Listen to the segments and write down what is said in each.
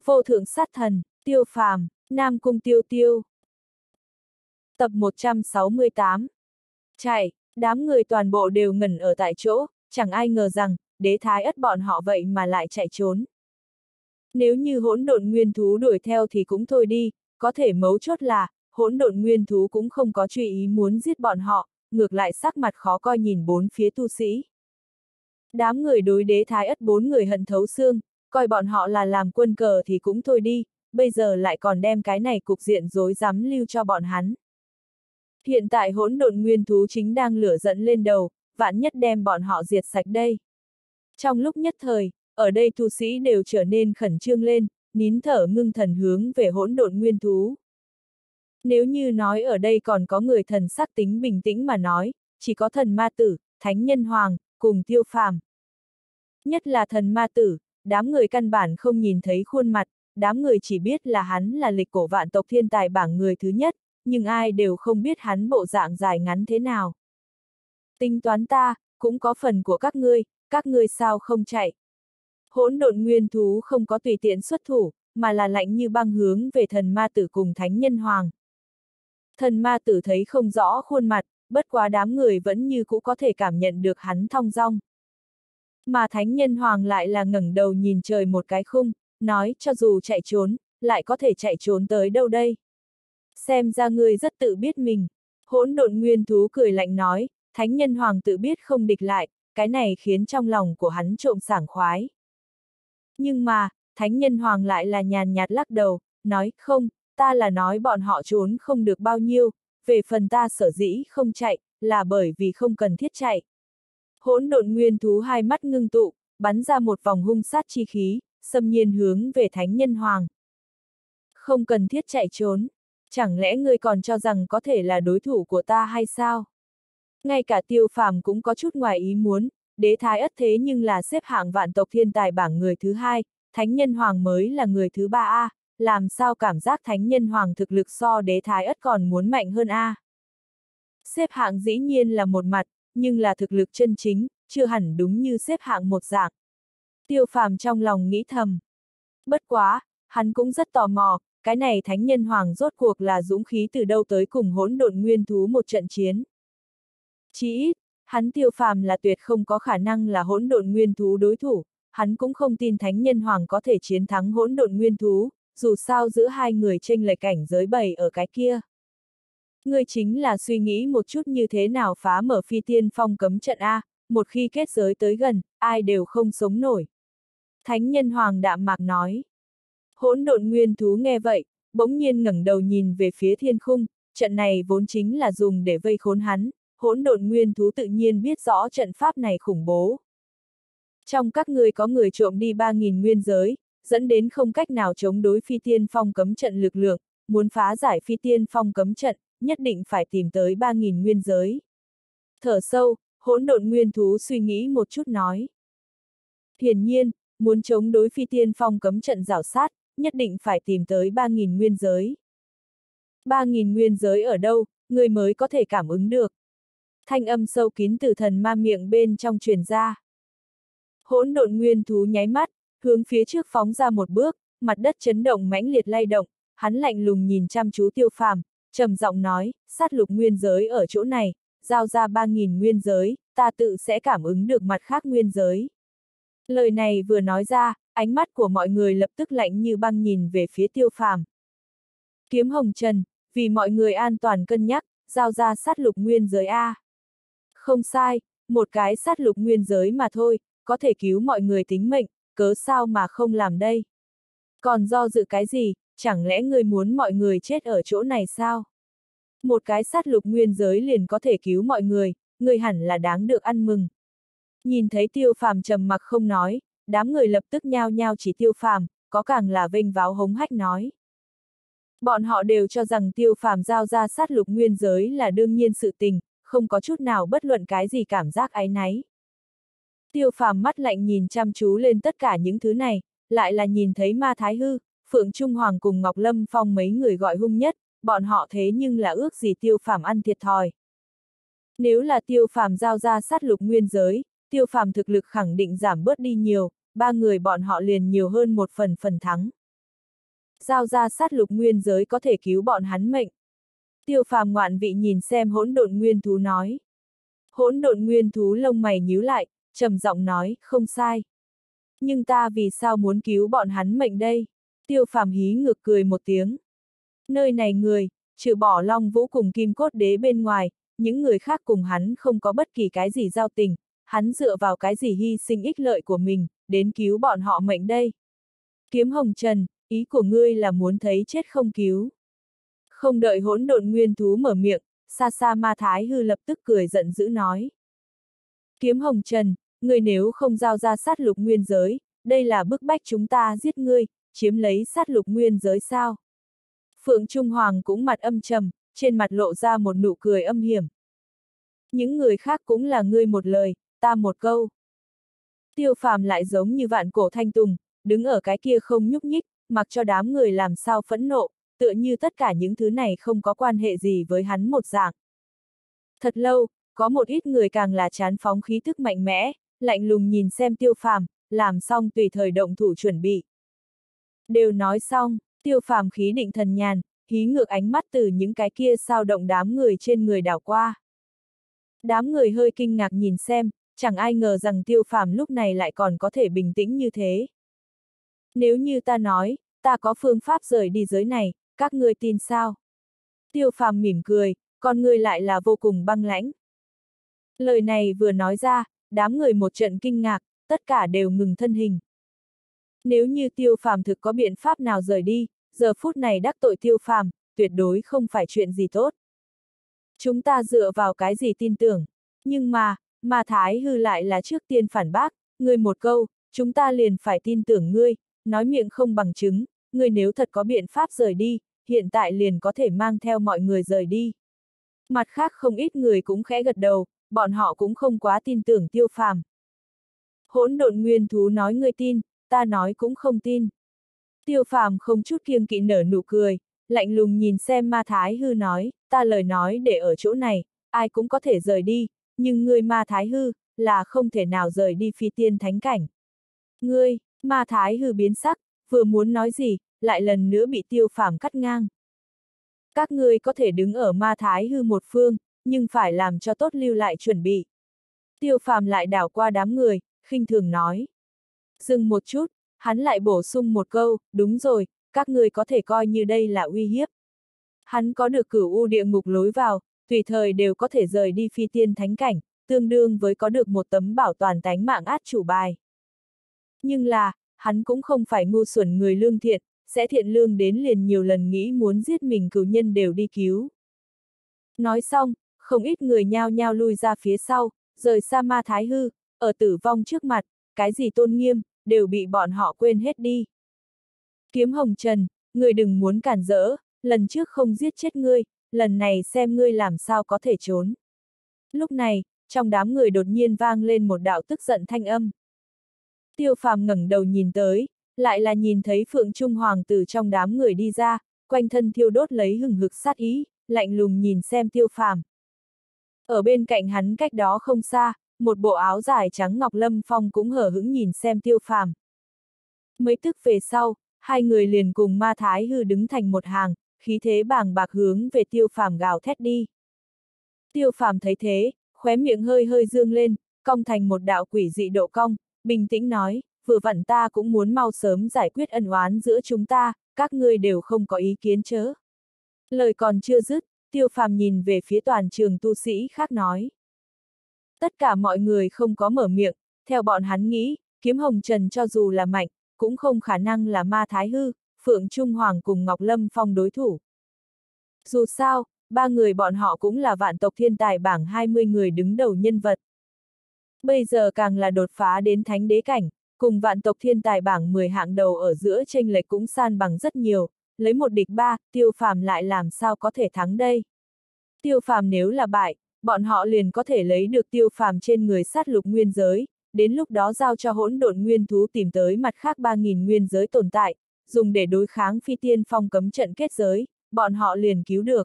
Vô thượng sát thần, Tiêu Phàm, Nam Cung Tiêu Tiêu. Tập 168. Chạy, đám người toàn bộ đều ngẩn ở tại chỗ, chẳng ai ngờ rằng, đế thái ất bọn họ vậy mà lại chạy trốn. Nếu như hỗn độn nguyên thú đuổi theo thì cũng thôi đi, có thể mấu chốt là, hỗn độn nguyên thú cũng không có truy ý muốn giết bọn họ, ngược lại sắc mặt khó coi nhìn bốn phía tu sĩ. Đám người đối đế thái ất bốn người hận thấu xương, coi bọn họ là làm quân cờ thì cũng thôi đi, bây giờ lại còn đem cái này cục diện rối rắm lưu cho bọn hắn. Hiện tại hỗn độn nguyên thú chính đang lửa giận lên đầu, vạn nhất đem bọn họ diệt sạch đây. Trong lúc nhất thời, ở đây tu sĩ đều trở nên khẩn trương lên, nín thở ngưng thần hướng về hỗn độn nguyên thú. Nếu như nói ở đây còn có người thần sắc tính bình tĩnh mà nói, chỉ có thần ma tử, thánh nhân hoàng, cùng Tiêu Phàm. Nhất là thần ma tử, đám người căn bản không nhìn thấy khuôn mặt, đám người chỉ biết là hắn là lịch cổ vạn tộc thiên tài bảng người thứ nhất, nhưng ai đều không biết hắn bộ dạng dài ngắn thế nào. Tính toán ta, cũng có phần của các ngươi sao không chạy. Hỗn độn nguyên thú không có tùy tiện xuất thủ, mà là lạnh như băng hướng về thần ma tử cùng thánh nhân hoàng. Thần ma tử thấy không rõ khuôn mặt, bất quá đám người vẫn như cũ có thể cảm nhận được hắn thong dong. Mà thánh nhân hoàng lại là ngẩng đầu nhìn trời một cái khung, nói cho dù chạy trốn, lại có thể chạy trốn tới đâu đây. Xem ra ngươi rất tự biết mình. Hỗn độn nguyên thú cười lạnh nói, thánh nhân hoàng tự biết không địch lại, cái này khiến trong lòng của hắn trộm sảng khoái. Nhưng mà, thánh nhân hoàng lại là nhàn nhạt lắc đầu, nói không, ta là nói bọn họ trốn không được bao nhiêu, về phần ta sở dĩ không chạy, là bởi vì không cần thiết chạy. Hỗn độn nguyên thú hai mắt ngưng tụ, bắn ra một vòng hung sát chi khí, xâm nhiên hướng về thánh nhân hoàng. Không cần thiết chạy trốn, chẳng lẽ ngươi còn cho rằng có thể là đối thủ của ta hay sao? Ngay cả Tiêu Phàm cũng có chút ngoài ý muốn, đế thái ất thế nhưng là xếp hạng vạn tộc thiên tài bảng người thứ hai, thánh nhân hoàng mới là người thứ ba a, làm sao cảm giác thánh nhân hoàng thực lực so đế thái ất còn muốn mạnh hơn a? Xếp hạng dĩ nhiên là một mặt, nhưng là thực lực chân chính, chưa hẳn đúng như xếp hạng một dạng. Tiêu Phàm trong lòng nghĩ thầm. Bất quá, hắn cũng rất tò mò, cái này thánh nhân hoàng rốt cuộc là dũng khí từ đâu tới cùng hỗn độn nguyên thú một trận chiến. Chỉ ít, hắn Tiêu Phàm là tuyệt không có khả năng là hỗn độn nguyên thú đối thủ, hắn cũng không tin thánh nhân hoàng có thể chiến thắng hỗn độn nguyên thú, dù sao giữa hai người chênh lệch cảnh giới bày ở cái kia. Ngươi chính là suy nghĩ một chút như thế nào phá mở phi tiên phong cấm trận A, một khi kết giới tới gần, ai đều không sống nổi. Thánh nhân hoàng đạm mạc nói. Hỗn độn nguyên thú nghe vậy, bỗng nhiên ngẩng đầu nhìn về phía thiên khung, trận này vốn chính là dùng để vây khốn hắn, hỗn độn nguyên thú tự nhiên biết rõ trận pháp này khủng bố. Trong các ngươi có người trộm đi 3.000 nguyên giới, dẫn đến không cách nào chống đối phi tiên phong cấm trận lực lượng, muốn phá giải phi tiên phong cấm trận, nhất định phải tìm tới 3.000 nguyên giới. Thở sâu, hỗn độn nguyên thú suy nghĩ một chút nói. Hiển nhiên, muốn chống đối phi tiên phong cấm trận rào sát, nhất định phải tìm tới 3.000 nguyên giới. 3.000 nguyên giới ở đâu, người mới có thể cảm ứng được. Thanh âm sâu kín từ thần ma miệng bên trong truyền ra. Hỗn độn nguyên thú nháy mắt, hướng phía trước phóng ra một bước, mặt đất chấn động mãnh liệt lay động, hắn lạnh lùng nhìn chăm chú Tiêu Phàm, trầm giọng nói, sát lục nguyên giới ở chỗ này, giao ra 3.000 nguyên giới, ta tự sẽ cảm ứng được mặt khác nguyên giới. Lời này vừa nói ra, ánh mắt của mọi người lập tức lạnh như băng nhìn về phía Tiêu Phàm. Kiếm hồng trần, vì mọi người an toàn cân nhắc, giao ra sát lục nguyên giới A. Không sai, một cái sát lục nguyên giới mà thôi, có thể cứu mọi người tính mệnh, cớ sao mà không làm đây? Còn do dự cái gì, chẳng lẽ ngươi muốn mọi người chết ở chỗ này sao? Một cái sát lục nguyên giới liền có thể cứu mọi người, ngươi hẳn là đáng được ăn mừng. Nhìn thấy Tiêu Phàm trầm mặc không nói, đám người lập tức nhao nhao chỉ Tiêu Phàm, có càng là vênh váo hống hách nói. Bọn họ đều cho rằng Tiêu Phàm giao ra sát lục nguyên giới là đương nhiên sự tình, không có chút nào bất luận cái gì cảm giác áy náy. Tiêu Phàm mắt lạnh nhìn chăm chú lên tất cả những thứ này, lại là nhìn thấy Ma Thái Hư, Phượng Trung Hoàng cùng Ngọc Lâm Phong mấy người gọi hung nhất, bọn họ thế nhưng là ước gì Tiêu Phàm ăn thiệt thòi. Nếu là Tiêu Phàm giao ra sát lục nguyên giới, Tiêu Phàm thực lực khẳng định giảm bớt đi nhiều, ba người bọn họ liền nhiều hơn một phần thắng. giao ra sát lục nguyên giới có thể cứu bọn hắn mệnh. Tiêu Phàm ngoạn vị nhìn xem hỗn độn nguyên thú nói. Hỗn độn nguyên thú lông mày nhíu lại, trầm giọng nói, không sai. Nhưng ta vì sao muốn cứu bọn hắn mệnh đây? Tiêu Phàm hí ngược cười một tiếng. Nơi này người, trừ bỏ Long Vũ cùng Kim Cốt Đế bên ngoài, những người khác cùng hắn không có bất kỳ cái gì giao tình, hắn dựa vào cái gì hy sinh ích lợi của mình, đến cứu bọn họ mệnh đây. Kiếm Hồng Trần, ý của ngươi là muốn thấy chết không cứu. Không đợi hỗn độn nguyên thú mở miệng, xa xa Ma Thái Hư lập tức cười giận dữ nói. Kiếm Hồng Trần, ngươi nếu không giao ra sát lục nguyên giới, đây là bức bách chúng ta giết ngươi, chiếm lấy sát lục nguyên giới sao? Phượng Trung Hoàng cũng mặt âm trầm, trên mặt lộ ra một nụ cười âm hiểm. Những người khác cũng là ngươi một lời, ta một câu. Tiêu Phàm lại giống như vạn cổ thanh tùng, đứng ở cái kia không nhúc nhích, mặc cho đám người làm sao phẫn nộ, tựa như tất cả những thứ này không có quan hệ gì với hắn một dạng. Thật lâu, có một ít người càng là chán phóng khí thức mạnh mẽ, lạnh lùng nhìn xem Tiêu Phàm, làm xong tùy thời động thủ chuẩn bị. Đều nói xong, Tiêu Phàm khí định thần nhàn, hí ngược ánh mắt từ những cái kia sao động đám người trên người đảo qua. Đám người hơi kinh ngạc nhìn xem, chẳng ai ngờ rằng Tiêu Phàm lúc này lại còn có thể bình tĩnh như thế. Nếu như ta nói, ta có phương pháp rời đi giới này, các ngươi tin sao? Tiêu Phàm mỉm cười, con ngươi lại là vô cùng băng lãnh. Lời này vừa nói ra, đám người một trận kinh ngạc, tất cả đều ngừng thân hình. Nếu như Tiêu Phàm thực có biện pháp nào rời đi, giờ phút này đắc tội Tiêu Phàm, tuyệt đối không phải chuyện gì tốt. Chúng ta dựa vào cái gì tin tưởng, nhưng mà Thái Hư lại là trước tiên phản bác, ngươi một câu, chúng ta liền phải tin tưởng ngươi, nói miệng không bằng chứng, ngươi nếu thật có biện pháp rời đi, hiện tại liền có thể mang theo mọi người rời đi. Mặt khác không ít người cũng khẽ gật đầu, bọn họ cũng không quá tin tưởng Tiêu Phàm. Hỗn độn nguyên thú nói ngươi tin, ta nói cũng không tin. Tiêu Phàm không chút kiêng kỵ nở nụ cười, lạnh lùng nhìn xem Ma Thái Hư nói, ta lời nói để ở chỗ này, ai cũng có thể rời đi, nhưng ngươi Ma Thái Hư, là không thể nào rời đi phi tiên thánh cảnh. Ngươi, Ma Thái Hư biến sắc, vừa muốn nói gì, lại lần nữa bị Tiêu Phàm cắt ngang. Các ngươi có thể đứng ở Ma Thái Hư một phương, nhưng phải làm cho tốt lưu lại chuẩn bị. Tiêu Phàm lại đảo qua đám người, khinh thường nói. Dừng một chút, hắn lại bổ sung một câu, đúng rồi, các ngươi có thể coi như đây là uy hiếp. Hắn có được cửu u địa ngục lối vào, tùy thời đều có thể rời đi phi tiên thánh cảnh, tương đương với có được một tấm bảo toàn tánh mạng át chủ bài. Nhưng là, hắn cũng không phải ngu xuẩn người lương thiện, sẽ thiện lương đến liền nhiều lần nghĩ muốn giết mình cửu nhân đều đi cứu. Nói xong, không ít người nhao nhao lui ra phía sau, rời xa Ma Thái Hư, ở tử vong trước mặt, cái gì tôn nghiêm, đều bị bọn họ quên hết đi. Kiếm Hồng Trần, ngươi đừng muốn cản rỡ, lần trước không giết chết ngươi, lần này xem ngươi làm sao có thể trốn. Lúc này, trong đám người đột nhiên vang lên một đạo tức giận thanh âm. Tiêu Phàm ngẩng đầu nhìn tới, lại là nhìn thấy Phượng Trung Hoàng từ trong đám người đi ra, quanh thân thiêu đốt lấy hừng hực sát ý, lạnh lùng nhìn xem Tiêu Phàm. Ở bên cạnh hắn cách đó không xa, một bộ áo dài trắng ngọc Lâm Phong cũng hở hững nhìn xem Tiêu Phàm. Mấy tức về sau, hai người liền cùng Ma Thái Hư đứng thành một hàng, khí thế bàng bạc hướng về Tiêu Phàm gào thét đi. Tiêu Phàm thấy thế, khóe miệng hơi hơi dương lên, cong thành một đạo quỷ dị độ cong, bình tĩnh nói, vừa vặn ta cũng muốn mau sớm giải quyết ân oán giữa chúng ta, các ngươi đều không có ý kiến chớ. Lời còn chưa dứt, Tiêu Phàm nhìn về phía toàn trường tu sĩ khác nói. Tất cả mọi người không có mở miệng, theo bọn hắn nghĩ, Kiếm Hồng Trần cho dù là mạnh, cũng không khả năng là Ma Thái Hư, Phượng Trung Hoàng cùng Ngọc Lâm Phong đối thủ. Dù sao, ba người bọn họ cũng là vạn tộc thiên tài bảng 20 người đứng đầu nhân vật. Bây giờ càng là đột phá đến thánh đế cảnh, cùng vạn tộc thiên tài bảng 10 hạng đầu ở giữa chênh lệch cũng san bằng rất nhiều, lấy một địch ba, Tiêu Phàm lại làm sao có thể thắng đây. Tiêu Phàm nếu là bại, bọn họ liền có thể lấy được Tiêu Phàm trên người sát lục nguyên giới, đến lúc đó giao cho hỗn độn nguyên thú tìm tới mặt khác 3.000 nguyên giới tồn tại, dùng để đối kháng phi tiên phong cấm trận kết giới, bọn họ liền cứu được.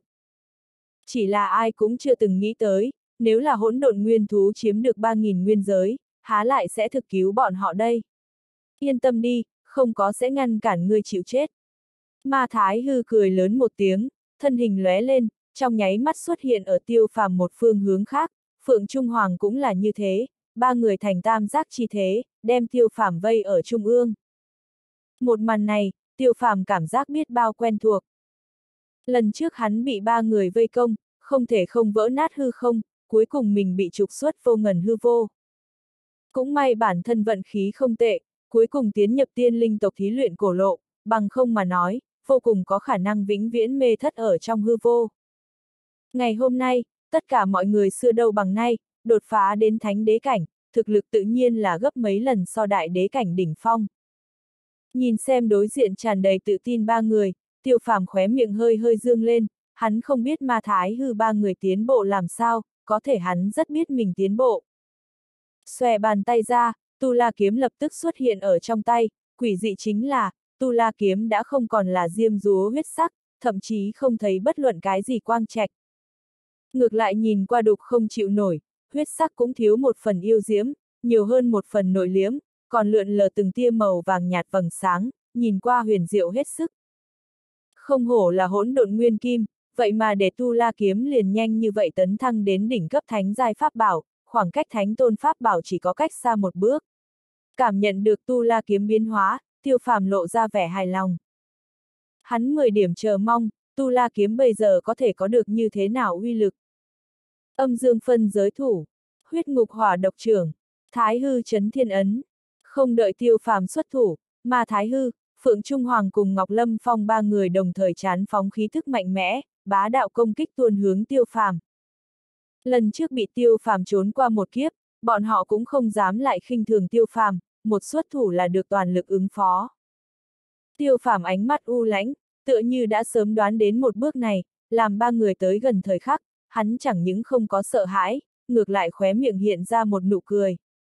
Chỉ là ai cũng chưa từng nghĩ tới, nếu là hỗn độn nguyên thú chiếm được 3.000 nguyên giới, há lại sẽ thực cứu bọn họ đây. Yên tâm đi, không có sẽ ngăn cản ngươi chịu chết. Ma Thái Hư cười lớn một tiếng, thân hình lóe lên, trong nháy mắt xuất hiện ở Tiêu Phàm một phương hướng khác, Phượng Trung Hoàng cũng là như thế, ba người thành tam giác chi thế, đem Tiêu Phàm vây ở trung ương. Một màn này, Tiêu Phàm cảm giác biết bao quen thuộc. Lần trước hắn bị ba người vây công, không thể không vỡ nát hư không, cuối cùng mình bị trục xuất vô ngần hư vô. Cũng may bản thân vận khí không tệ, cuối cùng tiến nhập tiên linh tộc thí luyện cổ lộ, bằng không mà nói, vô cùng có khả năng vĩnh viễn mê thất ở trong hư vô. Ngày hôm nay, tất cả mọi người xưa đâu bằng nay, đột phá đến thánh đế cảnh, thực lực tự nhiên là gấp mấy lần so đại đế cảnh đỉnh phong. Nhìn xem đối diện tràn đầy tự tin ba người, Tiêu Phàm khóe miệng hơi hơi dương lên, hắn không biết Ma Thái Hư ba người tiến bộ làm sao, có thể hắn rất biết mình tiến bộ. Xòe bàn tay ra, Tu La kiếm lập tức xuất hiện ở trong tay, quỷ dị chính là, Tu La kiếm đã không còn là diêm dúa huyết sắc, thậm chí không thấy bất luận cái gì quang trạch. Ngược lại nhìn qua đục không chịu nổi, huyết sắc cũng thiếu một phần yêu diễm, nhiều hơn một phần nội liếm, còn lượn lờ từng tia màu vàng nhạt vầng sáng, nhìn qua huyền diệu hết sức. Không hổ là hỗn độn nguyên kim, vậy mà để Tu La kiếm liền nhanh như vậy tấn thăng đến đỉnh cấp thánh giai pháp bảo, khoảng cách thánh tôn pháp bảo chỉ có cách xa một bước. Cảm nhận được Tu La kiếm biến hóa, Tiêu Phàm lộ ra vẻ hài lòng. Hắn 10 điểm chờ mong, Tu La kiếm bây giờ có thể có được như thế nào uy lực. Âm dương phân giới thủ, huyết ngục hỏa độc trưởng, Thái Hư chấn thiên ấn. Không đợi Tiêu Phàm xuất thủ, Ma Thái Hư, Phượng Trung Hoàng cùng Ngọc Lâm Phong ba người đồng thời chán phóng khí thức mạnh mẽ, bá đạo công kích tuôn hướng Tiêu Phàm. Lần trước bị Tiêu Phàm trốn qua một kiếp, bọn họ cũng không dám lại khinh thường Tiêu Phàm, một xuất thủ là được toàn lực ứng phó. Tiêu Phàm ánh mắt u lãnh, tựa như đã sớm đoán đến một bước này, làm ba người tới gần thời khắc, hắn chẳng những không có sợ hãi, ngược lại khóe miệng hiện ra một nụ cười.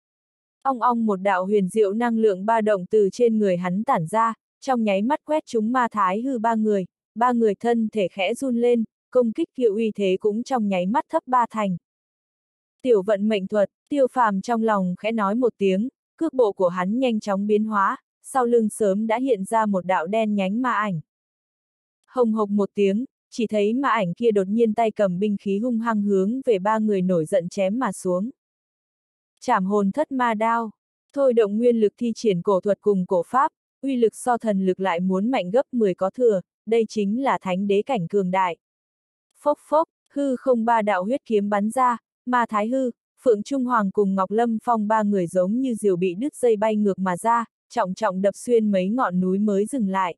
Ong ong một đạo huyền diệu năng lượng ba động từ trên người hắn tản ra, trong nháy mắt quét trúng Ma Thái Hư ba người thân thể khẽ run lên, công kích kia uy thế cũng trong nháy mắt thấp ba thành. Tiểu vận mệnh thuật, Tiêu Phàm trong lòng khẽ nói một tiếng, cước bộ của hắn nhanh chóng biến hóa, sau lưng sớm đã hiện ra một đạo đen nhánh ma ảnh. Hồng hộc một tiếng, chỉ thấy ma ảnh kia đột nhiên tay cầm binh khí hung hăng hướng về ba người nổi giận chém mà xuống. Trảm hồn thất ma đao, thôi động nguyên lực thi triển cổ thuật cùng cổ pháp, uy lực so thần lực lại muốn mạnh gấp 10 có thừa, đây chính là thánh đế cảnh cường đại. Phốc phốc, hư không ba đạo huyết kiếm bắn ra, Ma Thái Hư, Phượng Trung Hoàng cùng Ngọc Lâm Phong ba người giống như diều bị đứt dây bay ngược mà ra, trọng trọng đập xuyên mấy ngọn núi mới dừng lại.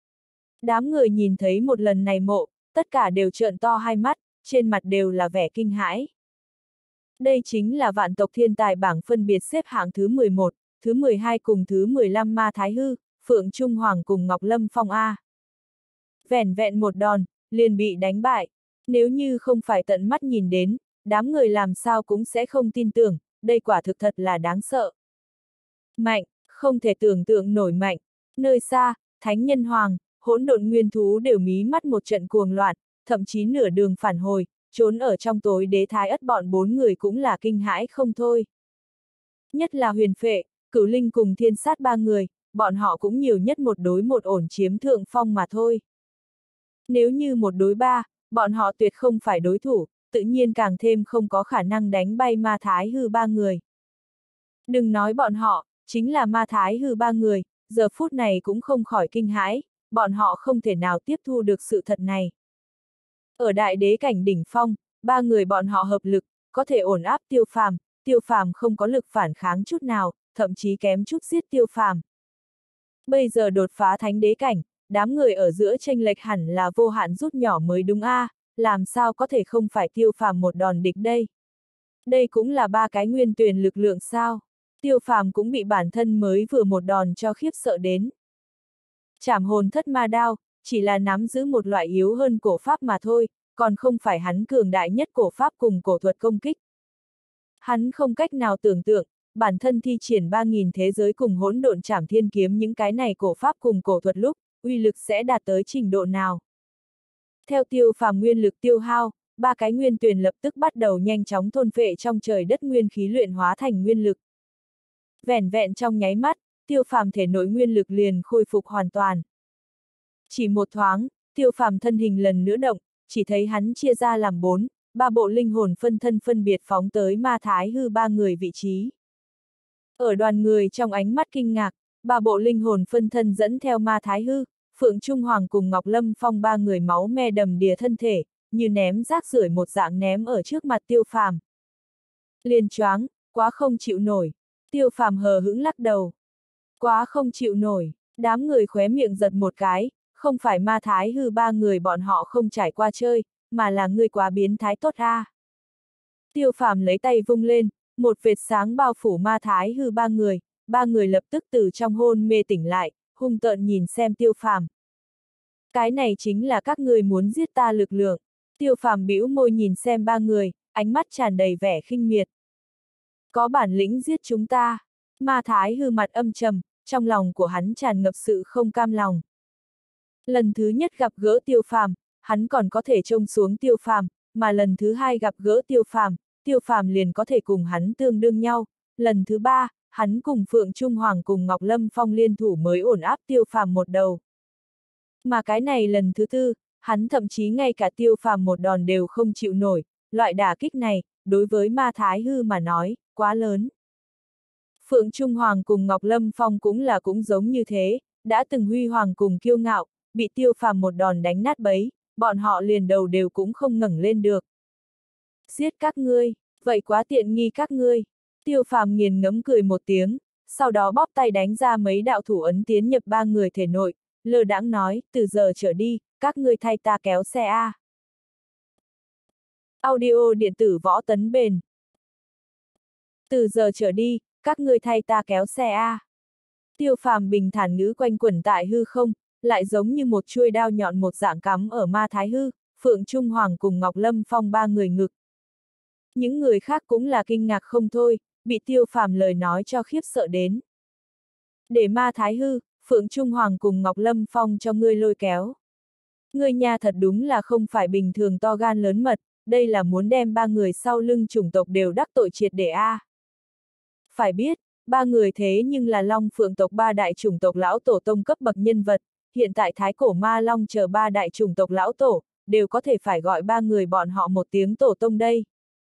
Đám người nhìn thấy một lần này mộ, tất cả đều trợn to hai mắt, trên mặt đều là vẻ kinh hãi. Đây chính là vạn tộc thiên tài bảng phân biệt xếp hạng thứ 11, thứ 12 cùng thứ 15 Ma Thái Hư, Phượng Trung Hoàng cùng Ngọc Lâm Phong A. Vẻn vẹn một đòn, liền bị đánh bại. Nếu như không phải tận mắt nhìn đến, đám người làm sao cũng sẽ không tin tưởng, đây quả thực thật là đáng sợ. Mạnh, không thể tưởng tượng nổi mạnh. Nơi xa, Thánh Nhân Hoàng, hỗn độn nguyên thú đều mí mắt một trận cuồng loạn, thậm chí nửa đường phản hồi, trốn ở trong tối đế thái ất bọn 4 người cũng là kinh hãi không thôi. Nhất là Huyền Phệ, Cửu Linh cùng Thiên Sát ba người, bọn họ cũng nhiều nhất một đối một ổn chiếm thượng phong mà thôi. Nếu như một đối ba, bọn họ tuyệt không phải đối thủ, tự nhiên càng thêm không có khả năng đánh bay Ma Thái Hư ba người. Đừng nói bọn họ, chính là Ma Thái Hư ba người, giờ phút này cũng không khỏi kinh hãi, bọn họ không thể nào tiếp thu được sự thật này. Ở đại đế cảnh đỉnh phong, ba người bọn họ hợp lực, có thể ổn áp Tiêu Phàm không có lực phản kháng chút nào, thậm chí kém chút giết Tiêu Phàm. Bây giờ đột phá thánh đế cảnh, đám người ở giữa chênh lệch hẳn là vô hạn rút nhỏ mới đúng a, làm sao có thể không phải Tiêu Phàm một đòn địch đây? Đây cũng là ba cái nguyên tuyển lực lượng sao? Tiêu Phàm cũng bị bản thân mới vừa một đòn cho khiếp sợ đến. Trảm hồn thất ma đao, chỉ là nắm giữ một loại yếu hơn cổ pháp mà thôi, còn không phải hắn cường đại nhất cổ pháp cùng cổ thuật công kích. Hắn không cách nào tưởng tượng, bản thân thi triển 3.000 thế giới cùng hỗn độn trảm thiên kiếm những cái này cổ pháp cùng cổ thuật lúc, uy lực sẽ đạt tới trình độ nào. Theo Tiêu Phàm nguyên lực tiêu hao, ba cái nguyên tuyển lập tức bắt đầu nhanh chóng thôn phệ trong trời đất nguyên khí luyện hóa thành nguyên lực. Vẻn vẹn trong nháy mắt, Tiêu Phàm thể nội nguyên lực liền khôi phục hoàn toàn. Chỉ một thoáng, Tiêu Phàm thân hình lần nữa động, chỉ thấy hắn chia ra làm 3 bộ linh hồn phân thân phân biệt phóng tới Ma Thái Hư 3 người vị trí. Ở đoàn người trong ánh mắt kinh ngạc, 3 bộ linh hồn phân thân dẫn theo Ma Thái Hư, Phượng Trung Hoàng cùng Ngọc Lâm Phong 3 người máu me đầm đìa thân thể, như ném rác rưởi một dạng ném ở trước mặt Tiêu Phàm. Liền choáng, quá không chịu nổi. Tiêu Phàm hờ hững lắc đầu. Quá không chịu nổi, đám người khóe miệng giật một cái, không phải Ma Thái Hư 3 người bọn họ không trải qua chơi, mà là ngươi quá biến thái tốt a. Tiêu Phàm lấy tay vung lên, một vệt sáng bao phủ Ma Thái Hư 3 người lập tức từ trong hôn mê tỉnh lại, hung tợn nhìn xem Tiêu Phàm. Cái này chính là các ngươi muốn giết ta lực lượng. Tiêu Phàm bĩu môi nhìn xem 3 người, ánh mắt tràn đầy vẻ khinh miệt. Có bản lĩnh giết chúng ta. Ma Thái Hư mặt âm trầm, trong lòng của hắn tràn ngập sự không cam lòng. Lần thứ nhất gặp gỡ Tiêu Phàm, hắn còn có thể trông xuống Tiêu Phàm, mà lần thứ hai gặp gỡ Tiêu Phàm liền có thể cùng hắn tương đương nhau. Lần thứ ba, hắn cùng Phượng Trung Hoàng cùng Ngọc Lâm Phong liên thủ mới ổn áp Tiêu Phàm một đầu. Mà cái này lần thứ tư, hắn thậm chí ngay cả Tiêu Phàm một đòn đều không chịu nổi, loại đả kích này, đối với Ma Thái Hư mà nói, quá lớn. Phượng Trung Hoàng cùng Ngọc Lâm Phong cũng giống như thế, đã từng huy hoàng cùng kiêu ngạo, bị Tiêu Phàm một đòn đánh nát bấy, bọn họ liền đầu đều cũng không ngẩng lên được. Giết các ngươi, vậy quá tiện nghi các ngươi. Tiêu Phàm nghiền ngẫm cười một tiếng, sau đó bóp tay đánh ra mấy đạo thủ ấn tiến nhập 3 người thể nội, lơ đãng nói, từ giờ trở đi, các ngươi thay ta kéo xe A. Audio điện tử Võ Tấn Bền. Từ giờ trở đi, các ngươi thay ta kéo xe A. Tiêu Phàm bình thản ngữ quanh quẩn tại hư không, lại giống như một chuôi đao nhọn một dạng cắm ở Ma Thái Hư, Phượng Trung Hoàng cùng Ngọc Lâm Phong 3 người ngực. Những người khác cũng là kinh ngạc không thôi, bị Tiêu Phàm lời nói cho khiếp sợ đến. Để Ma Thái Hư, Phượng Trung Hoàng cùng Ngọc Lâm Phong cho ngươi lôi kéo. Ngươi nha thật đúng là không phải bình thường to gan lớn mật, đây là muốn đem 3 người sau lưng chủng tộc đều đắc tội triệt để A. Phải biết, 3 người thế nhưng là Long Phượng tộc 3 đại chủng tộc lão tổ tông cấp bậc nhân vật, hiện tại Thái Cổ Ma Long chờ 3 đại chủng tộc lão tổ, đều có thể phải gọi 3 người bọn họ một tiếng tổ tông đây.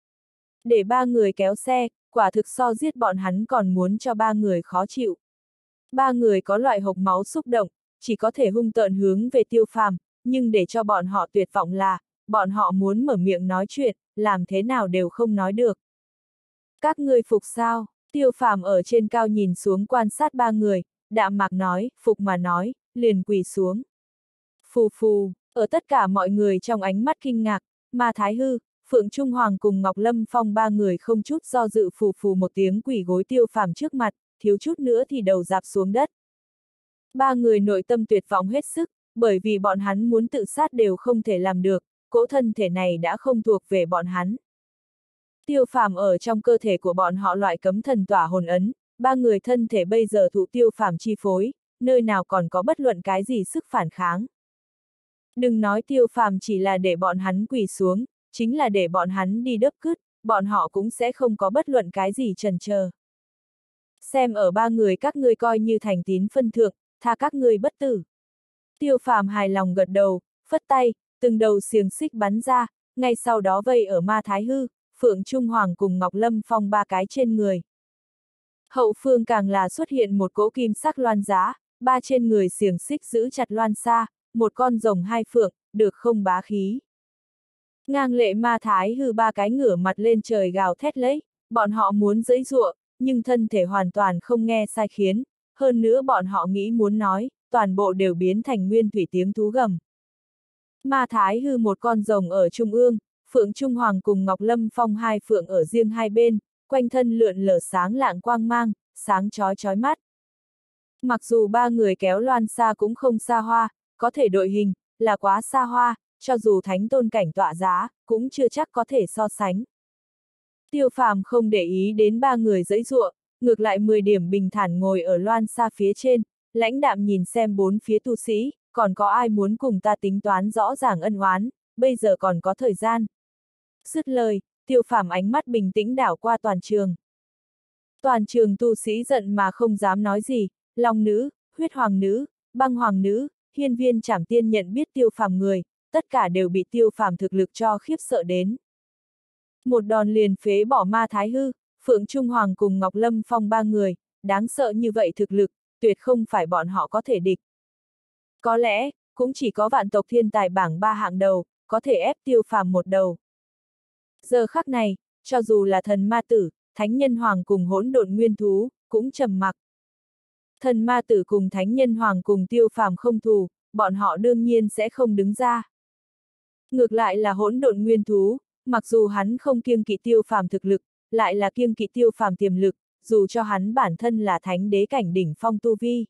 Để 3 người kéo xe, quả thực so giết bọn hắn còn muốn cho 3 người khó chịu. 3 người có loại hộc máu xúc động, chỉ có thể hung tợn hướng về Tiêu Phàm, nhưng để cho bọn họ tuyệt vọng là, bọn họ muốn mở miệng nói chuyện, làm thế nào đều không nói được. Các ngươi phục sao? Tiêu Phàm ở trên cao nhìn xuống quan sát 3 người, đạm mạc nói, phục mà nói, liền quỳ xuống. Phù phù, ở tất cả mọi người trong ánh mắt kinh ngạc, Ma Thái Hư, Phượng Trung Hoàng cùng Ngọc Lâm Phong 3 người không chút do dự phù phù một tiếng quỳ gối Tiêu Phàm trước mặt, thiếu chút nữa thì đầu rạp xuống đất. 3 người nội tâm tuyệt vọng hết sức, bởi vì bọn hắn muốn tự sát đều không thể làm được, cỗ thân thể này đã không thuộc về bọn hắn. Tiêu Phàm ở trong cơ thể của bọn họ loại cấm thần tỏa hồn ấn, 3 người thân thể bây giờ thụ Tiêu Phàm chi phối, nơi nào còn có bất luận cái gì sức phản kháng. Đừng nói Tiêu Phàm chỉ là để bọn hắn quỳ xuống, chính là để bọn hắn đi đớp cứt, bọn họ cũng sẽ không có bất luận cái gì chần chờ. Xem ở 3 người các ngươi coi như thành tín phân thượng, tha các ngươi bất tử. Tiêu Phàm hài lòng gật đầu, phất tay, từng đầu xiềng xích bắn ra, ngay sau đó vây ở Ma Thái Hư, Phượng Trung Hoàng cùng Ngọc Lâm Phong 3 cái trên người. Hậu phương càng là xuất hiện một cỗ kim sắc loan giá, 3 trên người xiềng xích giữ chặt loan xa, một con rồng 2 phượng, được không bá khí. Ngang lệ Ma Thái Hư 3 cái ngửa mặt lên trời gào thét lấy, bọn họ muốn giãy giụa, nhưng thân thể hoàn toàn không nghe sai khiến, hơn nữa bọn họ nghĩ muốn nói, toàn bộ đều biến thành nguyên thủy tiếng thú gầm. Ma Thái Hư một con rồng ở trung ương, Phượng Trung Hoàng cùng Ngọc Lâm Phong 2 phượng ở riêng hai bên, quanh thân lượn lờ sáng lạng quang mang, sáng chói chói mắt. Mặc dù 3 người kéo loan xa cũng không xa hoa, có thể đội hình, là quá xa hoa, cho dù thánh tôn cảnh tọa giá, cũng chưa chắc có thể so sánh. Tiêu Phàm không để ý đến 3 người giãy giụa, ngược lại 10 điểm bình thản ngồi ở loan xa phía trên, lãnh đạm nhìn xem 4 phía tu sĩ, còn có ai muốn cùng ta tính toán rõ ràng ân oán, bây giờ còn có thời gian. Dứt lời, Tiêu Phàm ánh mắt bình tĩnh đảo qua toàn trường. Toàn trường tu sĩ giận mà không dám nói gì, Long nữ, Huyết Hoàng nữ, Băng Hoàng nữ, hiên viên Trảm Tiên nhận biết Tiêu Phàm người, tất cả đều bị Tiêu Phàm thực lực cho khiếp sợ đến. Một đòn liền phế bỏ Ma Thái Hư, Phượng Trung Hoàng cùng Ngọc Lâm Phong ba người, đáng sợ như vậy thực lực, tuyệt không phải bọn họ có thể địch. Có lẽ, cũng chỉ có vạn tộc thiên tài bảng 3 hạng đầu, có thể ép Tiêu Phàm một đầu. Giờ khắc này, cho dù là thần ma tử, thánh nhân hoàng cùng hỗn độn nguyên thú, cũng trầm mặc. Thần ma tử cùng thánh nhân hoàng cùng Tiêu Phàm không thù, bọn họ đương nhiên sẽ không đứng ra. Ngược lại là hỗn độn nguyên thú, mặc dù hắn không kiêng kỵ Tiêu Phàm thực lực, lại là kiêng kỵ Tiêu Phàm tiềm lực, dù cho hắn bản thân là thánh đế cảnh đỉnh phong tu vi.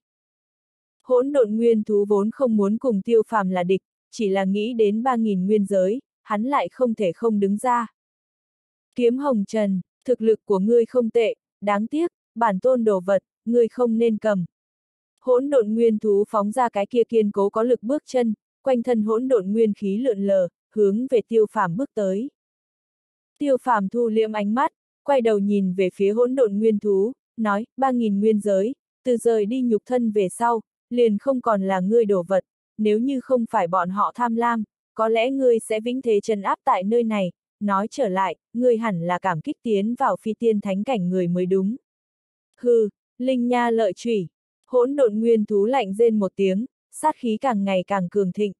Hỗn độn nguyên thú vốn không muốn cùng Tiêu Phàm là địch, chỉ là nghĩ đến 3.000 nguyên giới, hắn lại không thể không đứng ra. Kiếm Hồng Trần, thực lực của ngươi không tệ, đáng tiếc, bản tôn đồ vật, ngươi không nên cầm. Hỗn độn nguyên thú phóng ra cái kia kiên cố có lực bước chân, quanh thân hỗn độn nguyên khí lượn lờ, hướng về Tiêu Phàm bước tới. Tiêu Phàm thu liễm ánh mắt, quay đầu nhìn về phía hỗn độn nguyên thú, nói, 3.000 nguyên giới, từ rời đi nhục thân về sau, liền không còn là ngươi đồ vật, nếu như không phải bọn họ tham lam, có lẽ ngươi sẽ vĩnh thế trấn áp tại nơi này, nói trở lại, ngươi hẳn là cảm kích tiến vào phi tiên thánh cảnh người mới đúng. Hừ, linh nha lợi chủy, hỗn độn nguyên thú lạnh rên một tiếng, sát khí càng ngày càng cường thịnh.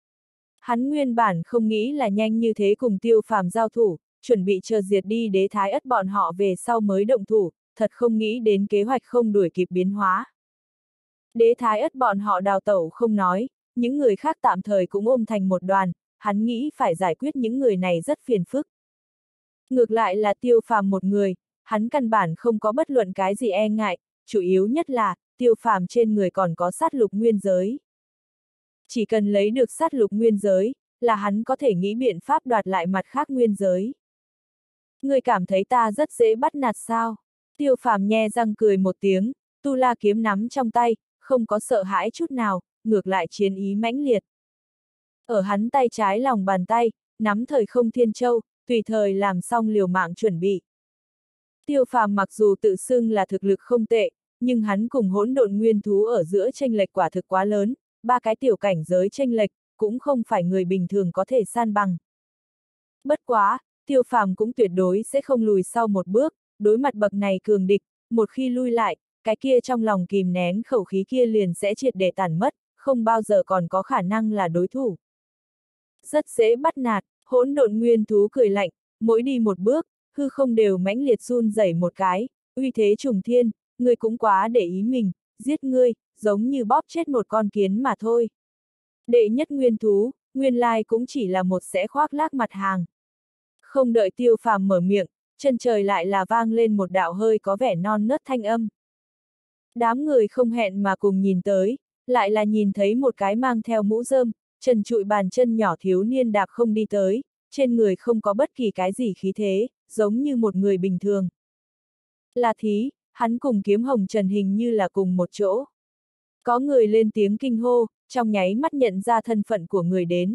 Hắn nguyên bản không nghĩ là nhanh như thế cùng Tiêu Phàm giao thủ, chuẩn bị chờ diệt đi đế thái ất bọn họ về sau mới động thủ, thật không nghĩ đến kế hoạch không đuổi kịp biến hóa. Đế thái ất bọn họ đào tẩu không nói, những người khác tạm thời cũng ôm thành một đoàn, hắn nghĩ phải giải quyết những người này rất phiền phức. Ngược lại là Tiêu Phàm một người, hắn căn bản không có bất luận cái gì e ngại, chủ yếu nhất là, Tiêu Phàm trên người còn có sát lục nguyên giới. Chỉ cần lấy được sát lục nguyên giới, là hắn có thể nghĩ biện pháp đoạt lại mặt khác nguyên giới. Ngươi cảm thấy ta rất dễ bắt nạt sao? Tiêu Phàm nhe răng cười một tiếng, tu la kiếm nắm trong tay, không có sợ hãi chút nào, ngược lại chiến ý mãnh liệt. Ở hắn tay trái lòng bàn tay, nắm thời không thiên châu, tùy thời làm xong liều mạng chuẩn bị. Tiêu Phàm mặc dù tự xưng là thực lực không tệ, nhưng hắn cùng hỗn độn nguyên thú ở giữa chênh lệch quả thực quá lớn, ba cái tiểu cảnh giới chênh lệch, cũng không phải người bình thường có thể san bằng. Bất quá, Tiêu Phàm cũng tuyệt đối sẽ không lùi sau một bước, đối mặt bậc này cường địch, một khi lui lại, cái kia trong lòng kìm nén khẩu khí kia liền sẽ triệt để tản mất, không bao giờ còn có khả năng là đối thủ. Rất dễ bắt nạt, hỗn độn nguyên thú cười lạnh, mỗi đi một bước, hư không đều mãnh liệt run rẩy một cái, uy thế trùng thiên, ngươi cũng quá để ý mình, giết ngươi, giống như bóp chết một con kiến mà thôi. Đệ nhất nguyên thú, nguyên lai cũng chỉ là một sẽ khoác lác mặt hàng. Không đợi Tiêu Phàm mở miệng, chân trời lại là vang lên một đạo hơi có vẻ non nớt thanh âm. Đám người không hẹn mà cùng nhìn tới, lại là nhìn thấy một cái mang theo mũ rơm, trần trụi bàn chân nhỏ thiếu niên đạp không đi tới, trên người không có bất kỳ cái gì khí thế, giống như một người bình thường. Là Thí, hắn cùng Kiếm Hồng Trần hình như là cùng một chỗ. Có người lên tiếng kinh hô, trong nháy mắt nhận ra thân phận của người đến.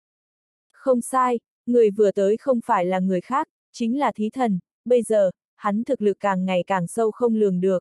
Không sai, người vừa tới không phải là người khác, chính là Thí Thần, bây giờ, hắn thực lực càng ngày càng sâu không lường được.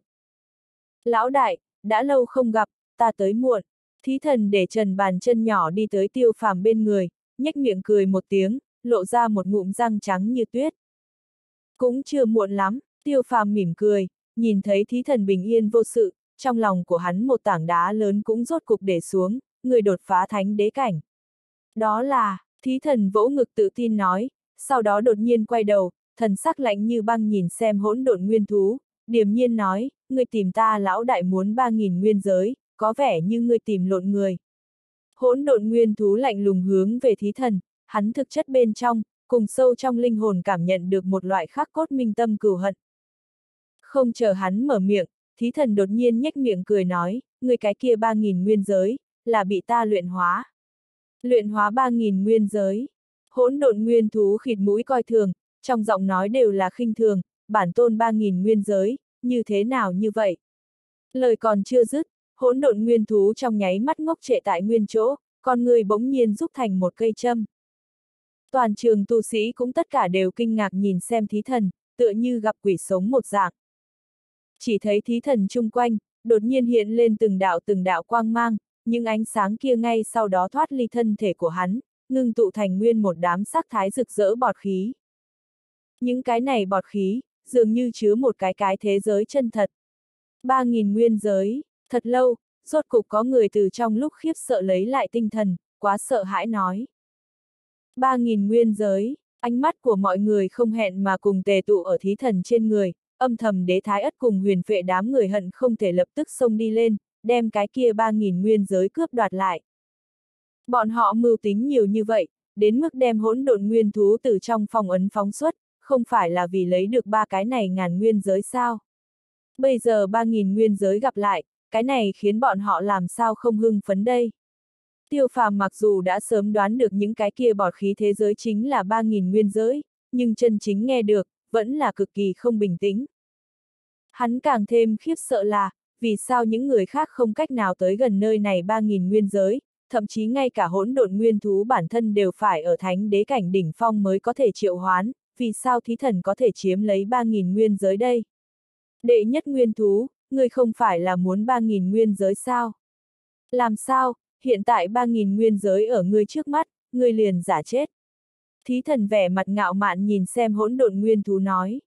Lão đại, đã lâu không gặp, ta tới muộn. Thí Thần để trần bàn chân nhỏ đi tới Tiêu Phàm bên người, nhếch miệng cười một tiếng, lộ ra một ngụm răng trắng như tuyết. Cũng chưa muộn lắm, Tiêu Phàm mỉm cười, nhìn thấy Thí Thần bình yên vô sự, trong lòng của hắn một tảng đá lớn cũng rốt cục để xuống, người đột phá thánh đế cảnh. Đó là, Thí Thần vỗ ngực tự tin nói, sau đó đột nhiên quay đầu, thần sắc lạnh như băng nhìn xem hỗn độn nguyên thú, điềm nhiên nói, ngươi tìm ta lão đại muốn 3.000 nguyên giới, có vẻ như ngươi tìm lộn người. Hỗn độn nguyên thú lạnh lùng hướng về Thí Thần, hắn thực chất bên trong, cùng sâu trong linh hồn cảm nhận được một loại khắc cốt minh tâm cừu hận. Không chờ hắn mở miệng, Thí Thần đột nhiên nhếch miệng cười nói, người cái kia 3.000 nguyên giới, là bị ta luyện hóa. Luyện hóa 3.000 nguyên giới. Hỗn độn nguyên thú khịt mũi coi thường, trong giọng nói đều là khinh thường, bản tôn 3.000 nguyên giới, như thế nào như vậy? Lời còn chưa dứt, hỗn độn nguyên thú trong nháy mắt ngốc trệ tại nguyên chỗ, con người bỗng nhiên rút thành một cây châm. Toàn trường tu sĩ cũng tất cả đều kinh ngạc nhìn xem Thí Thần, tựa như gặp quỷ sống một dạng. Chỉ thấy Thí Thần chung quanh, đột nhiên hiện lên từng đạo quang mang, những ánh sáng kia ngay sau đó thoát ly thân thể của hắn, ngưng tụ thành nguyên một đám sắc thái rực rỡ bọt khí. Những cái này bọt khí, dường như chứa một cái thế giới chân thật. 3.000 nguyên giới, thật lâu, rốt cục có người từ trong lúc khiếp sợ lấy lại tinh thần, quá sợ hãi nói. 3.000 nguyên giới, ánh mắt của mọi người không hẹn mà cùng tề tụ ở thí thần trên người, âm thầm Đế Thái Ất cùng Huyền Phệ đám người hận không thể lập tức xông đi lên, đem cái kia 3.000 nguyên giới cướp đoạt lại. Bọn họ mưu tính nhiều như vậy, đến mức đem hỗn độn nguyên thú từ trong phong ấn phóng xuất, không phải là vì lấy được ba cái này ngàn nguyên giới sao? Bây giờ 3.000 nguyên giới gặp lại, cái này khiến bọn họ làm sao không hưng phấn đây? Tiêu Phàm mặc dù đã sớm đoán được những cái kia bọt khí thế giới chính là 3.000 nguyên giới, nhưng chân chính nghe được, vẫn là cực kỳ không bình tĩnh. Hắn càng thêm khiếp sợ là, vì sao những người khác không cách nào tới gần nơi này 3.000 nguyên giới, thậm chí ngay cả hỗn độn nguyên thú bản thân đều phải ở thánh đế cảnh đỉnh phong mới có thể triệu hoán, vì sao thí thần có thể chiếm lấy 3.000 nguyên giới đây? Đệ nhất nguyên thú, ngươi không phải là muốn 3.000 nguyên giới sao? Làm sao, hiện tại 3.000 nguyên giới ở ngươi trước mắt, ngươi liền giả chết. Thí thần vẻ mặt ngạo mạn nhìn xem hỗn độn nguyên thú nói.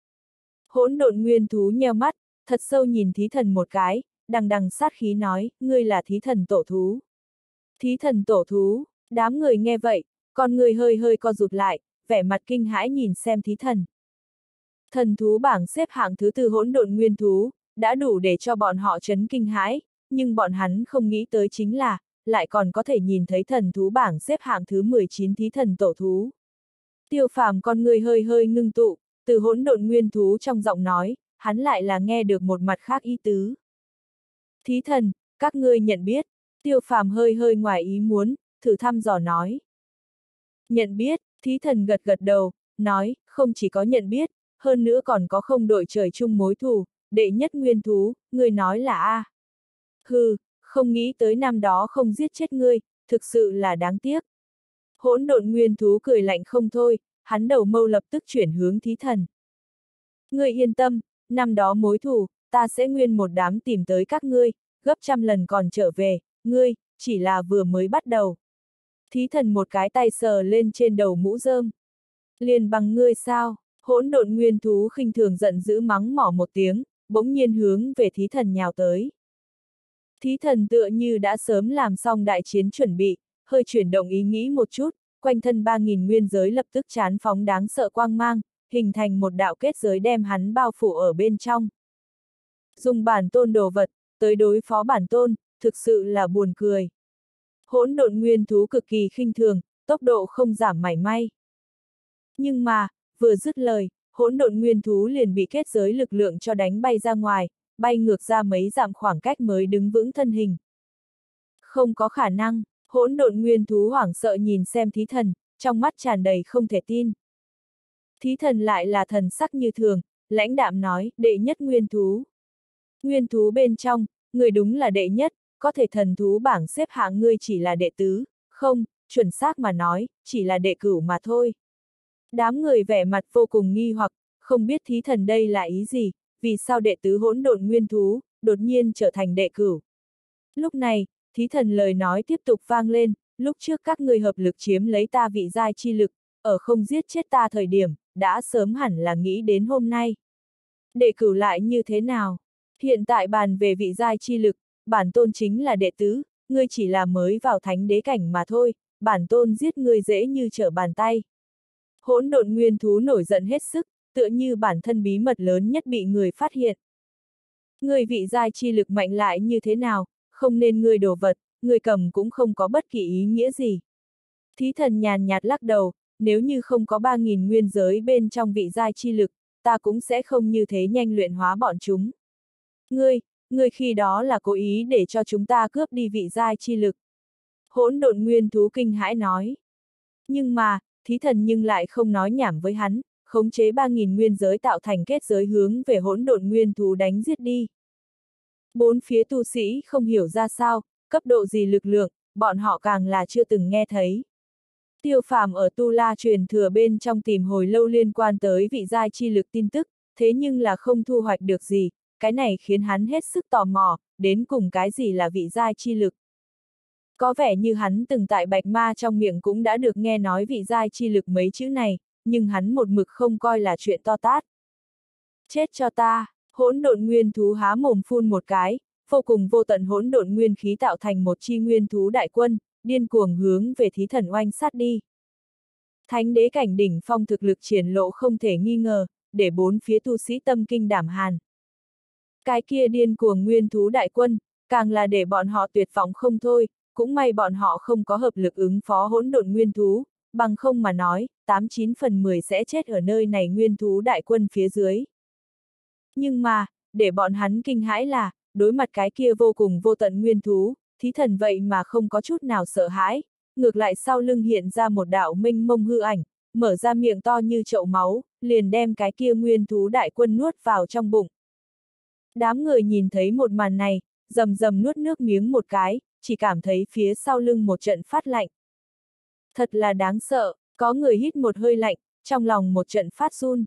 Hỗn độn nguyên thú nheo mắt, thật sâu nhìn thí thần một cái, đằng đằng sát khí nói, ngươi là thí thần tổ thú. Thí thần tổ thú, đám người nghe vậy, con người hơi hơi co rụt lại, vẻ mặt kinh hãi nhìn xem thí thần. Thần thú bảng xếp hạng thứ 4 hỗn độn nguyên thú, đã đủ để cho bọn họ chấn kinh hãi, nhưng bọn hắn không nghĩ tới chính là, lại còn có thể nhìn thấy thần thú bảng xếp hạng thứ 19 thí thần tổ thú. Tiêu Phàm con người hơi hơi ngưng tụ, từ hỗn độn nguyên thú trong giọng nói, hắn lại là nghe được một mặt khác ý tứ. Thí thần, các ngươi nhận biết, Tiêu Phàm hơi hơi ngoài ý muốn, thử thăm dò nói. Nhận biết, thí thần gật gật đầu, nói, không chỉ có nhận biết, hơn nữa còn có không đội trời chung mối thù, đệ nhất nguyên thú, ngươi nói là a. Hừ, không nghĩ tới năm đó không giết chết ngươi, thực sự là đáng tiếc. Hỗn độn nguyên thú cười lạnh không thôi, hắn đầu mâu lập tức chuyển hướng thí thần. Ngươi yên tâm, năm đó mối thù, ta sẽ nguyên một đám tìm tới các ngươi, gấp trăm lần còn trở về, ngươi, chỉ là vừa mới bắt đầu. Thí thần một cái tay sờ lên trên đầu mũ rơm. Liền bằng ngươi sao? Hỗn độn nguyên thú khinh thường giận dữ mắng mỏ một tiếng, bỗng nhiên hướng về thí thần nhào tới. Thí thần tựa như đã sớm làm xong đại chiến chuẩn bị, hơi chuyển động ý nghĩ một chút, quanh thân 3.000 nguyên giới lập tức chán phóng đáng sợ quang mang, hình thành một đạo kết giới đem hắn bao phủ ở bên trong. Dùng bản tôn đồ vật, tới đối phó bản tôn, thực sự là buồn cười. Hỗn độn nguyên thú cực kỳ khinh thường, tốc độ không giảm mảy may. Nhưng mà, vừa dứt lời, hỗn độn nguyên thú liền bị kết giới lực lượng cho đánh bay ra ngoài, bay ngược ra mấy dặm khoảng cách mới đứng vững thân hình. Không có khả năng, hỗn độn nguyên thú hoảng sợ nhìn xem thí thần, trong mắt tràn đầy không thể tin. Thí thần lại là thần sắc như thường, lãnh đạm nói, đệ nhất nguyên thú. Nguyên thú bên trong, người đúng là đệ nhất, có thể thần thú bảng xếp hạng ngươi chỉ là đệ tứ, không, chuẩn xác mà nói, chỉ là đệ cửu mà thôi. Đám người vẻ mặt vô cùng nghi hoặc, không biết thí thần đây là ý gì, vì sao đệ tứ hỗn độn nguyên thú, đột nhiên trở thành đệ cửu. Lúc này, thí thần lời nói tiếp tục vang lên, lúc trước các ngươi hợp lực chiếm lấy ta vị giai chi lực, ở không giết chết ta thời điểm, đã sớm hẳn là nghĩ đến hôm nay. Đệ cửu lại như thế nào? Hiện tại bàn về vị giai chi lực, bản tôn chính là đệ tứ, ngươi chỉ là mới vào thánh đế cảnh mà thôi, bản tôn giết ngươi dễ như trở bàn tay. Hỗn độn nguyên thú nổi giận hết sức, tựa như bản thân bí mật lớn nhất bị người phát hiện. Ngươi vị giai chi lực mạnh lại như thế nào, không nên ngươi đồ vật, ngươi cầm cũng không có bất kỳ ý nghĩa gì. Thí thần nhàn nhạt lắc đầu, nếu như không có 3.000 nguyên giới bên trong vị giai chi lực, ta cũng sẽ không như thế nhanh luyện hóa bọn chúng. Ngươi khi đó là cố ý để cho chúng ta cướp đi vị giai chi lực. Hỗn độn nguyên thú kinh hãi nói. Nhưng mà, thí thần nhưng lại không nói nhảm với hắn, khống chế 3.000 nguyên giới tạo thành kết giới hướng về hỗn độn nguyên thú đánh giết đi. Bốn phía tu sĩ không hiểu ra sao, cấp độ gì lực lượng, bọn họ càng là chưa từng nghe thấy. Tiêu Phàm ở Tu La truyền thừa bên trong tìm hồi lâu liên quan tới vị giai chi lực tin tức, thế nhưng là không thu hoạch được gì, cái này khiến hắn hết sức tò mò, đến cùng cái gì là vị giai chi lực. Có vẻ như hắn từng tại bạch ma trong miệng cũng đã được nghe nói vị giai chi lực mấy chữ này, nhưng hắn một mực không coi là chuyện to tát. Chết cho ta, hỗn độn nguyên thú há mồm phun một cái, vô cùng vô tận hỗn độn nguyên khí tạo thành một chi nguyên thú đại quân, điên cuồng hướng về thí thần oanh sát đi. Thánh đế cảnh đỉnh phong thực lực triển lộ không thể nghi ngờ, để bốn phía tu sĩ tâm kinh đảm hàn. Cái kia điên cuồng nguyên thú đại quân, càng là để bọn họ tuyệt vọng không thôi, cũng may bọn họ không có hợp lực ứng phó hỗn độn nguyên thú, bằng không mà nói, 89 phần 10 sẽ chết ở nơi này nguyên thú đại quân phía dưới. Nhưng mà, để bọn hắn kinh hãi là, đối mặt cái kia vô cùng vô tận nguyên thú, thí thần vậy mà không có chút nào sợ hãi, ngược lại sau lưng hiện ra một đạo mênh mông hư ảnh, mở ra miệng to như chậu máu, liền đem cái kia nguyên thú đại quân nuốt vào trong bụng. Đám người nhìn thấy một màn này, rầm rầm nuốt nước miếng một cái, chỉ cảm thấy phía sau lưng một trận phát lạnh. Thật là đáng sợ, có người hít một hơi lạnh, trong lòng một trận phát run.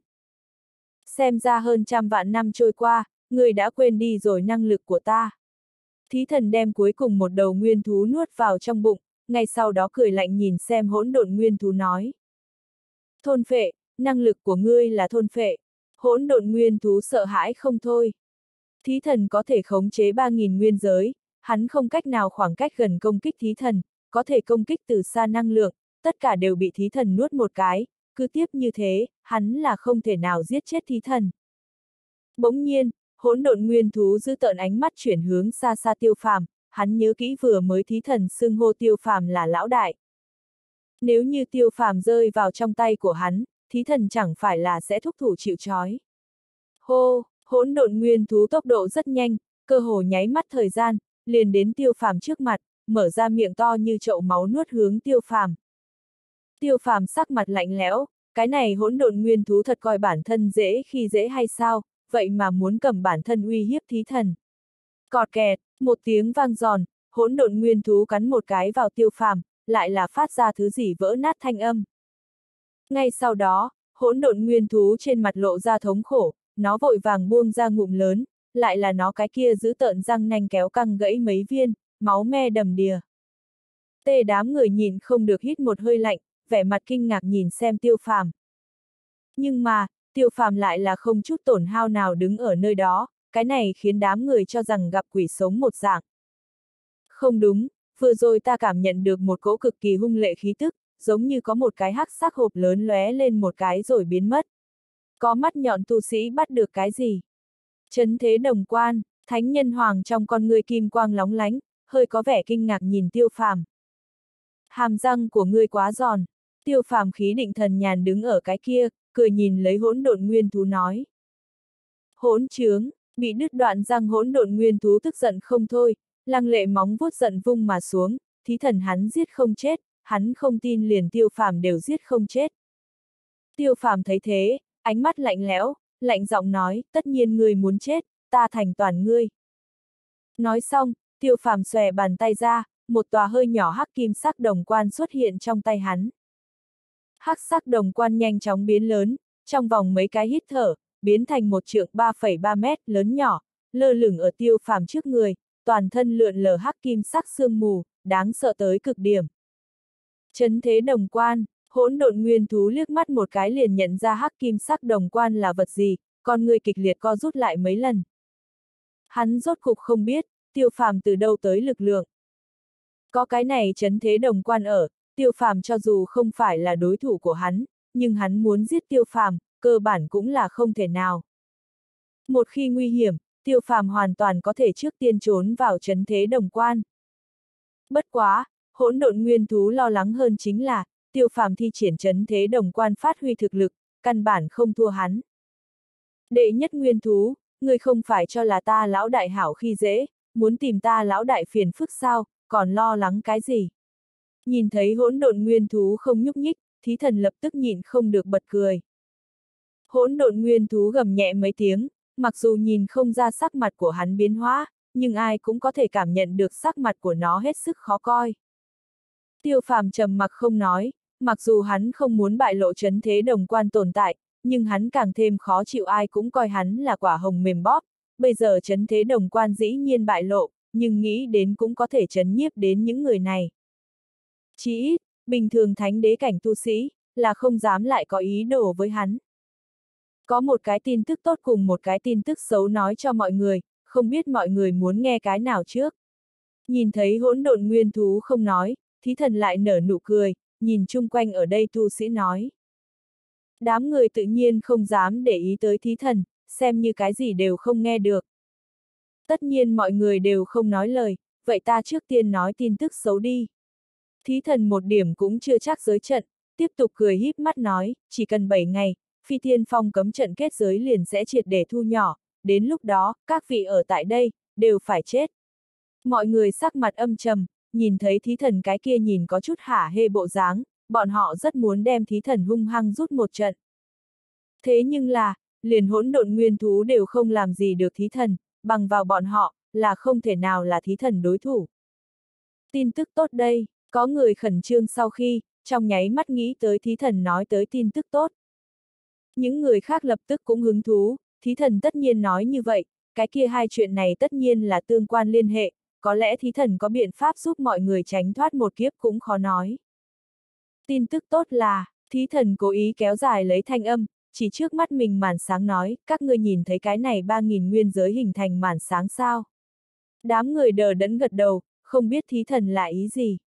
Xem ra hơn 100 vạn năm trôi qua, người đã quên đi rồi năng lực của ta. Thí thần đem cuối cùng một đầu nguyên thú nuốt vào trong bụng, ngay sau đó cười lạnh nhìn xem hỗn độn nguyên thú nói. Thôn phệ, năng lực của ngươi là thôn phệ. Hỗn độn nguyên thú sợ hãi không thôi. Thí thần có thể khống chế 3.000 nguyên giới, hắn không cách nào khoảng cách gần công kích thí thần, có thể công kích từ xa năng lượng, tất cả đều bị thí thần nuốt một cái, cứ tiếp như thế, hắn là không thể nào giết chết thí thần. Bỗng nhiên, hỗn độn nguyên thú giữ tợn ánh mắt chuyển hướng xa xa Tiêu Phàm, hắn nhớ kỹ vừa mới thí thần xưng hô Tiêu Phàm là lão đại. Nếu như Tiêu Phàm rơi vào trong tay của hắn, thí thần chẳng phải là sẽ thúc thủ chịu trói. Hô, hỗn độn nguyên thú tốc độ rất nhanh, cơ hồ nháy mắt thời gian, liền đến Tiêu Phàm trước mặt, mở ra miệng to như chậu máu nuốt hướng Tiêu Phàm. Tiêu Phàm sắc mặt lạnh lẽo, cái này hỗn độn nguyên thú thật coi bản thân dễ khi dễ hay sao, vậy mà muốn cầm bản thân uy hiếp thí thần. Cọt kẹt, một tiếng vang giòn, hỗn độn nguyên thú cắn một cái vào Tiêu Phàm, lại là phát ra thứ gì vỡ nát thanh âm. Ngay sau đó, hỗn độn nguyên thú trên mặt lộ ra thống khổ, nó vội vàng buông ra ngụm lớn, lại là nó cái kia giữ tợn răng nanh kéo căng gãy mấy viên, máu me đầm đìa. Tê đám người nhìn không được hít một hơi lạnh, vẻ mặt kinh ngạc nhìn xem Tiêu Phàm. Nhưng mà, Tiêu Phàm lại là không chút tổn hao nào đứng ở nơi đó, cái này khiến đám người cho rằng gặp quỷ sống một dạng. Không đúng, vừa rồi ta cảm nhận được một cỗ cực kỳ hung lệ khí tức, giống như có một cái hắc sắc hộp lớn lóe lên một cái rồi biến mất. Có mắt nhọn tu sĩ bắt được cái gì? Trấn thế đồng quan, thánh nhân hoàng trong con ngươi kim quang lóng lánh, hơi có vẻ kinh ngạc nhìn Tiêu Phàm. Hàm răng của ngươi quá giòn. Tiêu Phàm khí định thần nhàn đứng ở cái kia, cười nhìn lấy hỗn độn nguyên thú nói. Hỗn trướng, bị đứt đoạn răng hỗn độn nguyên thú tức giận không thôi, lăng lệ móng vuốt giận vung mà xuống, thí thần hắn giết không chết, hắn không tin liền Tiêu Phàm đều giết không chết. Tiêu Phàm thấy thế, ánh mắt lạnh lẽo, lạnh giọng nói, tất nhiên ngươi muốn chết, ta thành toàn ngươi. Nói xong, Tiêu Phàm xòe bàn tay ra, một tòa hơi nhỏ hắc kim sắc đồng quan xuất hiện trong tay hắn. Hắc sắc đồng quan nhanh chóng biến lớn, trong vòng mấy cái hít thở, biến thành một trượng 3,3 mét lớn nhỏ, lơ lửng ở Tiêu Phàm trước người, toàn thân lượn lờ hắc kim sắc sương mù, đáng sợ tới cực điểm. Trấn thế đồng quan, hỗn độn nguyên thú liếc mắt một cái liền nhận ra hắc kim sắc đồng quan là vật gì, con người kịch liệt co rút lại mấy lần. Hắn rốt cục không biết, Tiêu Phàm từ đâu tới lực lượng. Có cái này trấn thế đồng quan ở, Tiêu Phàm cho dù không phải là đối thủ của hắn, nhưng hắn muốn giết Tiêu Phàm, cơ bản cũng là không thể nào. Một khi nguy hiểm, Tiêu Phàm hoàn toàn có thể trước tiên trốn vào trấn thế đồng quan. Bất quá, hỗn độn nguyên thú lo lắng hơn chính là, Tiêu Phàm thi triển trấn thế đồng quan phát huy thực lực, căn bản không thua hắn. Đệ nhất nguyên thú, ngươi không phải cho là ta lão đại hảo khi dễ, muốn tìm ta lão đại phiền phức sao, còn lo lắng cái gì? Nhìn thấy hỗn độn nguyên thú không nhúc nhích, thí thần lập tức nhịn không được bật cười. Hỗn độn nguyên thú gầm nhẹ mấy tiếng, mặc dù nhìn không ra sắc mặt của hắn biến hóa, nhưng ai cũng có thể cảm nhận được sắc mặt của nó hết sức khó coi. Tiêu Phàm trầm mặc không nói, mặc dù hắn không muốn bại lộ trấn thế đồng quan tồn tại, nhưng hắn càng thêm khó chịu ai cũng coi hắn là quả hồng mềm bóp, bây giờ trấn thế đồng quan dĩ nhiên bại lộ, nhưng nghĩ đến cũng có thể trấn nhiếp đến những người này. Chỉ ít, bình thường thánh đế cảnh tu sĩ, là không dám lại có ý đồ với hắn. Có một cái tin tức tốt cùng một cái tin tức xấu nói cho mọi người, không biết mọi người muốn nghe cái nào trước. Nhìn thấy hỗn độn nguyên thú không nói, thí thần lại nở nụ cười, nhìn chung quanh ở đây tu sĩ nói. Đám người tự nhiên không dám để ý tới thí thần, xem như cái gì đều không nghe được. Tất nhiên mọi người đều không nói lời, vậy ta trước tiên nói tin tức xấu đi. Thí thần một điểm cũng chưa chắc giới trận, tiếp tục cười híp mắt nói, chỉ cần 7 ngày, Phi Thiên Phong cấm trận kết giới liền sẽ triệt để thu nhỏ, đến lúc đó, các vị ở tại đây, đều phải chết. Mọi người sắc mặt âm trầm, nhìn thấy thí thần cái kia nhìn có chút hả hê bộ dáng, bọn họ rất muốn đem thí thần hung hăng rút một trận. Thế nhưng là, liền hỗn độn nguyên thú đều không làm gì được thí thần, bằng vào bọn họ, là không thể nào là thí thần đối thủ. Tin tức tốt đây, có người khẩn trương sau khi, trong nháy mắt nghĩ tới thí thần nói tới tin tức tốt. Những người khác lập tức cũng hứng thú, thí thần tất nhiên nói như vậy, cái kia hai chuyện này tất nhiên là tương quan liên hệ, có lẽ thí thần có biện pháp giúp mọi người tránh thoát một kiếp cũng khó nói. Tin tức tốt là, thí thần cố ý kéo dài lấy thanh âm, chỉ trước mắt mình màn sáng nói, các ngươi nhìn thấy cái này 3.000 nguyên giới hình thành màn sáng sao? Đám người đờ đẫn gật đầu, không biết thí thần là ý gì.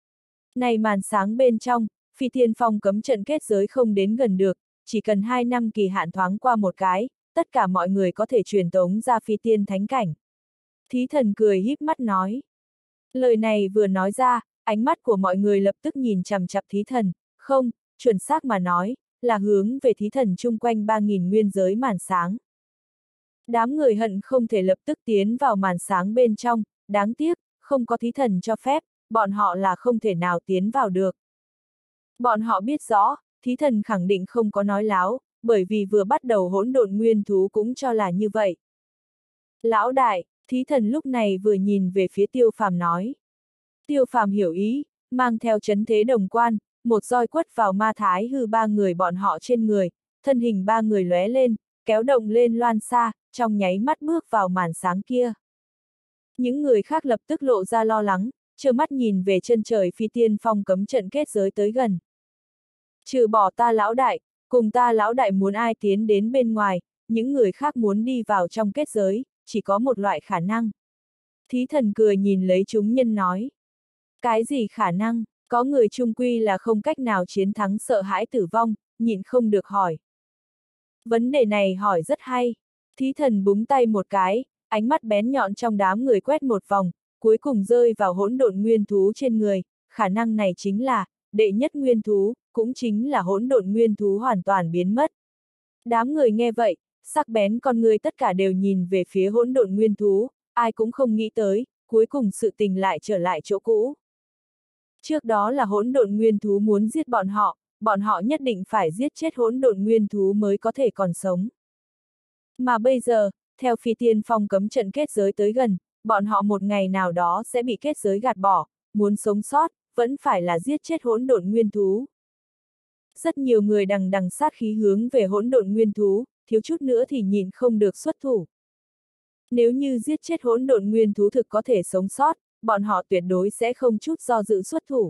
Này màn sáng bên trong, Phi Thiên Phong cấm trận kết giới không đến gần được, chỉ cần 2 năm kỳ hạn thoáng qua một cái, tất cả mọi người có thể truyền tống ra Phi Tiên Thánh Cảnh. Thí thần cười híp mắt nói. Lời này vừa nói ra, ánh mắt của mọi người lập tức nhìn chằm chằm thí thần, không, chuẩn xác mà nói, là hướng về thí thần chung quanh 3.000 nguyên giới màn sáng. Đám người hận không thể lập tức tiến vào màn sáng bên trong, đáng tiếc, không có thí thần cho phép, bọn họ là không thể nào tiến vào được. Bọn họ biết rõ, thí thần khẳng định không có nói láo, bởi vì vừa bắt đầu hỗn độn nguyên thú cũng cho là như vậy. Lão đại, thí thần lúc này vừa nhìn về phía Tiêu Phàm nói. Tiêu Phàm hiểu ý, mang theo trấn thế đồng quan, một roi quất vào Ma Thái Hư ba người bọn họ trên người, thân hình ba người lóe lên, kéo động lên loan xa, trong nháy mắt bước vào màn sáng kia. Những người khác lập tức lộ ra lo lắng, trơ mắt nhìn về chân trời Phi Tiên Phong cấm trận kết giới tới gần. Trừ bỏ ta lão đại, cùng ta lão đại muốn ai tiến đến bên ngoài, những người khác muốn đi vào trong kết giới, chỉ có một loại khả năng. Thí thần cười nhìn lấy chúng nhân nói. Cái gì khả năng, có người chung quy là không cách nào chiến thắng sợ hãi tử vong, nhịn không được hỏi. Vấn đề này hỏi rất hay. Thí thần búng tay một cái, ánh mắt bén nhọn trong đám người quét một vòng, cuối cùng rơi vào hỗn độn nguyên thú trên người, khả năng này chính là, đệ nhất nguyên thú, cũng chính là hỗn độn nguyên thú hoàn toàn biến mất. Đám người nghe vậy, sắc bén con người tất cả đều nhìn về phía hỗn độn nguyên thú, ai cũng không nghĩ tới, cuối cùng sự tình lại trở lại chỗ cũ. Trước đó là hỗn độn nguyên thú muốn giết bọn họ nhất định phải giết chết hỗn độn nguyên thú mới có thể còn sống. Mà bây giờ, theo Phi Tiên Phong cấm trận kết giới tới gần, bọn họ một ngày nào đó sẽ bị kết giới gạt bỏ, muốn sống sót, vẫn phải là giết chết hỗn độn nguyên thú. Rất nhiều người đằng đằng sát khí hướng về hỗn độn nguyên thú, thiếu chút nữa thì nhịn không được xuất thủ. Nếu như giết chết hỗn độn nguyên thú thực có thể sống sót, bọn họ tuyệt đối sẽ không chút do dự xuất thủ.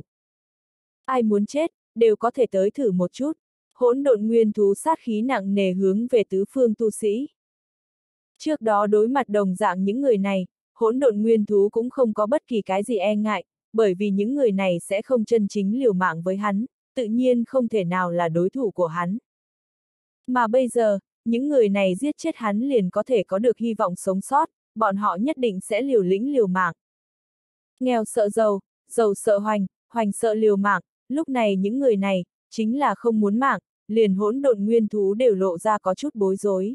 Ai muốn chết, đều có thể tới thử một chút. Hỗn độn nguyên thú sát khí nặng nề hướng về tứ phương tu sĩ. Trước đó đối mặt đồng dạng những người này, hỗn độn nguyên thú cũng không có bất kỳ cái gì e ngại, bởi vì những người này sẽ không chân chính liều mạng với hắn, tự nhiên không thể nào là đối thủ của hắn. Mà bây giờ, những người này giết chết hắn liền có thể có được hy vọng sống sót, bọn họ nhất định sẽ liều lĩnh liều mạng. Nghèo sợ giàu, giàu sợ hoành, hoành sợ liều mạng, lúc này những người này, chính là không muốn mạng, liền hỗn độn nguyên thú đều lộ ra có chút bối rối.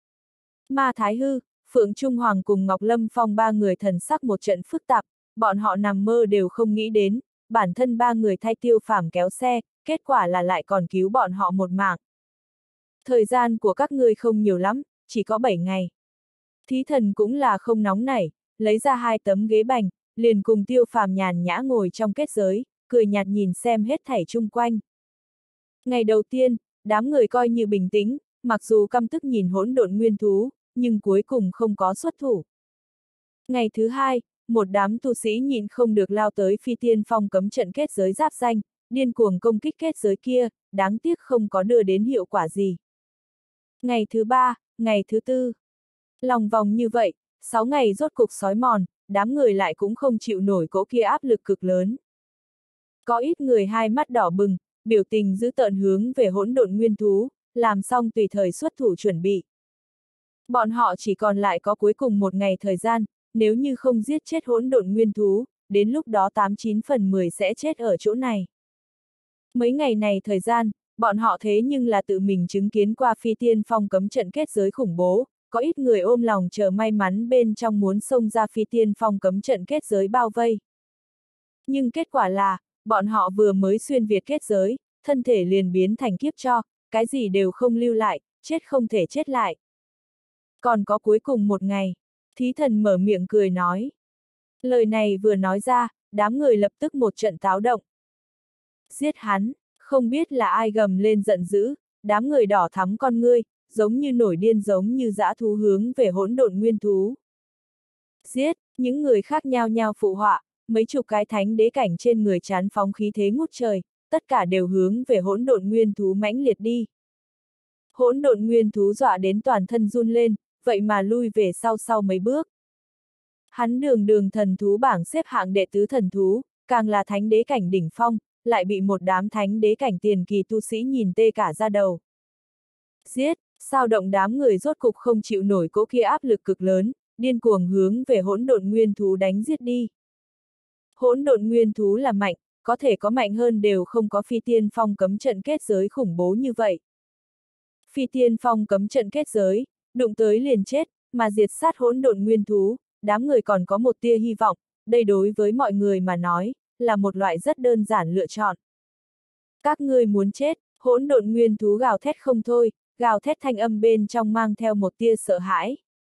Ma Thái Hư, Phượng Trung Hoàng cùng Ngọc Lâm Phong ba người thần sắc một trận phức tạp, bọn họ nằm mơ đều không nghĩ đến, bản thân ba người thay Tiêu Phàm kéo xe, kết quả là lại còn cứu bọn họ một mạng. Thời gian của các ngươi không nhiều lắm, chỉ có 7 ngày. Thí thần cũng là không nóng nảy, lấy ra 2 tấm ghế bành, liền cùng Tiêu Phàm nhàn nhã ngồi trong kết giới, cười nhạt nhìn xem hết thảy chung quanh. Ngày đầu tiên, đám người coi như bình tĩnh, mặc dù căm tức nhìn hỗn độn nguyên thú, nhưng cuối cùng không có xuất thủ. Ngày thứ hai, một đám tu sĩ nhịn không được lao tới Phi Tiên Phong cấm trận kết giới giáp danh, điên cuồng công kích kết giới kia, đáng tiếc không có đưa đến hiệu quả gì. Ngày thứ 3, ngày thứ 4. Lòng vòng như vậy, 6 ngày rốt cục sói mòn, đám người lại cũng không chịu nổi cỗ kia áp lực cực lớn. Có ít người hai mắt đỏ bừng, biểu tình dữ tợn hướng về hỗn độn nguyên thú, làm xong tùy thời xuất thủ chuẩn bị. Bọn họ chỉ còn lại có cuối cùng một ngày thời gian, nếu như không giết chết hỗn độn nguyên thú, đến lúc đó 89 phần 10 sẽ chết ở chỗ này. Mấy ngày này thời gian, bọn họ thế nhưng là tự mình chứng kiến qua Phi Tiên Phong cấm trận kết giới khủng bố, có ít người ôm lòng chờ may mắn bên trong muốn xông ra Phi Tiên Phong cấm trận kết giới bao vây. Nhưng kết quả là, bọn họ vừa mới xuyên việt kết giới, thân thể liền biến thành kiếp cho, cái gì đều không lưu lại, chết không thể chết lại. Còn có cuối cùng một ngày, thí thần mở miệng cười nói. Lời này vừa nói ra, đám người lập tức một trận táo động. Giết hắn, không biết là ai gầm lên giận dữ, đám người đỏ thắm con ngươi, giống như nổi điên giống như dã thú hướng về hỗn độn nguyên thú. Giết, những người khác nhao nhao phụ họa, mấy chục cái thánh đế cảnh trên người chán phóng khí thế ngút trời, tất cả đều hướng về hỗn độn nguyên thú mãnh liệt đi. Hỗn độn nguyên thú dọa đến toàn thân run lên, vậy mà lui về sau mấy bước. Hắn đường thần thú bảng xếp hạng đệ tứ thần thú, càng là thánh đế cảnh đỉnh phong, lại bị một đám thánh đế cảnh tiền kỳ tu sĩ nhìn tê cả da đầu. Giết, sao động đám người rốt cục không chịu nổi cỗ kia áp lực cực lớn, điên cuồng hướng về hỗn độn nguyên thú đánh giết đi. Hỗn độn nguyên thú là mạnh, có thể có mạnh hơn đều không có Phi Tiên Phong cấm trận kết giới khủng bố như vậy. Phi Tiên Phong cấm trận kết giới, đụng tới liền chết, mà diệt sát hỗn độn nguyên thú, đám người còn có một tia hy vọng, đây đối với mọi người mà nói, là một loại rất đơn giản lựa chọn. Các ngươi muốn chết, hỗn độn nguyên thú gào thét không thôi, gào thét thanh âm bên trong mang theo một tia sợ hãi.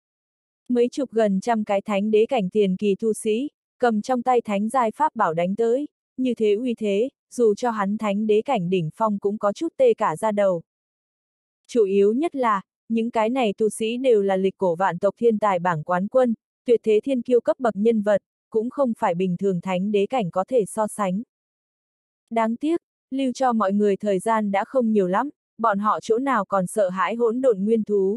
Mấy chục gần trăm cái thánh đế cảnh tiền kỳ tu sĩ, cầm trong tay thánh giai pháp bảo đánh tới, như thế uy thế, dù cho hắn thánh đế cảnh đỉnh phong cũng có chút tê cả da đầu. Chủ yếu nhất là, những cái này tu sĩ đều là lịch cổ vạn tộc thiên tài bảng quán quân, tuyệt thế thiên kiêu cấp bậc nhân vật, cũng không phải bình thường thánh đế cảnh có thể so sánh. Đáng tiếc, lưu cho mọi người thời gian đã không nhiều lắm, bọn họ chỗ nào còn sợ hãi hỗn độn nguyên thú.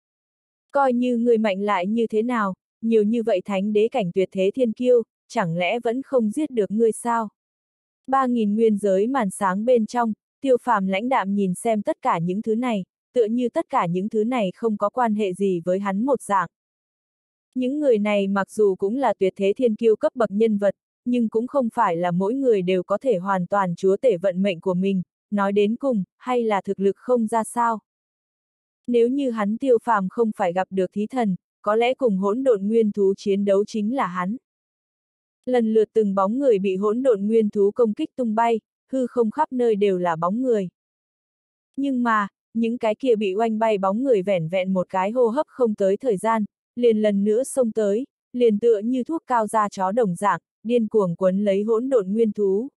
Coi như người mạnh lại như thế nào, nhiều như vậy thánh đế cảnh tuyệt thế thiên kiêu, chẳng lẽ vẫn không giết được ngươi sao? 3.000 nguyên giới màn sáng bên trong, Tiêu Phàm lãnh đạm nhìn xem tất cả những thứ này, tựa như tất cả những thứ này không có quan hệ gì với hắn một dạng. Những người này mặc dù cũng là tuyệt thế thiên kiêu cấp bậc nhân vật, nhưng cũng không phải là mỗi người đều có thể hoàn toàn chúa tể vận mệnh của mình, nói đến cùng, hay là thực lực không ra sao. Nếu như hắn Tiêu Phàm không phải gặp được thí thần, có lẽ cùng hỗn độn nguyên thú chiến đấu chính là hắn. Lần lượt từng bóng người bị hỗn độn nguyên thú công kích tung bay, hư không khắp nơi đều là bóng người. Nhưng mà, những cái kia bị oanh bay bóng người vẻn vẹn một cái hô hấp không tới thời gian, liền lần nữa xông tới, liền tựa như thuốc cao da chó đồng dạng, điên cuồng quấn lấy hỗn độn nguyên thú.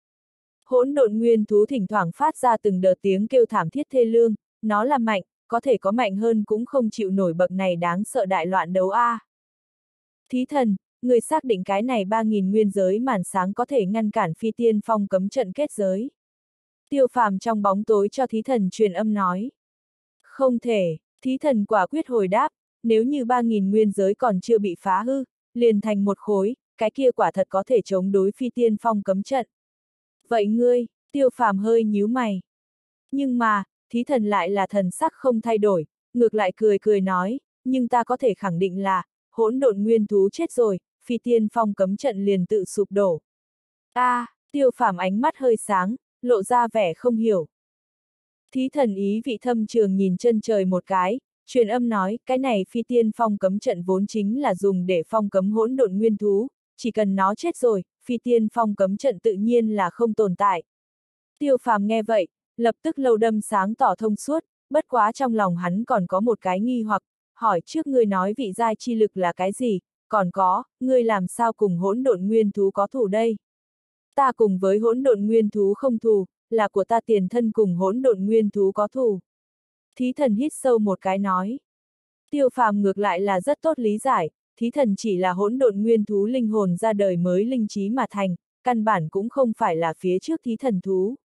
Hỗn độn nguyên thú thỉnh thoảng phát ra từng đợt tiếng kêu thảm thiết thê lương, nó là mạnh, có thể có mạnh hơn cũng không chịu nổi bậc này đáng sợ đại loạn đấu a. Thí thần, người xác định cái này 3.000 nguyên giới màn sáng có thể ngăn cản Phi Tiên Phong cấm trận kết giới. Tiêu Phàm trong bóng tối cho thí thần truyền âm nói. Không thể, thí thần quả quyết hồi đáp, nếu như 3.000 nguyên giới còn chưa bị phá hư, liền thành một khối, cái kia quả thật có thể chống đối Phi Tiên Phong cấm trận. Vậy ngươi, Tiêu Phàm hơi nhíu mày. Nhưng mà, thí thần lại là thần sắc không thay đổi, ngược lại cười nói, nhưng ta có thể khẳng định là, hỗn độn nguyên thú chết rồi, Phi Tiên Phong cấm trận liền tự sụp đổ. Tiêu Phàm ánh mắt hơi sáng, lộ ra vẻ không hiểu. Thí thần ý vị thâm trường nhìn chân trời một cái, truyền âm nói, cái này Phi Tiên Phong cấm trận vốn chính là dùng để phong cấm hỗn độn nguyên thú, chỉ cần nó chết rồi, Phi Tiên Phong cấm trận tự nhiên là không tồn tại. Tiêu Phàm nghe vậy, lập tức lâu đâm sáng tỏ thông suốt, bất quá trong lòng hắn còn có một cái nghi hoặc, hỏi trước ngươi nói vị giai chi lực là cái gì, còn có, ngươi làm sao cùng hỗn độn nguyên thú có thù đây? Ta cùng với hỗn độn nguyên thú không thù, là của ta tiền thân cùng hỗn độn nguyên thú có thù. Thí thần hít sâu một cái nói. Tiêu Phàm ngược lại là rất tốt lý giải, thí thần chỉ là hỗn độn nguyên thú linh hồn ra đời mới linh trí mà thành, căn bản cũng không phải là phía trước thí thần thú.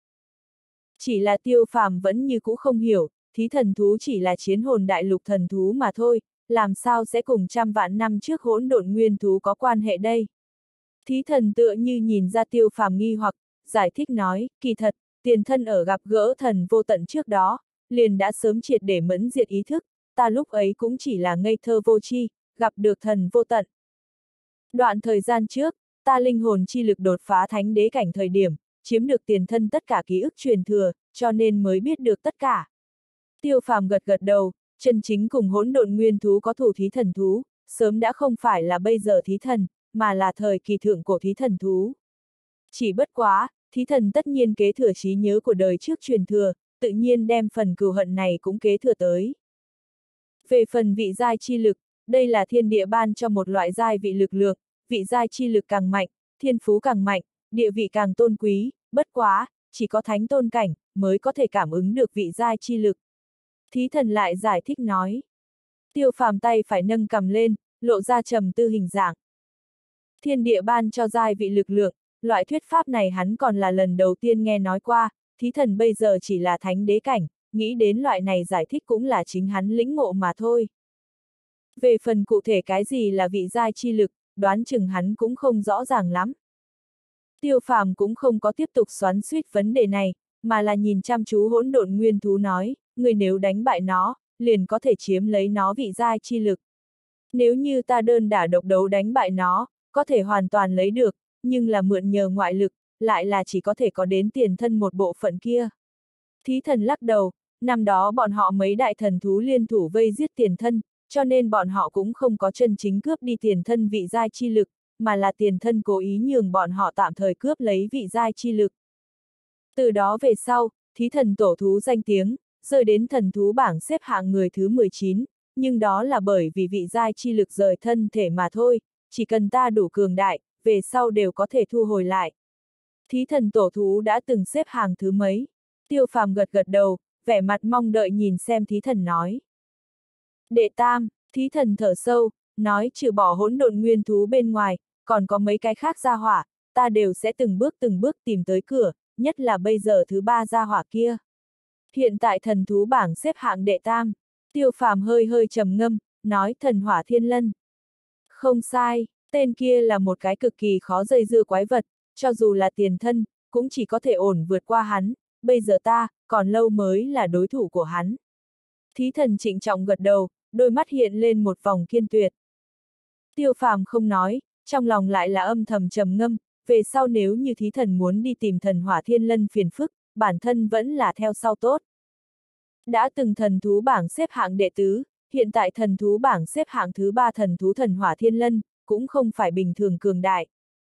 Chỉ là Tiêu Phàm vẫn như cũ không hiểu, thí thần thú chỉ là chiến hồn đại lục thần thú mà thôi, làm sao sẽ cùng trăm vạn năm trước hỗn độn nguyên thú có quan hệ đây? Thí thần tựa như nhìn ra Tiêu Phàm nghi hoặc, giải thích nói, kỳ thật, tiền thân ở gặp gỡ thần vô tận trước đó, liền đã sớm triệt để mẫn diệt ý thức, ta lúc ấy cũng chỉ là ngây thơ vô tri, gặp được thần vô tận. Đoạn thời gian trước, ta linh hồn chi lực đột phá thánh đế cảnh thời điểm, chiếm được tiền thân tất cả ký ức truyền thừa, cho nên mới biết được tất cả. Tiêu Phàm gật gật đầu, chân chính cùng hỗn độn nguyên thú có thủ thí thần thú, sớm đã không phải là bây giờ thí thần, mà là thời kỳ thượng cổ thí thần thú. Chỉ bất quá, thí thần tất nhiên kế thừa trí nhớ của đời trước truyền thừa, tự nhiên đem phần cừu hận này cũng kế thừa tới. Về phần vị giai chi lực, đây là thiên địa ban cho một loại giai vị lực lượng, vị giai chi lực càng mạnh, thiên phú càng mạnh, địa vị càng tôn quý, bất quá, chỉ có thánh tôn cảnh, mới có thể cảm ứng được vị giai chi lực. Thí thần lại giải thích nói. Tiêu Phàm tay phải nâng cầm lên, lộ ra trầm tư hình dạng. Thiên địa ban cho giai vị lực lượng, loại thuyết pháp này hắn còn là lần đầu tiên nghe nói qua, thí thần bây giờ chỉ là thánh đế cảnh, nghĩ đến loại này giải thích cũng là chính hắn lĩnh ngộ mà thôi. Về phần cụ thể cái gì là vị giai chi lực, đoán chừng hắn cũng không rõ ràng lắm. Tiêu Phàm cũng không có tiếp tục xoắn xuýt vấn đề này, mà là nhìn chăm chú hỗn độn nguyên thú nói, người nếu đánh bại nó, liền có thể chiếm lấy nó vị giai chi lực. Nếu như ta đơn đả độc đấu đánh bại nó, có thể hoàn toàn lấy được, nhưng là mượn nhờ ngoại lực, lại là chỉ có thể có đến tiền thân một bộ phận kia. Thí thần lắc đầu, năm đó bọn họ mấy đại thần thú liên thủ vây giết tiền thân, cho nên bọn họ cũng không có chân chính cướp đi tiền thân vị giai chi lực, mà là tiền thân cố ý nhường bọn họ tạm thời cướp lấy vị giai chi lực. Từ đó về sau, thí thần tổ thú danh tiếng, rơi đến thần thú bảng xếp hạng người thứ 19, nhưng đó là bởi vì vị giai chi lực rời thân thể mà thôi, chỉ cần ta đủ cường đại, về sau đều có thể thu hồi lại. Thí thần tổ thú đã từng xếp hàng thứ mấy? Tiêu Phàm gật gật đầu, vẻ mặt mong đợi nhìn xem thí thần nói. Đệ tam, thí thần thở sâu, nói trừ bỏ hỗn độn nguyên thú bên ngoài, còn có mấy cái khác gia hỏa, ta đều sẽ từng bước tìm tới cửa, nhất là bây giờ thứ ba gia hỏa kia. Hiện tại thần thú bảng xếp hạng đệ tam, Tiêu Phàm hơi hơi trầm ngâm, nói thần hỏa thiên lân. Không sai, tên kia là một cái cực kỳ khó dây dưa quái vật, cho dù là tiền thân, cũng chỉ có thể ổn vượt qua hắn, bây giờ ta, còn lâu mới là đối thủ của hắn. Thí thần trịnh trọng gật đầu, đôi mắt hiện lên một vòng kiên tuyệt. Tiêu Phàm không nói, trong lòng lại là âm thầm trầm ngâm, về sau nếu như thí thần muốn đi tìm thần hỏa thiên lân phiền phức, bản thân vẫn là theo sau tốt. Đã từng thần thú bảng xếp hạng đệ tứ, hiện tại thần thú bảng xếp hạng thứ ba thần thú thần hỏa thiên lân, cũng không phải bình thường cường đại.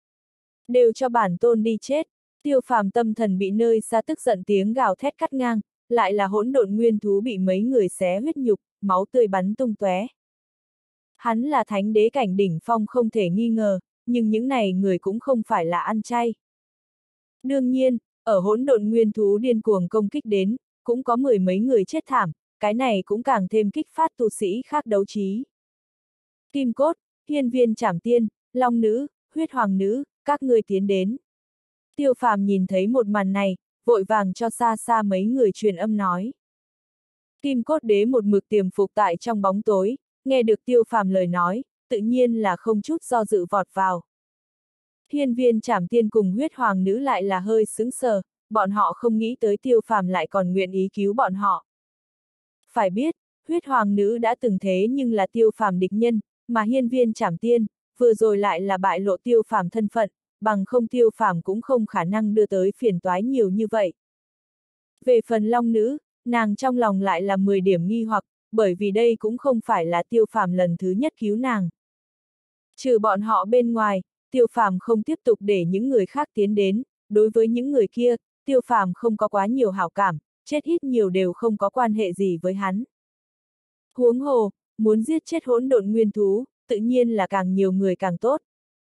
Đều cho bản tôn đi chết, Tiêu Phàm tâm thần bị nơi xa tức giận tiếng gào thét cắt ngang, lại là hỗn độn nguyên thú bị mấy người xé huyết nhục, máu tươi bắn tung tóe. Hắn là thánh đế cảnh đỉnh phong không thể nghi ngờ, nhưng những này người cũng không phải là ăn chay. Đương nhiên, ở hỗn độn nguyên thú điên cuồng công kích đến, cũng có mười mấy người chết thảm, cái này cũng càng thêm kích phát tu sĩ khác đấu trí. Kim Cốt, Hiên Viên Trảm Tiên, Long Nữ, Huyết Hoàng Nữ, các ngươi tiến đến. Tiêu Phàm nhìn thấy một màn này, vội vàng cho xa xa mấy người truyền âm nói. Kim Cốt Đế một mực tiềm phục tại trong bóng tối, nghe được Tiêu Phàm lời nói, tự nhiên là không chút do dự vọt vào. Hiên Viên Trảm Tiên cùng Huyết Hoàng Nữ lại là hơi sững sờ, bọn họ không nghĩ tới Tiêu Phàm lại còn nguyện ý cứu bọn họ. Phải biết, Huyết Hoàng Nữ đã từng thế nhưng là Tiêu Phàm địch nhân, mà Hiên Viên Trảm Tiên, vừa rồi lại là bại lộ Tiêu Phàm thân phận, bằng không Tiêu Phàm cũng không khả năng đưa tới phiền toái nhiều như vậy. Về phần Long Nữ, nàng trong lòng lại là 10 điểm nghi hoặc, bởi vì đây cũng không phải là Tiêu Phàm lần thứ nhất cứu nàng. Trừ bọn họ bên ngoài, Tiêu Phàm không tiếp tục để những người khác tiến đến, đối với những người kia, Tiêu Phàm không có quá nhiều hảo cảm, chết ít nhiều đều không có quan hệ gì với hắn. Huống hồ, muốn giết chết hỗn độn nguyên thú, tự nhiên là càng nhiều người càng tốt.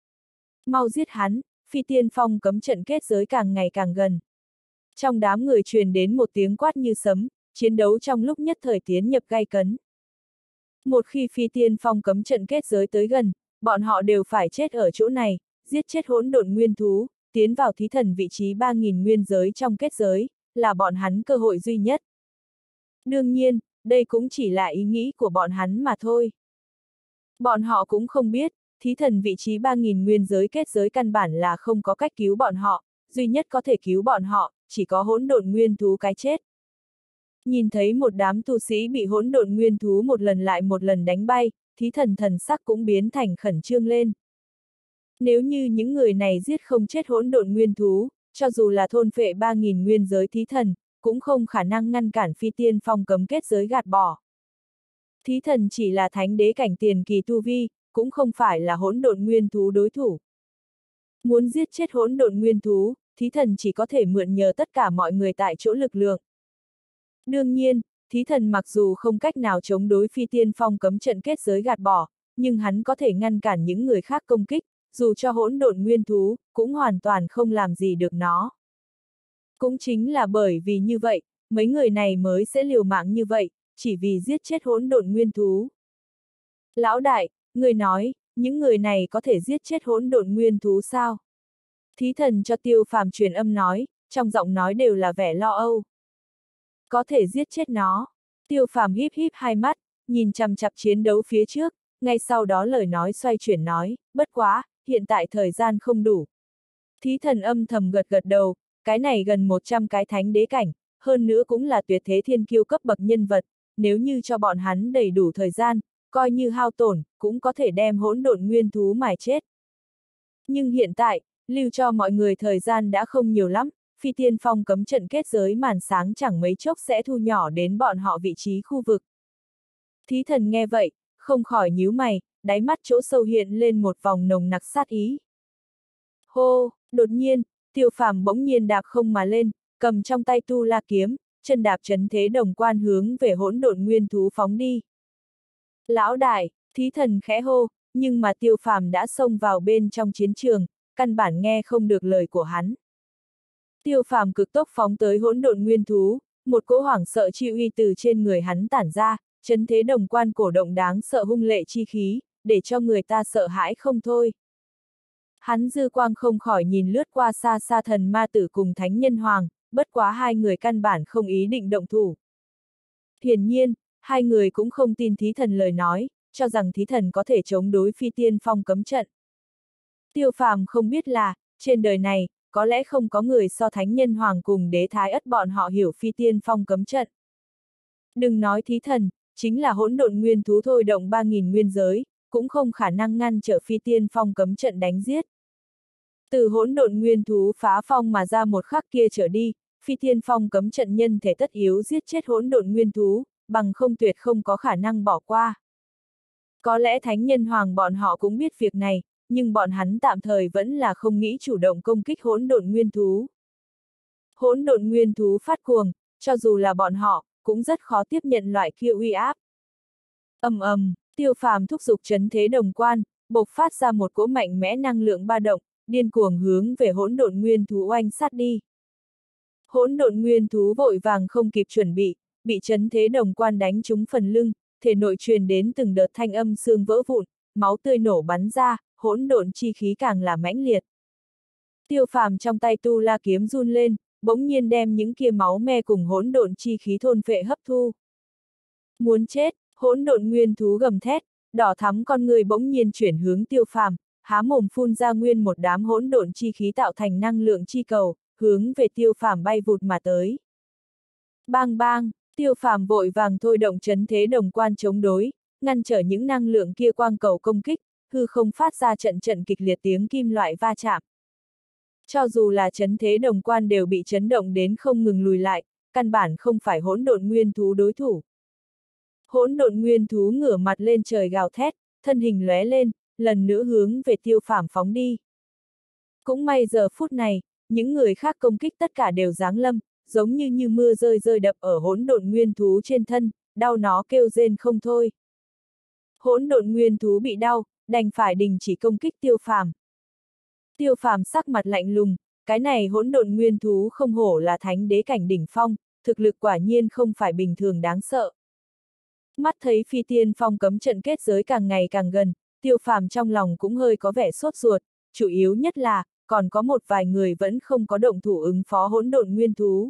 Mau giết hắn, Phi Tiên Phong cấm trận kết giới càng ngày càng gần. Trong đám người truyền đến một tiếng quát như sấm, chiến đấu trong lúc nhất thời tiến nhập gay cấn. Một khi Phi Tiên Phong cấm trận kết giới tới gần, bọn họ đều phải chết ở chỗ này, giết chết hỗn độn nguyên thú, tiến vào thí thần vị trí 3.000 nguyên giới trong kết giới, là bọn hắn cơ hội duy nhất. Đương nhiên, đây cũng chỉ là ý nghĩ của bọn hắn mà thôi. Bọn họ cũng không biết, thí thần vị trí 3.000 nguyên giới kết giới căn bản là không có cách cứu bọn họ, duy nhất có thể cứu bọn họ, chỉ có hỗn độn nguyên thú cái chết. Nhìn thấy một đám tu sĩ bị hỗn độn nguyên thú một lần lại một lần đánh bay, thí thần thần sắc cũng biến thành khẩn trương lên. Nếu như những người này giết không chết hỗn độn nguyên thú, cho dù là thôn phệ 3.000 nguyên giới thí thần, cũng không khả năng ngăn cản phi tiên phong cấm kết giới gạt bỏ. Thí thần chỉ là thánh đế cảnh tiền kỳ tu vi, cũng không phải là hỗn độn nguyên thú đối thủ. Muốn giết chết hỗn độn nguyên thú, thí thần chỉ có thể mượn nhờ tất cả mọi người tại chỗ lực lượng. Đương nhiên, thí thần mặc dù không cách nào chống đối phi tiên phong cấm trận kết giới gạt bỏ, nhưng hắn có thể ngăn cản những người khác công kích, dù cho hỗn độn nguyên thú, cũng hoàn toàn không làm gì được nó. Cũng chính là bởi vì như vậy, mấy người này mới sẽ liều mạng như vậy, chỉ vì giết chết hỗn độn nguyên thú. Lão đại, người nói, những người này có thể giết chết hỗn độn nguyên thú sao? Thí thần cho Tiêu Phàm truyền âm nói, trong giọng nói đều là vẻ lo âu. Có thể giết chết nó. Tiêu Phàm híp híp hai mắt, nhìn chằm chằm chiến đấu phía trước, ngay sau đó lời nói xoay chuyển nói, bất quá, hiện tại thời gian không đủ. Thí thần âm thầm gật gật đầu, cái này gần 100 cái thánh đế cảnh, hơn nữa cũng là tuyệt thế thiên kiêu cấp bậc nhân vật, nếu như cho bọn hắn đầy đủ thời gian, coi như hao tổn, cũng có thể đem hỗn độn nguyên thú mài chết. Nhưng hiện tại, lưu cho mọi người thời gian đã không nhiều lắm, phi tiên phong cấm trận kết giới màn sáng chẳng mấy chốc sẽ thu nhỏ đến bọn họ vị trí khu vực. Thí thần nghe vậy, không khỏi nhíu mày, đáy mắt chỗ sâu hiện lên một vòng nồng nặc sát ý. Hô, đột nhiên, Tiêu Phàm bỗng nhiên đạp không mà lên, cầm trong tay tu la kiếm, chân đạp chấn thế đồng quan hướng về hỗn độn nguyên thú phóng đi. Lão đại, thí thần khẽ hô, nhưng mà Tiêu Phàm đã xông vào bên trong chiến trường, căn bản nghe không được lời của hắn. Tiêu Phàm cực tốc phóng tới hỗn độn nguyên thú, một cỗ hoảng sợ chi uy từ trên người hắn tản ra, chấn thế đồng quan cổ động đáng sợ hung lệ chi khí, để cho người ta sợ hãi không thôi. Hắn dư quang không khỏi nhìn lướt qua xa xa thần ma tử cùng thánh nhân hoàng, bất quá hai người căn bản không ý định động thủ. Hiển nhiên, hai người cũng không tin thí thần lời nói, cho rằng thí thần có thể chống đối phi tiên phong cấm trận. Tiêu Phàm không biết là, trên đời này, có lẽ không có người so thánh nhân hoàng cùng đế thái ất bọn họ hiểu phi tiên phong cấm trận. Đừng nói thí thần, chính là hỗn độn nguyên thú thôi động 3.000 nguyên giới, cũng không khả năng ngăn trở phi tiên phong cấm trận đánh giết. Từ hỗn độn nguyên thú phá phong mà ra một khắc kia trở đi, phi tiên phong cấm trận nhân thể tất yếu giết chết hỗn độn nguyên thú, bằng không tuyệt không có khả năng bỏ qua. Có lẽ thánh nhân hoàng bọn họ cũng biết việc này, nhưng bọn hắn tạm thời vẫn là không nghĩ chủ động công kích hỗn độn nguyên thú. Hỗn độn nguyên thú phát cuồng, cho dù là bọn họ, cũng rất khó tiếp nhận loại kia uy áp. Tiêu Phàm thúc giục chấn thế đồng quan, bộc phát ra một cỗ mạnh mẽ năng lượng ba động, điên cuồng hướng về hỗn độn nguyên thú oanh sát đi. Hỗn độn nguyên thú vội vàng không kịp chuẩn bị chấn thế đồng quan đánh trúng phần lưng, thể nội truyền đến từng đợt thanh âm xương vỡ vụn, máu tươi nổ bắn ra, hỗn độn chi khí càng là mãnh liệt. Tiêu Phàm trong tay tu la kiếm run lên, bỗng nhiên đem những kia máu me cùng hỗn độn chi khí thôn phệ hấp thu. Muốn chết, hỗn độn nguyên thú gầm thét, đỏ thắm con người bỗng nhiên chuyển hướng Tiêu Phàm, há mồm phun ra nguyên một đám hỗn độn chi khí tạo thành năng lượng chi cầu, hướng về Tiêu Phàm bay vụt mà tới. Bang bang, Tiêu Phàm vội vàng thôi động chấn thế đồng quan chống đối, ngăn trở những năng lượng kia quang cầu công kích, hư không phát ra trận trận kịch liệt tiếng kim loại va chạm. Cho dù là chấn thế đồng quan đều bị chấn động đến không ngừng lùi lại, căn bản không phải hỗn độn nguyên thú đối thủ. Hỗn độn nguyên thú ngửa mặt lên trời gào thét, thân hình lóe lên, lần nữa hướng về Tiêu Phàm phóng đi. Cũng may giờ phút này, những người khác công kích tất cả đều giáng lâm, giống như mưa rơi rơi đập ở hỗn độn nguyên thú trên thân, đau nó kêu rên không thôi. Hỗn độn nguyên thú bị đau, đành phải đình chỉ công kích Tiêu Phàm. Tiêu Phàm sắc mặt lạnh lùng, cái này hỗn độn nguyên thú không hổ là thánh đế cảnh đỉnh phong, thực lực quả nhiên không phải bình thường đáng sợ. Mắt thấy phi tiên phong cấm trận kết giới càng ngày càng gần, Tiêu Phàm trong lòng cũng hơi có vẻ sốt ruột, chủ yếu nhất là, còn có một vài người vẫn không có động thủ ứng phó hỗn độn nguyên thú.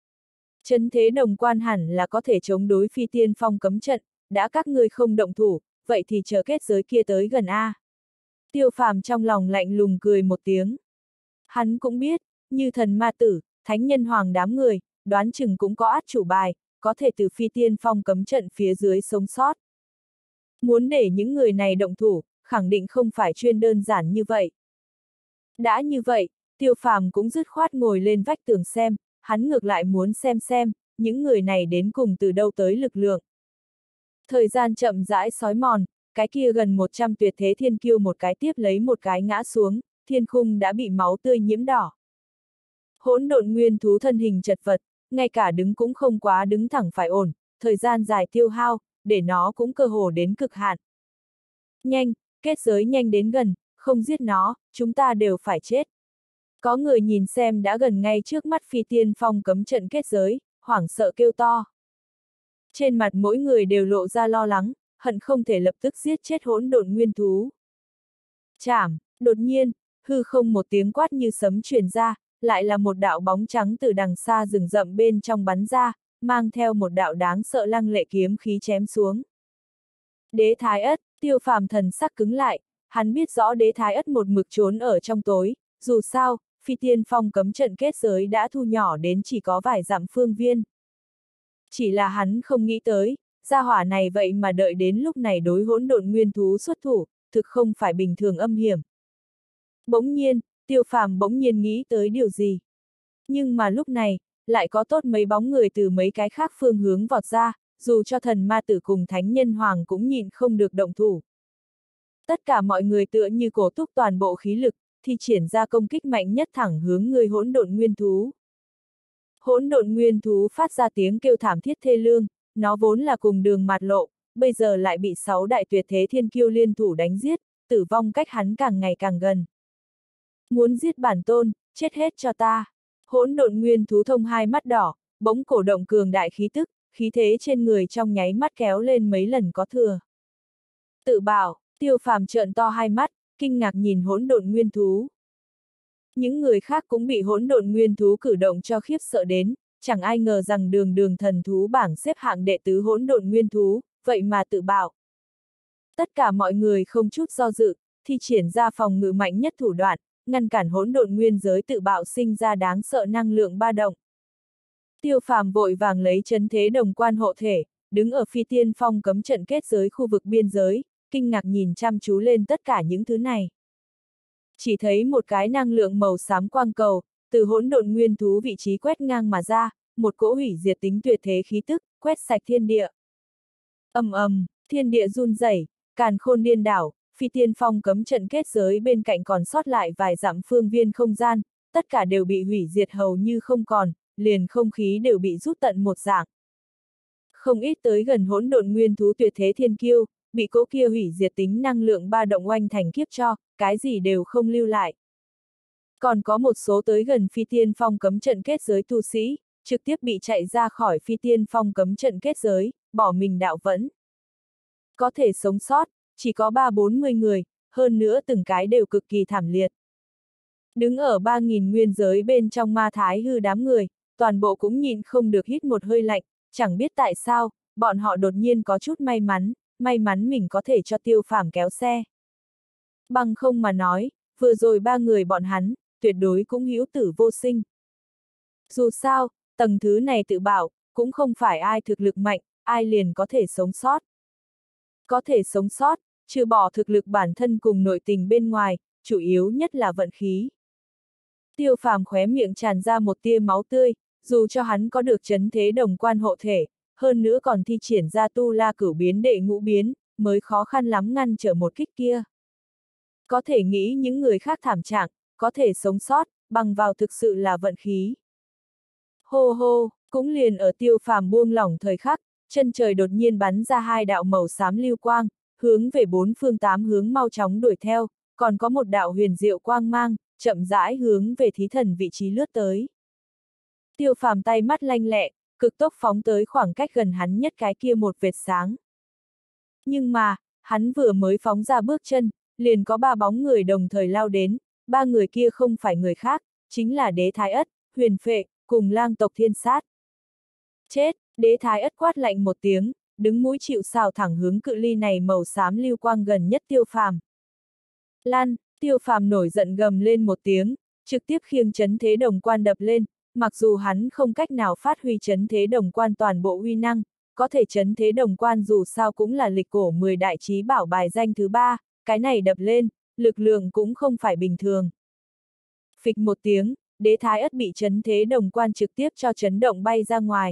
Trấn thế đồng quan hẳn là có thể chống đối phi tiên phong cấm trận, đã các ngươi không động thủ, vậy thì chờ kết giới kia tới gần A. Tiêu Phàm trong lòng lạnh lùng cười một tiếng. Hắn cũng biết, như thần ma tử, thánh nhân hoàng đám người, đoán chừng cũng có át chủ bài, có thể từ phi tiên phong cấm trận phía dưới sống sót. Muốn để những người này động thủ, khẳng định không phải chuyên đơn giản như vậy. Đã như vậy, Tiêu Phàm cũng dứt khoát ngồi lên vách tường xem, hắn ngược lại muốn xem, những người này đến cùng từ đâu tới lực lượng. Thời gian chậm rãi xói mòn, cái kia gần 100 tuyệt thế thiên kiêu một cái tiếp lấy một cái ngã xuống, thiên khung đã bị máu tươi nhiễm đỏ. Hỗn độn nguyên thú thân hình chật vật, ngay cả đứng cũng không quá đứng thẳng phải ổn, thời gian dài tiêu hao, để nó cũng cơ hồ đến cực hạn. Nhanh, kết giới nhanh đến gần, không giết nó, chúng ta đều phải chết. Có người nhìn xem đã gần ngay trước mắt phi tiên phong cấm trận kết giới, hoảng sợ kêu to. Trên mặt mỗi người đều lộ ra lo lắng, hận không thể lập tức giết chết hỗn độn nguyên thú. Chảm, đột nhiên, hư không một tiếng quát như sấm truyền ra, lại là một đạo bóng trắng từ đằng xa rừng rậm bên trong bắn ra, mang theo một đạo đáng sợ lăng lệ kiếm khí chém xuống. Đế Thái Ất, Tiêu Phàm thần sắc cứng lại, hắn biết rõ Đế Thái Ất một mực trốn ở trong tối, dù sao, phi tiên phong cấm trận kết giới đã thu nhỏ đến chỉ có vài dặm phương viên. Chỉ là hắn không nghĩ tới, gia hỏa này vậy mà đợi đến lúc này đối hỗn độn nguyên thú xuất thủ, thực không phải bình thường âm hiểm. Bỗng nhiên, Tiêu Phàm bỗng nhiên nghĩ tới điều gì. Nhưng mà lúc này, lại có tốt mấy bóng người từ mấy cái khác phương hướng vọt ra, dù cho thần ma tử cùng thánh nhân hoàng cũng nhịn không được động thủ. Tất cả mọi người tựa như cổ túc toàn bộ khí lực, thì triển ra công kích mạnh nhất thẳng hướng người hỗn độn nguyên thú. Hỗn độn nguyên thú phát ra tiếng kêu thảm thiết thê lương, nó vốn là cùng đường mạt lộ, bây giờ lại bị 6 đại tuyệt thế thiên kiêu liên thủ đánh giết, tử vong cách hắn càng ngày càng gần. Muốn giết bản tôn, chết hết cho ta. Hỗn độn nguyên thú thông hai mắt đỏ, bỗng cổ động cường đại khí tức, khí thế trên người trong nháy mắt kéo lên mấy lần có thừa. Tự bảo, Tiêu Phàm trợn to hai mắt, kinh ngạc nhìn hỗn độn nguyên thú. Những người khác cũng bị hỗn độn nguyên thú cử động cho khiếp sợ đến, chẳng ai ngờ rằng đường thần thú bảng xếp hạng đệ tứ hỗn độn nguyên thú, vậy mà tự bảo. Tất cả mọi người không chút do dự, thì triển ra phòng ngự mạnh nhất thủ đoạn, ngăn cản hỗn độn nguyên giới tự bạo sinh ra đáng sợ năng lượng ba động. Tiêu Phàm vội vàng lấy trấn thế đồng quan hộ thể, đứng ở phi tiên phong cấm trận kết giới khu vực biên giới, kinh ngạc nhìn chăm chú lên tất cả những thứ này. Chỉ thấy một cái năng lượng màu xám quang cầu, từ hỗn độn nguyên thú vị trí quét ngang mà ra, một cỗ hủy diệt tính tuyệt thế khí tức, quét sạch thiên địa. Ầm ầm, thiên địa run rẩy, càn khôn điên đảo, phi tiên phong cấm trận kết giới bên cạnh còn sót lại vài dặm phương viên không gian, tất cả đều bị hủy diệt hầu như không còn, liền không khí đều bị rút tận một dạng. Không ít tới gần hỗn độn nguyên thú tuyệt thế thiên kiêu, bị cỗ kia hủy diệt tính năng lượng ba động oanh thành kiếp cho, cái gì đều không lưu lại. Còn có một số tới gần phi tiên phong cấm trận kết giới tu sĩ, trực tiếp bị chạy ra khỏi phi tiên phong cấm trận kết giới, bỏ mình đạo vẫn. Có thể sống sót, chỉ có 3-40 người, hơn nữa từng cái đều cực kỳ thảm liệt. Đứng ở 3.000 nguyên giới bên trong ma thái hư đám người, toàn bộ cũng nhịn không được hít một hơi lạnh, chẳng biết tại sao, bọn họ đột nhiên có chút may mắn mình có thể cho Tiêu Phàm kéo xe. Bằng không mà nói, vừa rồi 3 người bọn hắn, tuyệt đối cũng hữu tử vô sinh. Dù sao, tầng thứ này tự bảo, cũng không phải ai thực lực mạnh, ai liền có thể sống sót. Có thể sống sót, trừ bỏ thực lực bản thân cùng nội tình bên ngoài, chủ yếu nhất là vận khí. Tiêu Phàm khóe miệng tràn ra một tia máu tươi, dù cho hắn có được trấn thế đồng quan hộ thể, hơn nữa còn thi triển ra tu la cửu biến đệ ngũ biến, mới khó khăn lắm ngăn trở một kích kia. Có thể nghĩ những người khác thảm trạng, có thể sống sót, bằng vào thực sự là vận khí. Hô hô, cũng liền ở Tiêu Phàm buông lỏng thời khắc, chân trời đột nhiên bắn ra 2 đạo màu xám lưu quang, hướng về 4 phương 8 hướng mau chóng đuổi theo, còn có một đạo huyền diệu quang mang, chậm rãi hướng về thí thần vị trí lướt tới. Tiêu Phàm tay mắt lanh lẹ, cực tốc phóng tới khoảng cách gần hắn nhất cái kia một vệt sáng. Nhưng mà, hắn vừa mới phóng ra bước chân, liền có 3 bóng người đồng thời lao đến, 3 người kia không phải người khác, chính là Đế Thái Ất, Huyền Phệ, cùng lang tộc Thiên Sát. Chết! Đế Thái Ất quát lạnh một tiếng, đứng mũi chịu sào thẳng hướng cự ly này màu xám lưu quang gần nhất Tiêu Phàm. Lan! Tiêu Phàm nổi giận gầm lên một tiếng, trực tiếp khiêng chấn thế đồng quan đập lên, mặc dù hắn không cách nào phát huy chấn thế đồng quan toàn bộ uy năng, có thể chấn thế đồng quan dù sao cũng là lịch cổ 10 đại chí bảo bài danh thứ 3, cái này đập lên, lực lượng cũng không phải bình thường. Phịch một tiếng, Đế Thái Ất bị chấn thế đồng quan trực tiếp cho chấn động bay ra ngoài.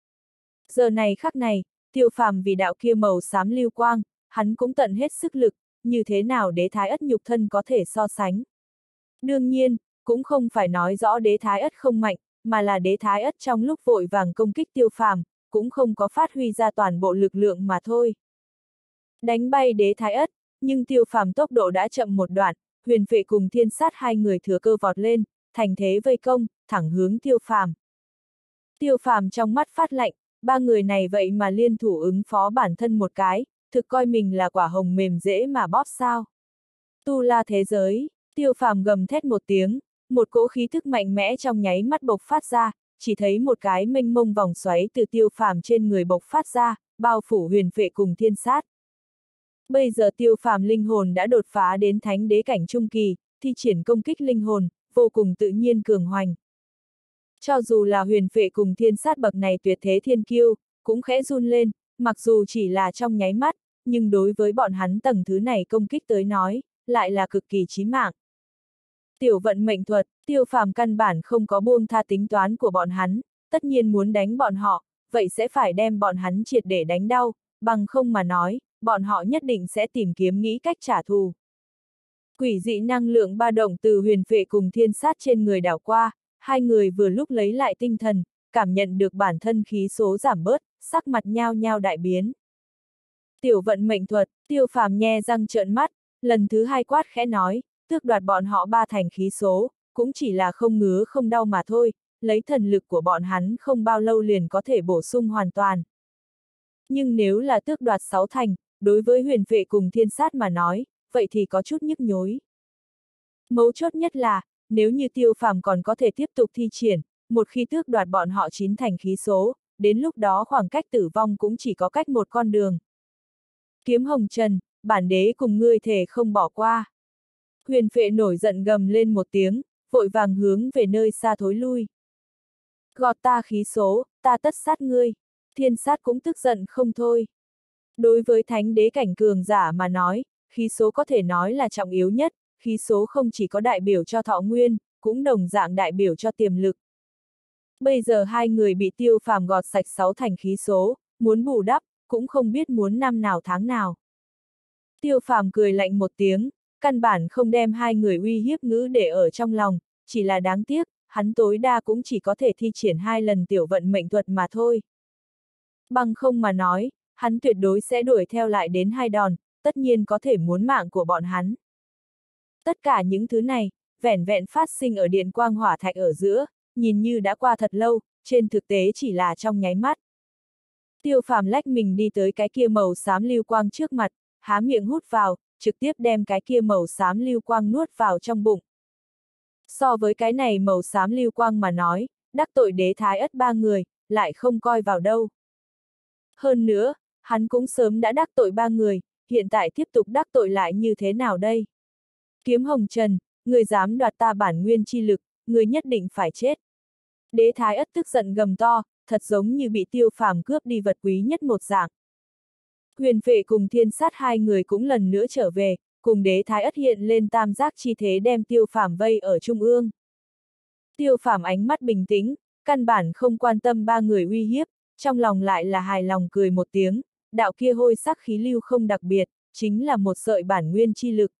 Giờ này khắc này, Tiêu Phàm vì đạo kia màu xám lưu quang, hắn cũng tận hết sức lực, như thế nào Đế Thái Ất nhục thân có thể so sánh. Đương nhiên, cũng không phải nói rõ Đế Thái Ất không mạnh, mà là Đế Thái Ất trong lúc vội vàng công kích Tiêu Phàm, cũng không có phát huy ra toàn bộ lực lượng mà thôi. Đánh bay Đế Thái Ất, nhưng Tiêu Phàm tốc độ đã chậm một đoạn, Huyền Phệ cùng Thiên Sát hai người thừa cơ vọt lên, thành thế vây công, thẳng hướng Tiêu Phàm. Tiêu Phàm trong mắt phát lạnh, 3 người này vậy mà liên thủ ứng phó bản thân một cái, thực coi mình là quả hồng mềm dễ mà bóp sao. Tu La thế giới, Tiêu Phàm gầm thét một tiếng, một cỗ khí thức mạnh mẽ trong nháy mắt bộc phát ra, chỉ thấy một cái mênh mông vòng xoáy từ Tiêu Phàm trên người bộc phát ra, bao phủ Huyền Phệ cùng Thiên Sát. Bây giờ Tiêu Phàm linh hồn đã đột phá đến thánh đế cảnh trung kỳ, thi triển công kích linh hồn, vô cùng tự nhiên cường hoành. Cho dù là Huyền Phệ cùng Thiên Sát bậc này tuyệt thế thiên kiêu, cũng khẽ run lên, mặc dù chỉ là trong nháy mắt, nhưng đối với bọn hắn tầng thứ này công kích tới nói, lại là cực kỳ chí mạng. Tiểu vận mệnh thuật, Tiêu Phàm căn bản không có buông tha tính toán của bọn hắn, tất nhiên muốn đánh bọn họ, vậy sẽ phải đem bọn hắn triệt để đánh đau, bằng không mà nói, bọn họ nhất định sẽ tìm kiếm nghĩ cách trả thù. Quỷ dị năng lượng ba động từ Huyền Phệ cùng Thiên Sát trên người đảo qua, hai người vừa lúc lấy lại tinh thần, cảm nhận được bản thân khí số giảm bớt, sắc mặt nhao nhao đại biến. Tiểu vận mệnh thuật, Tiêu Phàm nhe răng trợn mắt, lần thứ 2 quát khẽ nói, tước đoạt bọn họ 3 thành khí số, cũng chỉ là không ngứa không đau mà thôi, lấy thần lực của bọn hắn không bao lâu liền có thể bổ sung hoàn toàn. Nhưng nếu là tước đoạt 6 thành, đối với Huyền Phệ cùng Thiên Sát mà nói, vậy thì có chút nhức nhối. Mấu chốt nhất là, nếu như Tiêu Phàm còn có thể tiếp tục thi triển, một khi tước đoạt bọn họ 9 thành khí số, đến lúc đó khoảng cách tử vong cũng chỉ có cách một con đường. Kiếm Hồng Trần, bản đế cùng ngươi thể không bỏ qua. Huyền Phệ nổi giận gầm lên một tiếng, vội vàng hướng về nơi xa thối lui. Gọt ta khí số, ta tất sát ngươi. Thiên Sát cũng tức giận không thôi. Đối với thánh đế cảnh cường giả mà nói, khí số có thể nói là trọng yếu nhất, khí số không chỉ có đại biểu cho thọ nguyên, cũng đồng dạng đại biểu cho tiềm lực. Bây giờ hai người bị Tiêu Phàm gọt sạch 6 thành khí số, muốn bù đắp, cũng không biết muốn năm nào tháng nào. Tiêu Phàm cười lạnh một tiếng, căn bản không đem hai người uy hiếp ngữ để ở trong lòng, chỉ là đáng tiếc, hắn tối đa cũng chỉ có thể thi triển 2 lần tiểu vận mệnh thuật mà thôi. Bằng không mà nói, hắn tuyệt đối sẽ đuổi theo lại đến 2 đòn, tất nhiên có thể muốn mạng của bọn hắn. Tất cả những thứ này, vẻn vẹn phát sinh ở điện quang hỏa thạch ở giữa, nhìn như đã qua thật lâu, trên thực tế chỉ là trong nháy mắt. Tiêu Phàm lách mình đi tới cái kia màu xám lưu quang trước mặt, há miệng hút vào, trực tiếp đem cái kia màu xám lưu quang nuốt vào trong bụng. So với cái này màu xám lưu quang mà nói, đắc tội Đế Thái Ất 3 người, lại không coi vào đâu. Hơn nữa, hắn cũng sớm đã đắc tội 3 người, hiện tại tiếp tục đắc tội lại như thế nào đây? Kiếm Hồng Trần, người dám đoạt ta bản nguyên chi lực, người nhất định phải chết. Đế Thái Ất tức giận gầm to, thật giống như bị Tiêu Phàm cướp đi vật quý nhất một dạng. Huyền Phệ cùng Thiên Sát hai người cũng lần nữa trở về, cùng Đế Thái Ất hiện lên tam giác chi thế đem Tiêu Phàm vây ở trung ương. Tiêu Phàm ánh mắt bình tĩnh, căn bản không quan tâm 3 người uy hiếp, trong lòng lại là hài lòng cười một tiếng, đạo kia hôi sắc khí lưu không đặc biệt, chính là một sợi bản nguyên chi lực.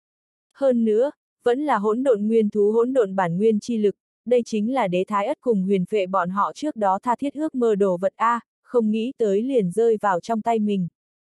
Hơn nữa, vẫn là hỗn độn nguyên thú hỗn độn bản nguyên chi lực, đây chính là Đế Thái Ất cùng Huyền Phệ bọn họ trước đó tha thiết ước mơ đồ vật A, không nghĩ tới liền rơi vào trong tay mình.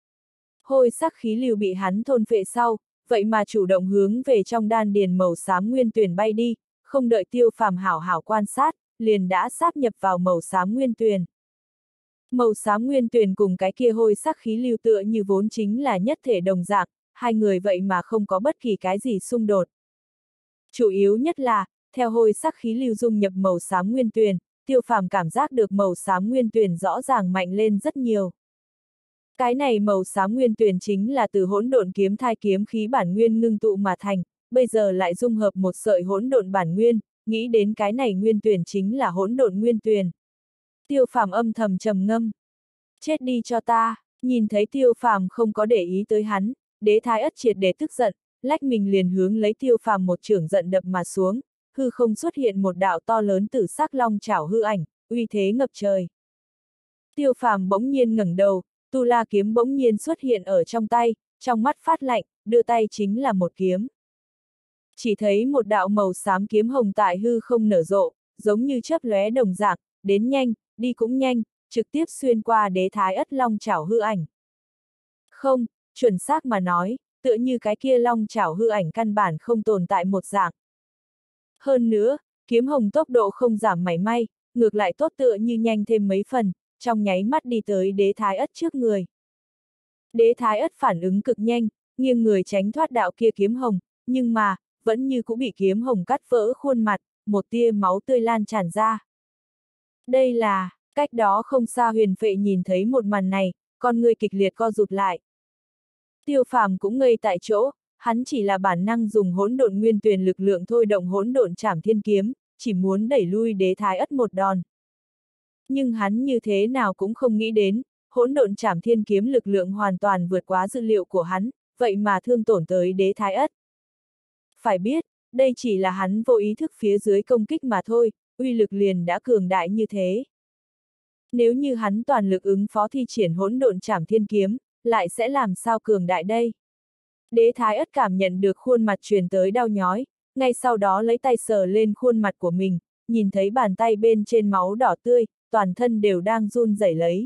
Hôi sắc khí lưu bị hắn thôn phệ sau, vậy mà chủ động hướng về trong đan điền màu xám nguyên tuyền bay đi, không đợi Tiêu Phàm hảo hảo quan sát, liền đã sáp nhập vào màu xám nguyên tuyền. Màu xám nguyên tuyền cùng cái kia hôi sắc khí lưu tựa như vốn chính là nhất thể đồng dạng, hai người vậy mà không có bất kỳ cái gì xung đột. Chủ yếu nhất là, theo hôi sắc khí lưu dung nhập màu xám nguyên tuyền, Tiêu Phàm cảm giác được màu xám nguyên tuyền rõ ràng mạnh lên rất nhiều. Cái này màu xám nguyên tuyền chính là từ hỗn độn kiếm thai kiếm khí bản nguyên ngưng tụ mà thành, bây giờ lại dung hợp một sợi hỗn độn bản nguyên, nghĩ đến cái này nguyên tuyền chính là hỗn độn nguyên tuyền. Tiêu Phàm âm thầm trầm ngâm. Chết đi cho ta, nhìn thấy Tiêu Phàm không có để ý tới hắn, Đế Thái Ất triệt để tức giận, lách mình liền hướng lấy Tiêu Phàm một chưởng giận đập mà xuống, hư không xuất hiện một đạo to lớn tử sắc long chảo hư ảnh, uy thế ngập trời. Tiêu Phàm bỗng nhiên ngẩng đầu, Tu La kiếm bỗng nhiên xuất hiện ở trong tay, trong mắt phát lạnh, đưa tay chính là một kiếm. Chỉ thấy một đạo màu xám kiếm hồng tại hư không nở rộ, giống như chớp lóe đồng dạng, đến nhanh, đi cũng nhanh, trực tiếp xuyên qua Đế Thái Ất long chảo hư ảnh. Không, chuẩn xác mà nói, tựa như cái kia long chảo hư ảnh căn bản không tồn tại một dạng. Hơn nữa, kiếm hồng tốc độ không giảm mảy may, ngược lại tốt tựa như nhanh thêm mấy phần, trong nháy mắt đi tới Đế Thái Ất trước người. Đế Thái Ất phản ứng cực nhanh, nghiêng người tránh thoát đạo kia kiếm hồng, nhưng mà, vẫn như cũng bị kiếm hồng cắt vỡ khuôn mặt, một tia máu tươi lan tràn ra. Đây là, cách đó không xa Huyền Phệ nhìn thấy một màn này, con người kịch liệt co rụt lại. Tiêu Phàm cũng ngây tại chỗ, hắn chỉ là bản năng dùng hỗn độn nguyên tuyền lực lượng thôi động hỗn độn trảm thiên kiếm, chỉ muốn đẩy lui Đế Thái Ất một đòn. Nhưng hắn như thế nào cũng không nghĩ đến, hỗn độn trảm thiên kiếm lực lượng hoàn toàn vượt quá dự liệu của hắn, vậy mà thương tổn tới Đế Thái Ất. Phải biết, đây chỉ là hắn vô ý thức phía dưới công kích mà thôi, uy lực liền đã cường đại như thế. Nếu như hắn toàn lực ứng phó thi triển hỗn độn trảm thiên kiếm, lại sẽ làm sao cường đại đây? Đế Thái Ất cảm nhận được khuôn mặt truyền tới đau nhói, ngay sau đó lấy tay sờ lên khuôn mặt của mình, nhìn thấy bàn tay bên trên máu đỏ tươi, toàn thân đều đang run rẩy lấy.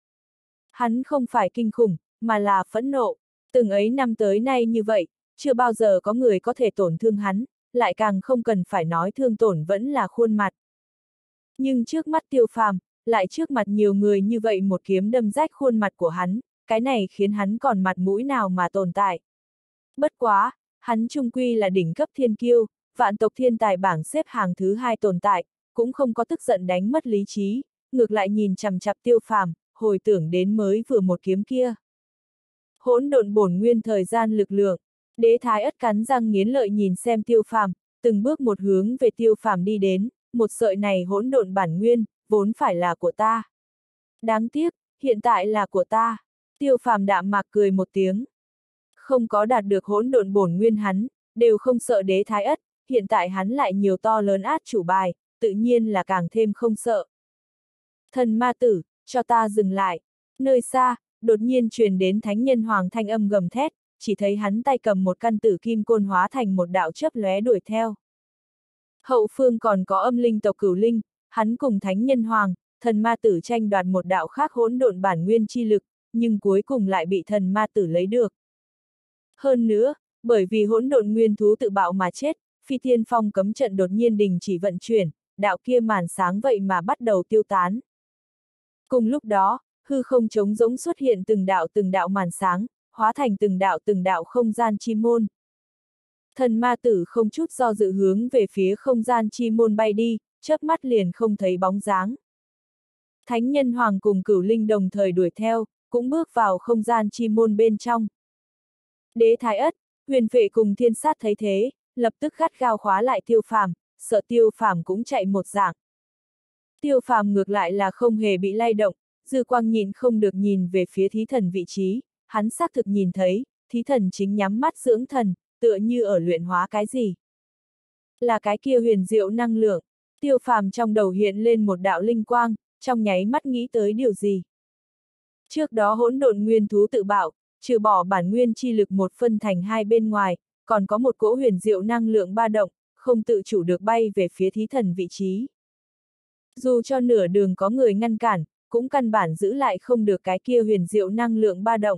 Hắn không phải kinh khủng, mà là phẫn nộ, từng ấy năm tới nay như vậy, chưa bao giờ có người có thể tổn thương hắn, lại càng không cần phải nói thương tổn vẫn là khuôn mặt. Nhưng trước mắt Tiêu Phàm, lại trước mặt nhiều người như vậy một kiếm đâm rách khuôn mặt của hắn, cái này khiến hắn còn mặt mũi nào mà tồn tại. Bất quá, hắn chung quy là đỉnh cấp thiên kiêu, vạn tộc thiên tài bảng xếp hàng thứ 2 tồn tại, cũng không có tức giận đánh mất lý trí, ngược lại nhìn chằm chằm Tiêu Phàm, hồi tưởng đến mới vừa một kiếm kia. Hỗn độn bổn nguyên thời gian lực lượng, Đế Thái Ất cắn răng nghiến lợi nhìn xem Tiêu Phàm, từng bước một hướng về Tiêu Phàm đi đến, một sợi này hỗn độn bản nguyên, vốn phải là của ta. Đáng tiếc, hiện tại là của ta. Tiêu Phàm đạm mạc cười một tiếng. Không có đạt được hỗn độn bổn nguyên hắn, đều không sợ Đế Thái Ất, hiện tại hắn lại nhiều to lớn át chủ bài, tự nhiên là càng thêm không sợ. Thần ma tử, cho ta dừng lại. Nơi xa, đột nhiên truyền đến Thánh Nhân Hoàng thanh âm gầm thét, chỉ thấy hắn tay cầm một căn tử kim côn hóa thành một đạo chớp lóe đuổi theo. Hậu phương còn có âm linh tộc Cửu Linh, hắn cùng Thánh Nhân Hoàng, thần ma tử tranh đoạt một đạo khác hỗn độn bản nguyên chi lực, nhưng cuối cùng lại bị thần ma tử lấy được. Hơn nữa, bởi vì hỗn độn nguyên thú tự bạo mà chết, Phi Thiên Phong cấm trận đột nhiên đình chỉ vận chuyển, đạo kia màn sáng vậy mà bắt đầu tiêu tán. Cùng lúc đó, hư không trống rỗng xuất hiện từng đạo màn sáng, hóa thành từng đạo không gian chi môn. Thần ma tử không chút do dự hướng về phía không gian chi môn bay đi, chớp mắt liền không thấy bóng dáng. Thánh Nhân Hoàng cùng Cửu Linh đồng thời đuổi theo, cũng bước vào không gian chi môn bên trong. Đế Thái Ất, Huyền Phệ cùng Thiên Sát thấy thế, lập tức gắt gao khóa lại Tiêu Phàm, sợ Tiêu Phàm cũng chạy một dạng. Tiêu Phàm ngược lại là không hề bị lay động, dư quang nhìn không được nhìn về phía thí thần vị trí, hắn xác thực nhìn thấy, thí thần chính nhắm mắt dưỡng thần, tựa như ở luyện hóa cái gì. Là cái kia huyền diệu năng lượng, Tiêu Phàm trong đầu hiện lên một đạo linh quang, trong nháy mắt nghĩ tới điều gì. Trước đó hỗn độn nguyên thú tự bạo, trừ bỏ bản nguyên chi lực một phân thành hai bên ngoài, còn có một cỗ huyền diệu năng lượng ba động, không tự chủ được bay về phía thí thần vị trí. Dù cho nửa đường có người ngăn cản, cũng căn bản giữ lại không được cái kia huyền diệu năng lượng ba động.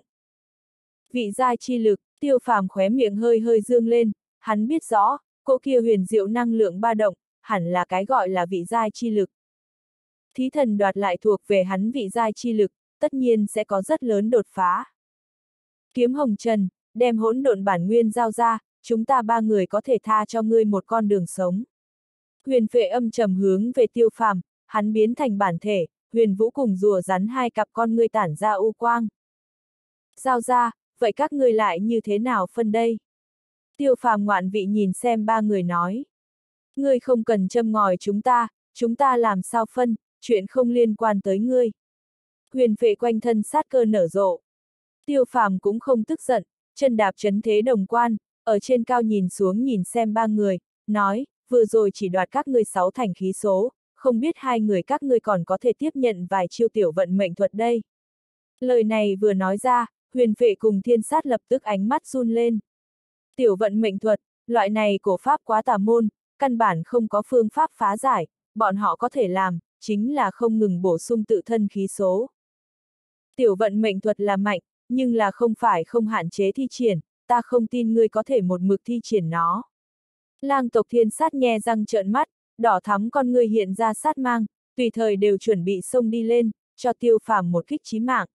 Vị giai chi lực, Tiêu Phàm khóe miệng hơi hơi dương lên, hắn biết rõ, cỗ kia huyền diệu năng lượng ba động, hẳn là cái gọi là vị giai chi lực. thí thần đoạt lại thuộc về hắn vị giai chi lực, tất nhiên sẽ có rất lớn đột phá. Kiếm hồng trần, đem hỗn độn bản nguyên giao ra, chúng ta ba người có thể tha cho ngươi một con đường sống. Huyền Phệ âm trầm hướng về Tiêu Phàm, hắn biến thành bản thể, Huyền Vũ cùng rùa rắn hai cặp con ngươi tản ra u quang. Giao ra, vậy các ngươi lại như thế nào phân đây? Tiêu Phàm ngoạn vị nhìn xem ba người nói. Ngươi không cần châm ngòi chúng ta làm sao phân, chuyện không liên quan tới ngươi. Huyền Phệ quanh thân sát cơ nở rộ. Tiêu Phàm cũng không tức giận, chân đạp chấn thế đồng quan, ở trên cao nhìn xuống nhìn xem ba người, nói, vừa rồi chỉ đoạt các ngươi 6 thành khí số, không biết hai người các ngươi còn có thể tiếp nhận vài chiêu tiểu vận mệnh thuật đây. Lời này vừa nói ra, Huyền Phệ cùng Thiên Sát lập tức ánh mắt run lên. Tiểu vận mệnh thuật, loại này cổ pháp quá tà môn, căn bản không có phương pháp phá giải, bọn họ có thể làm, chính là không ngừng bổ sung tự thân khí số. Tiểu vận mệnh thuật là mạnh, nhưng là không phải không hạn chế thi triển, ta không tin ngươi có thể một mực thi triển nó. Lang tộc Thiên Sát nhe răng trợn mắt, đỏ thắm con ngươi hiện ra sát mang, tùy thời đều chuẩn bị xông đi lên, cho Tiêu Phàm một kích chí mạng.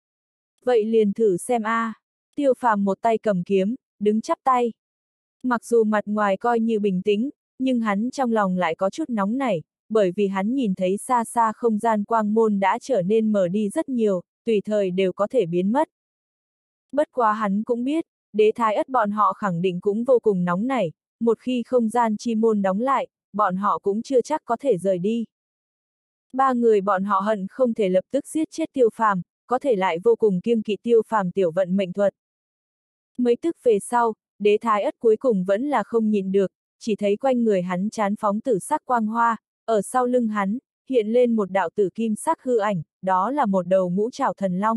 Vậy liền thử xem a. Tiêu Phàm một tay cầm kiếm, đứng chắp tay. Mặc dù mặt ngoài coi như bình tĩnh, nhưng hắn trong lòng lại có chút nóng nảy, bởi vì hắn nhìn thấy xa xa không gian quang môn đã trở nên mờ đi rất nhiều, tùy thời đều có thể biến mất. Bất quá hắn cũng biết, Đế Thái Ất bọn họ khẳng định cũng vô cùng nóng nảy, một khi không gian chi môn đóng lại, bọn họ cũng chưa chắc có thể rời đi. Ba người bọn họ hận không thể lập tức giết chết Tiêu Phàm, có thể lại vô cùng kiêng kỵ Tiêu Phàm tiểu vận mệnh thuật. Mấy tức về sau, Đế Thái Ất cuối cùng vẫn là không nhịn được, chỉ thấy quanh người hắn chán phóng tử sắc quang hoa, ở sau lưng hắn, hiện lên một đạo tử kim sắc hư ảnh, đó là một đầu ngũ trảo thần long.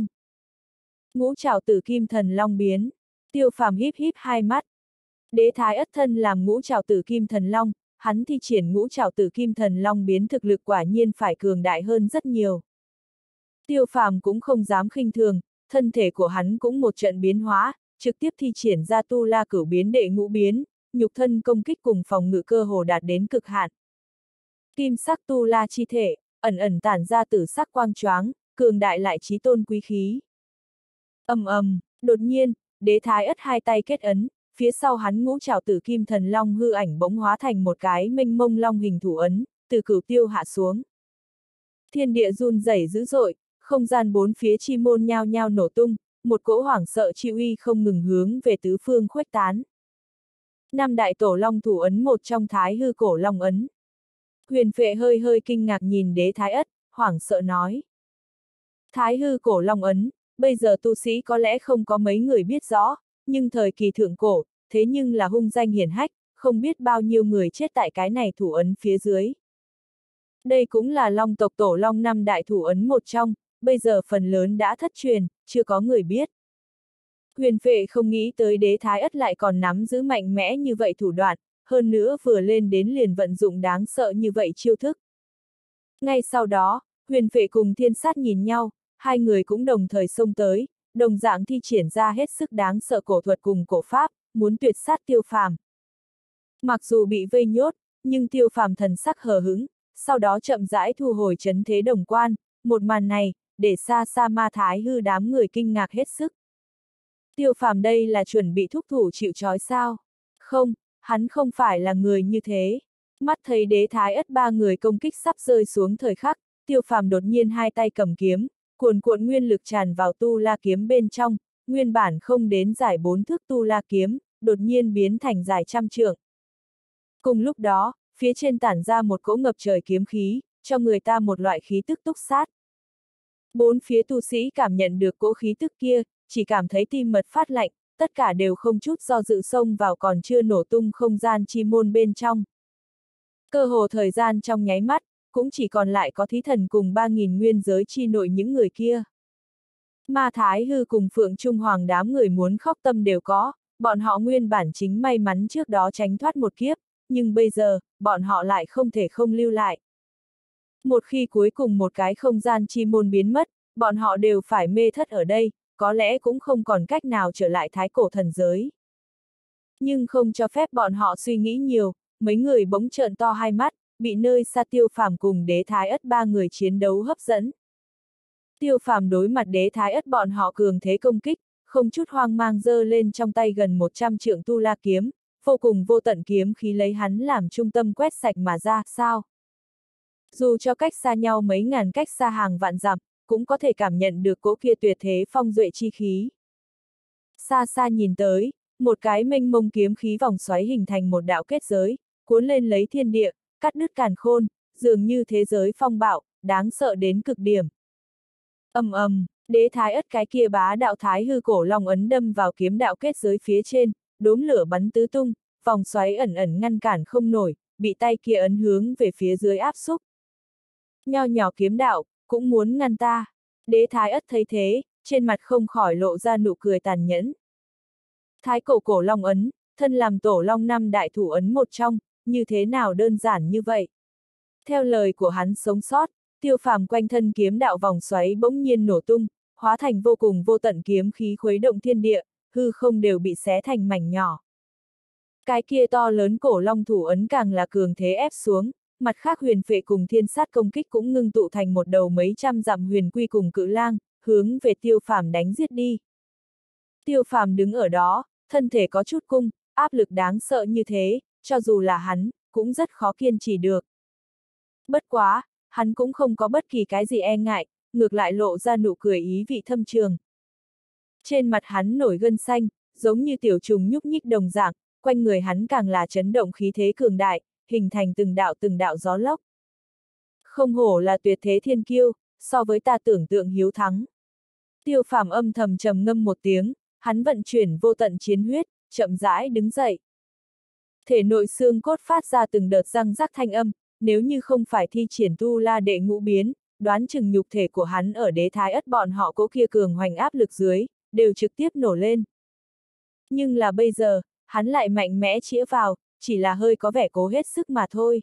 Ngũ trảo tử kim thần long biến, Tiêu Phàm híp híp hai mắt. Đế Thái Ất thân làm ngũ trảo tử kim thần long, hắn thi triển ngũ trảo tử kim thần long biến thực lực quả nhiên phải cường đại hơn rất nhiều. Tiêu Phàm cũng không dám khinh thường, thân thể của hắn cũng một trận biến hóa, trực tiếp thi triển ra tu la cửu biến đệ ngũ biến, nhục thân công kích cùng phòng ngự cơ hồ đạt đến cực hạn. Kim sắc tu la chi thể, ẩn ẩn tản ra tử sắc quang choáng, cường đại lại chí tôn quý khí. Ầm ầm, đột nhiên, Đế Thái Ất hai tay kết ấn, phía sau hắn ngũ trảo tử kim thần long hư ảnh bỗng hóa thành một cái mênh mông long hình thủ ấn, từ cửu tiêu hạ xuống. Thiên địa run rẩy dữ dội, không gian bốn phía chi môn nhao nhao nổ tung, một cỗ hoảng sợ chi uy không ngừng hướng về tứ phương khuếch tán. Năm đại tổ long thủ ấn một trong Thái hư cổ long ấn. Huyền Phệ hơi hơi kinh ngạc nhìn Đế Thái Ất, hoảng sợ nói. Thái hư cổ long ấn, bây giờ tu sĩ có lẽ không có mấy người biết rõ, nhưng thời kỳ thượng cổ, thế nhưng là hung danh hiển hách, không biết bao nhiêu người chết tại cái này thủ ấn phía dưới. Đây cũng là long tộc tổ long năm đại thủ ấn một trong, bây giờ phần lớn đã thất truyền, chưa có người biết. Huyền Phệ không nghĩ tới Đế Thái Ất lại còn nắm giữ mạnh mẽ như vậy thủ đoạn, hơn nữa vừa lên đến liền vận dụng đáng sợ như vậy chiêu thức. Ngay sau đó, Huyền Phệ cùng Thiên Sát nhìn nhau, hai người cũng đồng thời xông tới, đồng dạng thi triển ra hết sức đáng sợ cổ thuật cùng cổ pháp, muốn tuyệt sát Tiêu Phàm. Mặc dù bị vây nhốt, nhưng Tiêu Phàm thần sắc hờ hững, sau đó chậm rãi thu hồi chấn thế đồng quan, một màn này, để xa xa ma thái hư đám người kinh ngạc hết sức. Tiêu Phàm đây là chuẩn bị thúc thủ chịu trói sao? Không, hắn không phải là người như thế. Mắt thấy Đế Thái Ất ba người công kích sắp rơi xuống thời khắc, Tiêu Phàm đột nhiên hai tay cầm kiếm, cuồn cuộn nguyên lực tràn vào tu la kiếm bên trong, nguyên bản không đến dài 4 thước tu la kiếm, đột nhiên biến thành dài trăm trượng. Cùng lúc đó, phía trên tản ra một cỗ ngập trời kiếm khí, cho người ta một loại khí tức túc sát. Bốn phía tu sĩ cảm nhận được cỗ khí tức kia, chỉ cảm thấy tim mật phát lạnh, tất cả đều không chút do dự xông vào còn chưa nổ tung không gian chi môn bên trong. Cơ hồ thời gian trong nháy mắt, cũng chỉ còn lại có thí thần cùng 3.000 nguyên giới chi nội những người kia. Ma Thái hư cùng Phượng Trung Hoàng đám người muốn khóc tâm đều có, bọn họ nguyên bản chính may mắn trước đó tránh thoát một kiếp, nhưng bây giờ, bọn họ lại không thể không lưu lại. Một khi cuối cùng một cái không gian chi môn biến mất, bọn họ đều phải mê thất ở đây, có lẽ cũng không còn cách nào trở lại thái cổ thần giới. Nhưng không cho phép bọn họ suy nghĩ nhiều, mấy người bỗng trợn to hai mắt, bị nơi xa Tiêu Phàm cùng Đế Thái Ất ba người chiến đấu hấp dẫn. Tiêu Phàm đối mặt Đế Thái Ất bọn họ cường thế công kích, không chút hoang mang giơ lên trong tay gần 100 trượng tu la kiếm, vô cùng vô tận kiếm khí lấy hắn làm trung tâm quét sạch mà ra, sao? Dù cho cách xa nhau mấy ngàn cách xa hàng vạn dặm, cũng có thể cảm nhận được cỗ kia tuyệt thế phong duệ chi khí. Xa xa nhìn tới, một cái mênh mông kiếm khí vòng xoáy hình thành một đạo kết giới, cuốn lên lấy thiên địa, cắt đứt càn khôn, dường như thế giới phong bạo, đáng sợ đến cực điểm. Ầm ầm, Đế Thái Ất cái kia bá đạo thái hư cổ long ấn đâm vào kiếm đạo kết giới phía trên, đốm lửa bắn tứ tung, vòng xoáy ẩn ẩn ngăn cản không nổi, bị tay kia ấn hướng về phía dưới áp xúc. Nho nhỏ kiếm đạo, cũng muốn ngăn ta. Đế Thái Ất thấy thế, trên mặt không khỏi lộ ra nụ cười tàn nhẫn. Thái cổ cổ long ấn, thân làm tổ long năm đại thủ ấn một trong, như thế nào đơn giản như vậy? Theo lời của hắn sống sót, Tiêu Phàm quanh thân kiếm đạo vòng xoáy bỗng nhiên nổ tung, hóa thành vô cùng vô tận kiếm khí khuấy động thiên địa, hư không đều bị xé thành mảnh nhỏ. Cái kia to lớn cổ long thủ ấn càng là cường thế ép xuống, mặt khác huyền phệ cùng thiên sát công kích cũng ngưng tụ thành một đầu mấy trăm dặm huyền quy cùng cự lang, hướng về Tiêu Phàm đánh giết đi. Tiêu Phàm đứng ở đó, thân thể có chút cung, áp lực đáng sợ như thế, cho dù là hắn, cũng rất khó kiên trì được. Bất quá, hắn cũng không có bất kỳ cái gì e ngại, ngược lại lộ ra nụ cười ý vị thâm trường. Trên mặt hắn nổi gân xanh, giống như tiểu trùng nhúc nhích đồng dạng, quanh người hắn càng là chấn động khí thế cường đại, hình thành từng đạo gió lốc. Không hổ là tuyệt thế thiên kiêu, so với ta tưởng tượng hiếu thắng. Tiêu Phàm âm thầm trầm ngâm một tiếng, hắn vận chuyển vô tận chiến huyết, chậm rãi đứng dậy. Thể nội xương cốt phát ra từng đợt răng rắc thanh âm, nếu như không phải thi triển tu la đệ ngũ biến, đoán chừng nhục thể của hắn ở Đế Thái Ất bọn họ cố kia cường hoành áp lực dưới, đều trực tiếp nổ lên. Nhưng là bây giờ, hắn lại mạnh mẽ chĩa vào, chỉ là hơi có vẻ cố hết sức mà thôi.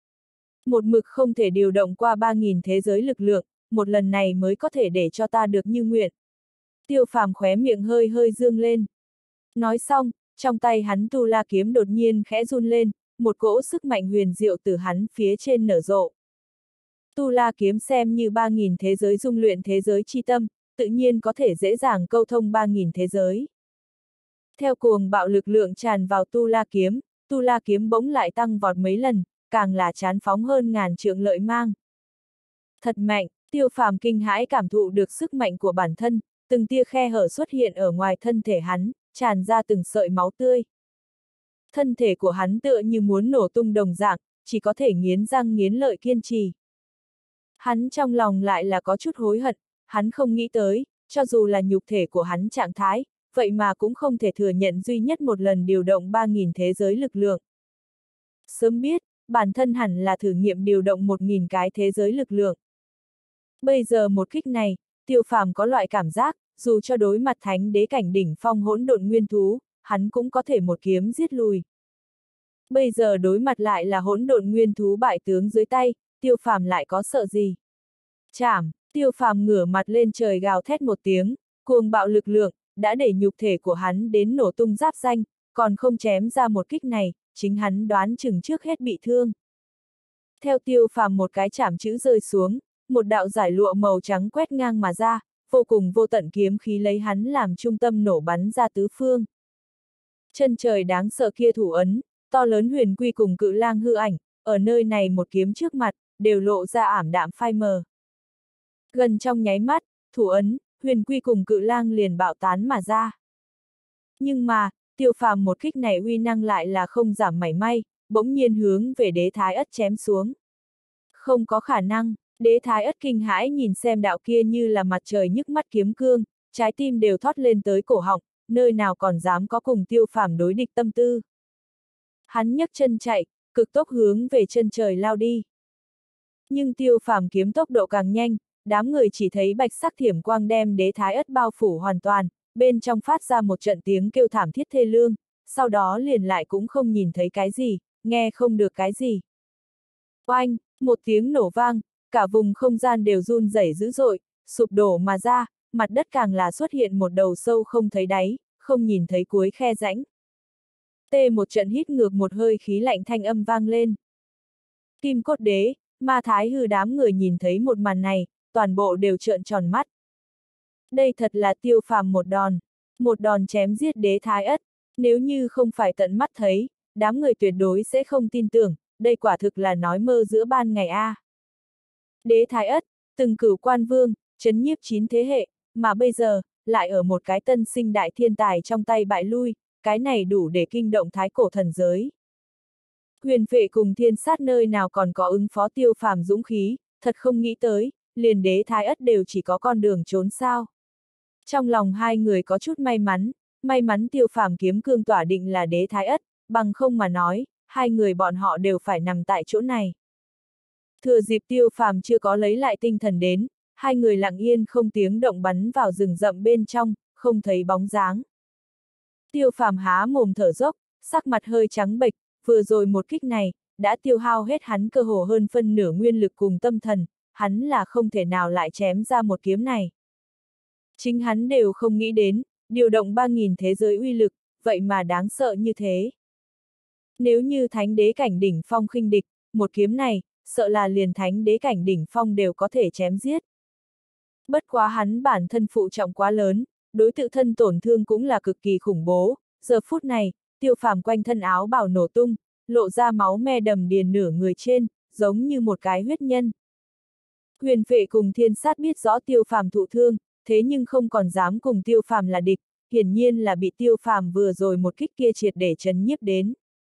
Một mực không thể điều động qua 3.000 thế giới lực lượng, một lần này mới có thể để cho ta được như nguyện. Tiêu Phàm khóe miệng hơi hơi dương lên. Nói xong, trong tay hắn tu la kiếm đột nhiên khẽ run lên, một cỗ sức mạnh huyền diệu từ hắn phía trên nở rộ. Tu la kiếm xem như 3.000 thế giới dung luyện thế giới chi tâm, tự nhiên có thể dễ dàng câu thông 3.000 thế giới. Theo cuồng bạo lực lượng tràn vào tu la kiếm bỗng lại tăng vọt mấy lần, càng là chán phóng hơn ngàn trượng lợi mang. Thật mạnh, Tiêu Phàm kinh hãi cảm thụ được sức mạnh của bản thân, từng tia khe hở xuất hiện ở ngoài thân thể hắn, tràn ra từng sợi máu tươi. Thân thể của hắn tựa như muốn nổ tung đồng dạng, chỉ có thể nghiến răng nghiến lợi kiên trì. Hắn trong lòng lại là có chút hối hận, hắn không nghĩ tới, cho dù là nhục thể của hắn trạng thái, vậy mà cũng không thể thừa nhận duy nhất một lần điều động 3.000 thế giới lực lượng. Sớm biết, bản thân hẳn là thử nghiệm điều động 1.000 cái thế giới lực lượng. Bây giờ một kích này, Tiêu Phàm có loại cảm giác, dù cho đối mặt thánh đế cảnh đỉnh phong hỗn độn nguyên thú, hắn cũng có thể một kiếm giết lùi. Bây giờ đối mặt lại là hỗn độn nguyên thú bại tướng dưới tay, Tiêu Phàm lại có sợ gì? Chảm, Tiêu Phàm ngửa mặt lên trời gào thét một tiếng, cuồng bạo lực lượng, đã để nhục thể của hắn đến nổ tung giáp danh, còn không chém ra một kích này, chính hắn đoán chừng trước hết bị thương. Theo Tiêu Phàm một cái chảm chữ rơi xuống, một đạo giải lụa màu trắng quét ngang mà ra, vô cùng vô tận kiếm khí lấy hắn làm trung tâm nổ bắn ra tứ phương. Chân trời đáng sợ kia thủ ấn, to lớn huyền quy cùng cự lang hư ảnh, ở nơi này một kiếm trước mặt, đều lộ ra ảm đạm phai mờ. Gần trong nháy mắt, thủ ấn, huyền quy cùng cự lang liền bạo tán mà ra. Nhưng mà, Tiêu Phàm một kích này uy năng lại là không giảm mảy may, bỗng nhiên hướng về Đế Thái Ất chém xuống. Không có khả năng, Đế Thái Ất kinh hãi nhìn xem đạo kia như là mặt trời nhức mắt kiếm cương, trái tim đều thoát lên tới cổ họng, nơi nào còn dám có cùng Tiêu Phàm đối địch tâm tư. Hắn nhấc chân chạy, cực tốc hướng về chân trời lao đi. Nhưng Tiêu Phàm kiếm tốc độ càng nhanh, đám người chỉ thấy bạch sắc thiểm quang đem Đế Thái Ất bao phủ hoàn toàn, bên trong phát ra một trận tiếng kêu thảm thiết thê lương, sau đó liền lại cũng không nhìn thấy cái gì, nghe không được cái gì. Oanh, một tiếng nổ vang, cả vùng không gian đều run rẩy dữ dội, sụp đổ mà ra, mặt đất càng là xuất hiện một đầu sâu không thấy đáy, không nhìn thấy cuối khe rãnh. Tê một trận hít ngược một hơi khí lạnh thanh âm vang lên. Kim Cốt Đế, Ma Thái Hư đám người nhìn thấy một màn này, toàn bộ đều trợn tròn mắt. Đây thật là Tiêu Phàm một đòn chém giết Đế Thái Ất, nếu như không phải tận mắt thấy, đám người tuyệt đối sẽ không tin tưởng, đây quả thực là nói mơ giữa ban ngày a. Đế Thái Ất, từng cửu quan vương, trấn nhiếp 9 thế hệ, mà bây giờ, lại ở một cái tân sinh đại thiên tài trong tay bại lui, cái này đủ để kinh động thái cổ thần giới. Huyền Phệ cùng Thiên Sát nơi nào còn có ứng phó Tiêu Phàm dũng khí, thật không nghĩ tới, liền Đế Thái Ất đều chỉ có con đường trốn sao. Trong lòng hai người có chút may mắn Tiêu Phàm kiếm cương tỏa định là Đế Thái Ất, bằng không mà nói, hai người bọn họ đều phải nằm tại chỗ này. Thừa dịp Tiêu Phàm chưa có lấy lại tinh thần đến, hai người lặng yên không tiếng động bắn vào rừng rậm bên trong, không thấy bóng dáng. Tiêu Phàm há mồm thở dốc, sắc mặt hơi trắng bệch, vừa rồi một kích này, đã tiêu hao hết hắn cơ hồ hơn phân nửa nguyên lực cùng tâm thần, hắn là không thể nào lại chém ra một kiếm này. Chính hắn đều không nghĩ đến, điều động 3.000 thế giới uy lực, vậy mà đáng sợ như thế. Nếu như thánh đế cảnh đỉnh phong khinh địch, một kiếm này, sợ là liền thánh đế cảnh đỉnh phong đều có thể chém giết. Bất quá hắn bản thân phụ trọng quá lớn, đối tự thân tổn thương cũng là cực kỳ khủng bố, giờ phút này, Tiêu Phàm quanh thân áo bào nổ tung, lộ ra máu me đầm đìa nửa người trên, giống như một cái huyết nhân. Huyền Phệ cùng Thiên Sát biết rõ Tiêu Phàm thụ thương, thế nhưng không còn dám cùng Tiêu Phàm là địch, hiển nhiên là bị Tiêu Phàm vừa rồi một kích kia triệt để chấn nhiếp đến.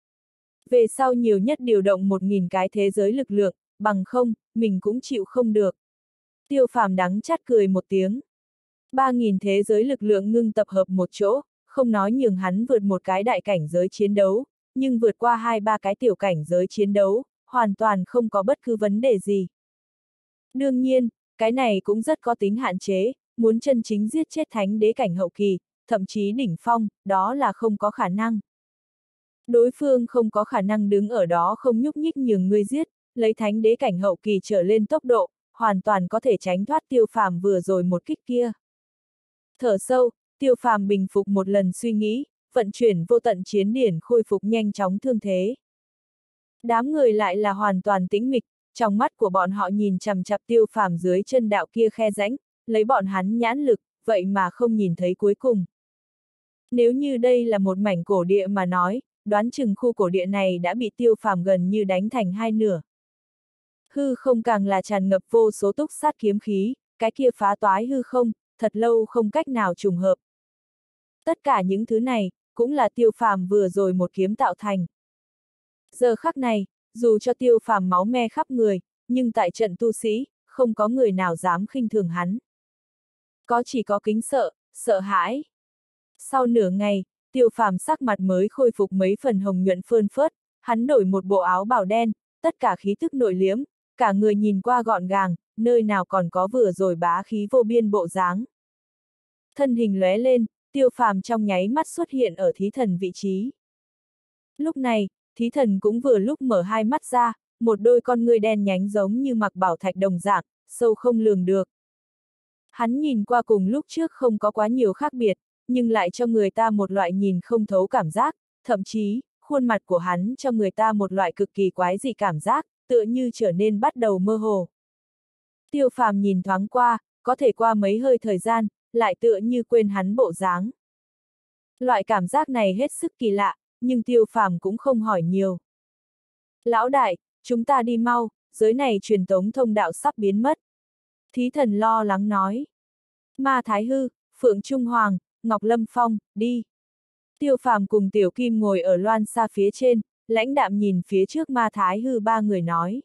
Về sau nhiều nhất điều động 1.000 cái thế giới lực lượng, bằng không, mình cũng chịu không được. Tiêu Phàm đắng chát cười một tiếng. 3.000 thế giới lực lượng ngưng tập hợp một chỗ, không nói nhường hắn vượt một cái đại cảnh giới chiến đấu, nhưng vượt qua 2-3 cái tiểu cảnh giới chiến đấu, hoàn toàn không có bất cứ vấn đề gì. Đương nhiên, cái này cũng rất có tính hạn chế, muốn chân chính giết chết thánh đế cảnh hậu kỳ, thậm chí đỉnh phong, đó là không có khả năng. Đối phương không có khả năng đứng ở đó không nhúc nhích nhường ngươi giết, lấy thánh đế cảnh hậu kỳ trở lên tốc độ, hoàn toàn có thể tránh thoát Tiêu Phàm vừa rồi một kích kia. Thở sâu, Tiêu Phàm bình phục một lần suy nghĩ, vận chuyển vô tận chiến điển khôi phục nhanh chóng thương thế. Đám người lại là hoàn toàn tĩnh mịch, trong mắt của bọn họ nhìn chằm chằm Tiêu Phàm dưới chân đạo kia khe rãnh, lấy bọn hắn nhãn lực, vậy mà không nhìn thấy cuối cùng. Nếu như đây là một mảnh cổ địa mà nói, đoán chừng khu cổ địa này đã bị Tiêu Phàm gần như đánh thành hai nửa. Hư không càng là tràn ngập vô số túc sát kiếm khí, cái kia phá toái hư không, thật lâu không cách nào trùng hợp. Tất cả những thứ này, cũng là Tiêu Phàm vừa rồi một kiếm tạo thành. Giờ khắc này, dù cho Tiêu Phàm máu me khắp người, nhưng tại trận tu sĩ, không có người nào dám khinh thường hắn. Chỉ có kính sợ, sợ hãi. Sau nửa ngày, Tiêu Phàm sắc mặt mới khôi phục mấy phần hồng nhuận phơn phớt, hắn đổi một bộ áo bào đen, tất cả khí tức nội liếm, cả người nhìn qua gọn gàng, nơi nào còn có vừa rồi bá khí vô biên bộ dáng. Thân hình lóe lên, Tiêu Phàm trong nháy mắt xuất hiện ở thí thần vị trí. Lúc này, thí thần cũng vừa lúc mở hai mắt ra, một đôi con ngươi đen nhánh giống như mặc bảo thạch đồng dạng, sâu không lường được. Hắn nhìn qua cùng lúc trước không có quá nhiều khác biệt, nhưng lại cho người ta một loại nhìn không thấu cảm giác, thậm chí, khuôn mặt của hắn cho người ta một loại cực kỳ quái dị cảm giác, tựa như trở nên bắt đầu mơ hồ. Tiêu Phàm nhìn thoáng qua, có thể qua mấy hơi thời gian, lại tựa như quên hắn bộ dáng. Loại cảm giác này hết sức kỳ lạ, nhưng Tiêu Phàm cũng không hỏi nhiều. Lão đại, chúng ta đi mau, giới này truyền tống thông đạo sắp biến mất. Thí thần lo lắng nói. Ma Thái Hư, Phượng Trung Hoàng, Ngọc Lâm Phong, đi. Tiêu Phàm cùng Tiểu Kim ngồi ở loan xa phía trên, lãnh đạm nhìn phía trước Ma Thái Hư ba người nói.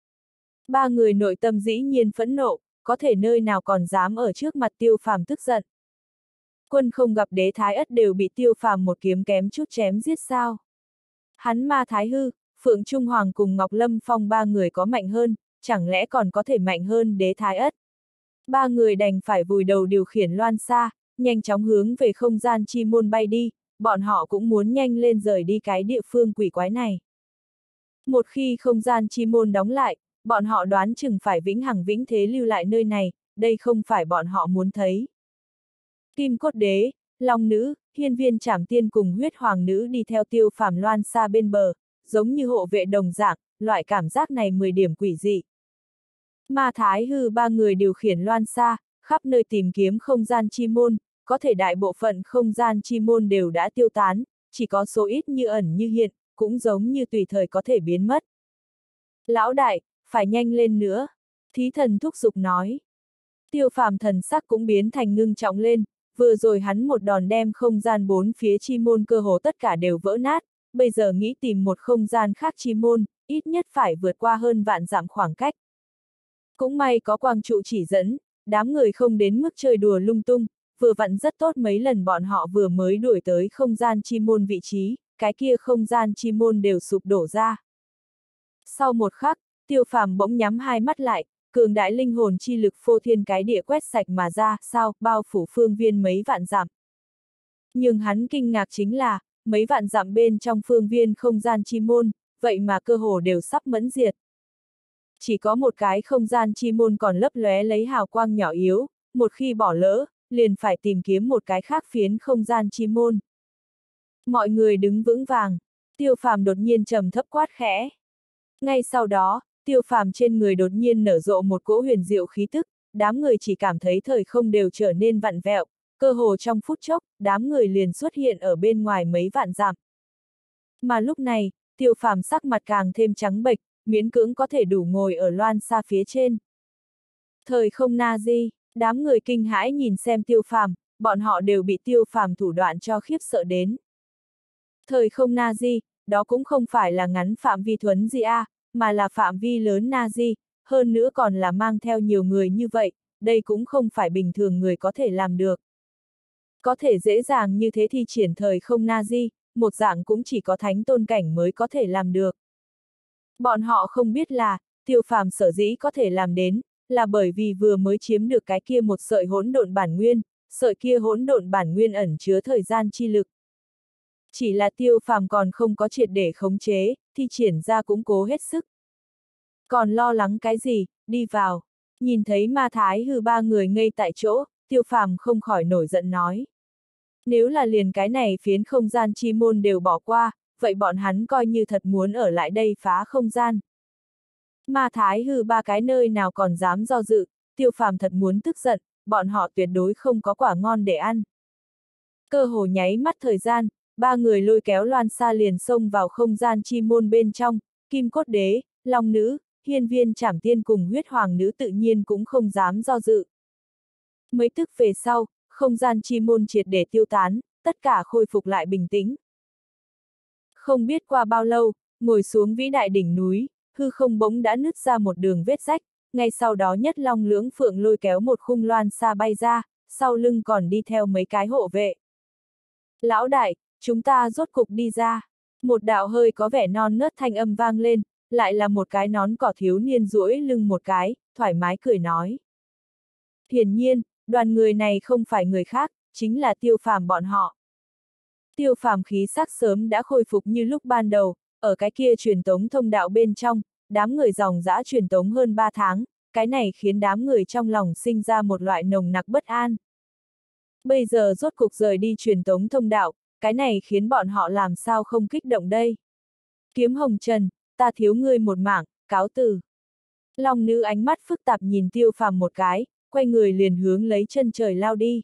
Ba người nội tâm dĩ nhiên phẫn nộ, có thể nơi nào còn dám ở trước mặt Tiêu Phàm tức giận. Quân không gặp Đế Thái Ất đều bị Tiêu Phàm một kiếm kém chút chém giết sao. Hắn Ma Thái Hư, Phượng Trung Hoàng cùng Ngọc Lâm Phong ba người có mạnh hơn, chẳng lẽ còn có thể mạnh hơn Đế Thái Ất. Ba người đành phải vùi đầu điều khiển loan xa, nhanh chóng hướng về không gian chi môn bay đi, bọn họ cũng muốn nhanh lên rời đi cái địa phương quỷ quái này. Một khi không gian chi môn đóng lại, bọn họ đoán chừng phải vĩnh hằng vĩnh thế lưu lại nơi này, đây không phải bọn họ muốn thấy. Kim Cốt Đế, Long Nữ, Hiên Viên Trảm Tiên cùng Huyết Hoàng Nữ đi theo Tiêu Phàm loan xa bên bờ, giống như hộ vệ đồng dạng, loại cảm giác này 10 điểm quỷ dị. Ma Thái Hư ba người điều khiển loan xa, khắp nơi tìm kiếm không gian chi môn, có thể đại bộ phận không gian chi môn đều đã tiêu tán, chỉ có số ít như ẩn như hiện, cũng giống như tùy thời có thể biến mất. Lão đại, phải nhanh lên nữa, thí thần thúc giục nói. Tiêu Phàm thần sắc cũng biến thành ngưng trọng lên, vừa rồi hắn một đòn đem không gian bốn phía chi môn cơ hồ tất cả đều vỡ nát, bây giờ nghĩ tìm một không gian khác chi môn, ít nhất phải vượt qua hơn vạn dặm khoảng cách. Cũng may có quang trụ chỉ dẫn, đám người không đến mức chơi đùa lung tung, vừa vặn rất tốt mấy lần bọn họ vừa mới đuổi tới không gian chi môn vị trí, cái kia không gian chi môn đều sụp đổ ra. Sau một khắc, Tiêu Phàm bỗng nhắm hai mắt lại, cường đại linh hồn chi lực phô thiên cái địa quét sạch mà ra, sao, bao phủ phương viên mấy vạn dặm. Nhưng hắn kinh ngạc chính là, mấy vạn dặm bên trong phương viên không gian chi môn, vậy mà cơ hồ đều sắp mẫn diệt. Chỉ có một cái không gian chi môn còn lấp lóe lấy hào quang nhỏ yếu, một khi bỏ lỡ, liền phải tìm kiếm một cái khác phiến không gian chi môn. Mọi người đứng vững vàng, Tiêu Phàm đột nhiên trầm thấp quát khẽ. Ngay sau đó, Tiêu Phàm trên người đột nhiên nở rộ một cỗ huyền diệu khí tức, đám người chỉ cảm thấy thời không đều trở nên vặn vẹo, cơ hồ trong phút chốc, đám người liền xuất hiện ở bên ngoài mấy vạn dặm. Mà lúc này, Tiêu Phàm sắc mặt càng thêm trắng bệch, miễn cưỡng có thể đủ ngồi ở loan xa phía trên. Thời không na di, đám người kinh hãi nhìn xem Tiêu Phàm, bọn họ đều bị Tiêu Phàm thủ đoạn cho khiếp sợ đến. Thời không na di, đó cũng không phải là ngắn phạm vi thuấn di a, mà là phạm vi lớn na di, hơn nữa còn là mang theo nhiều người như vậy, đây cũng không phải bình thường người có thể làm được. Có thể dễ dàng như thế thi triển thời không na di, một dạng cũng chỉ có thánh tôn cảnh mới có thể làm được. Bọn họ không biết là, Tiêu Phàm sở dĩ có thể làm đến, là bởi vì vừa mới chiếm được cái kia một sợi hỗn độn bản nguyên, sợi kia hỗn độn bản nguyên ẩn chứa thời gian chi lực. Chỉ là Tiêu Phàm còn không có triệt để khống chế, thi triển ra cũng cố hết sức. Còn lo lắng cái gì, đi vào. Nhìn thấy Ma Thái Hư ba người ngây tại chỗ, Tiêu Phàm không khỏi nổi giận nói. Nếu là liền cái này phiến không gian chi môn đều bỏ qua, vậy bọn hắn coi như thật muốn ở lại đây phá không gian. Ma Thái Hư ba cái nơi nào còn dám do dự, Tiêu Phàm thật muốn tức giận, bọn họ tuyệt đối không có quả ngon để ăn. Cơ hồ nháy mắt thời gian, ba người lôi kéo loan xa liền xông vào không gian chi môn bên trong, Kim Cốt Đế, Long Nữ, Hiên Viên Trảm Tiên cùng Huyết Hoàng Nữ tự nhiên cũng không dám do dự. Mấy tức về sau, không gian chi môn triệt để tiêu tán, tất cả khôi phục lại bình tĩnh. Không biết qua bao lâu, ngồi xuống vĩ đại đỉnh núi, hư không bỗng đã nứt ra một đường vết rách, ngay sau đó Nhất Long Lưỡng Phượng lôi kéo một khung loan xa bay ra, sau lưng còn đi theo mấy cái hộ vệ. Lão đại, chúng ta rốt cục đi ra. Một đạo hơi có vẻ non nớt thanh âm vang lên, lại là một cái nón cỏ thiếu niên duỗi lưng một cái, thoải mái cười nói. Hiển nhiên, đoàn người này không phải người khác, chính là Tiêu Phàm bọn họ. Tiêu Phàm khí sắc sớm đã khôi phục như lúc ban đầu, ở cái kia truyền tống thông đạo bên trong, đám người dòng dã truyền tống hơn 3 tháng, cái này khiến đám người trong lòng sinh ra một loại nồng nặc bất an. Bây giờ rốt cục rời đi truyền tống thông đạo, cái này khiến bọn họ làm sao không kích động đây. Kiếm Hồng Trần, ta thiếu ngươi một mảng, cáo từ. Long Nữ ánh mắt phức tạp nhìn Tiêu Phàm một cái, quay người liền hướng lấy chân trời lao đi.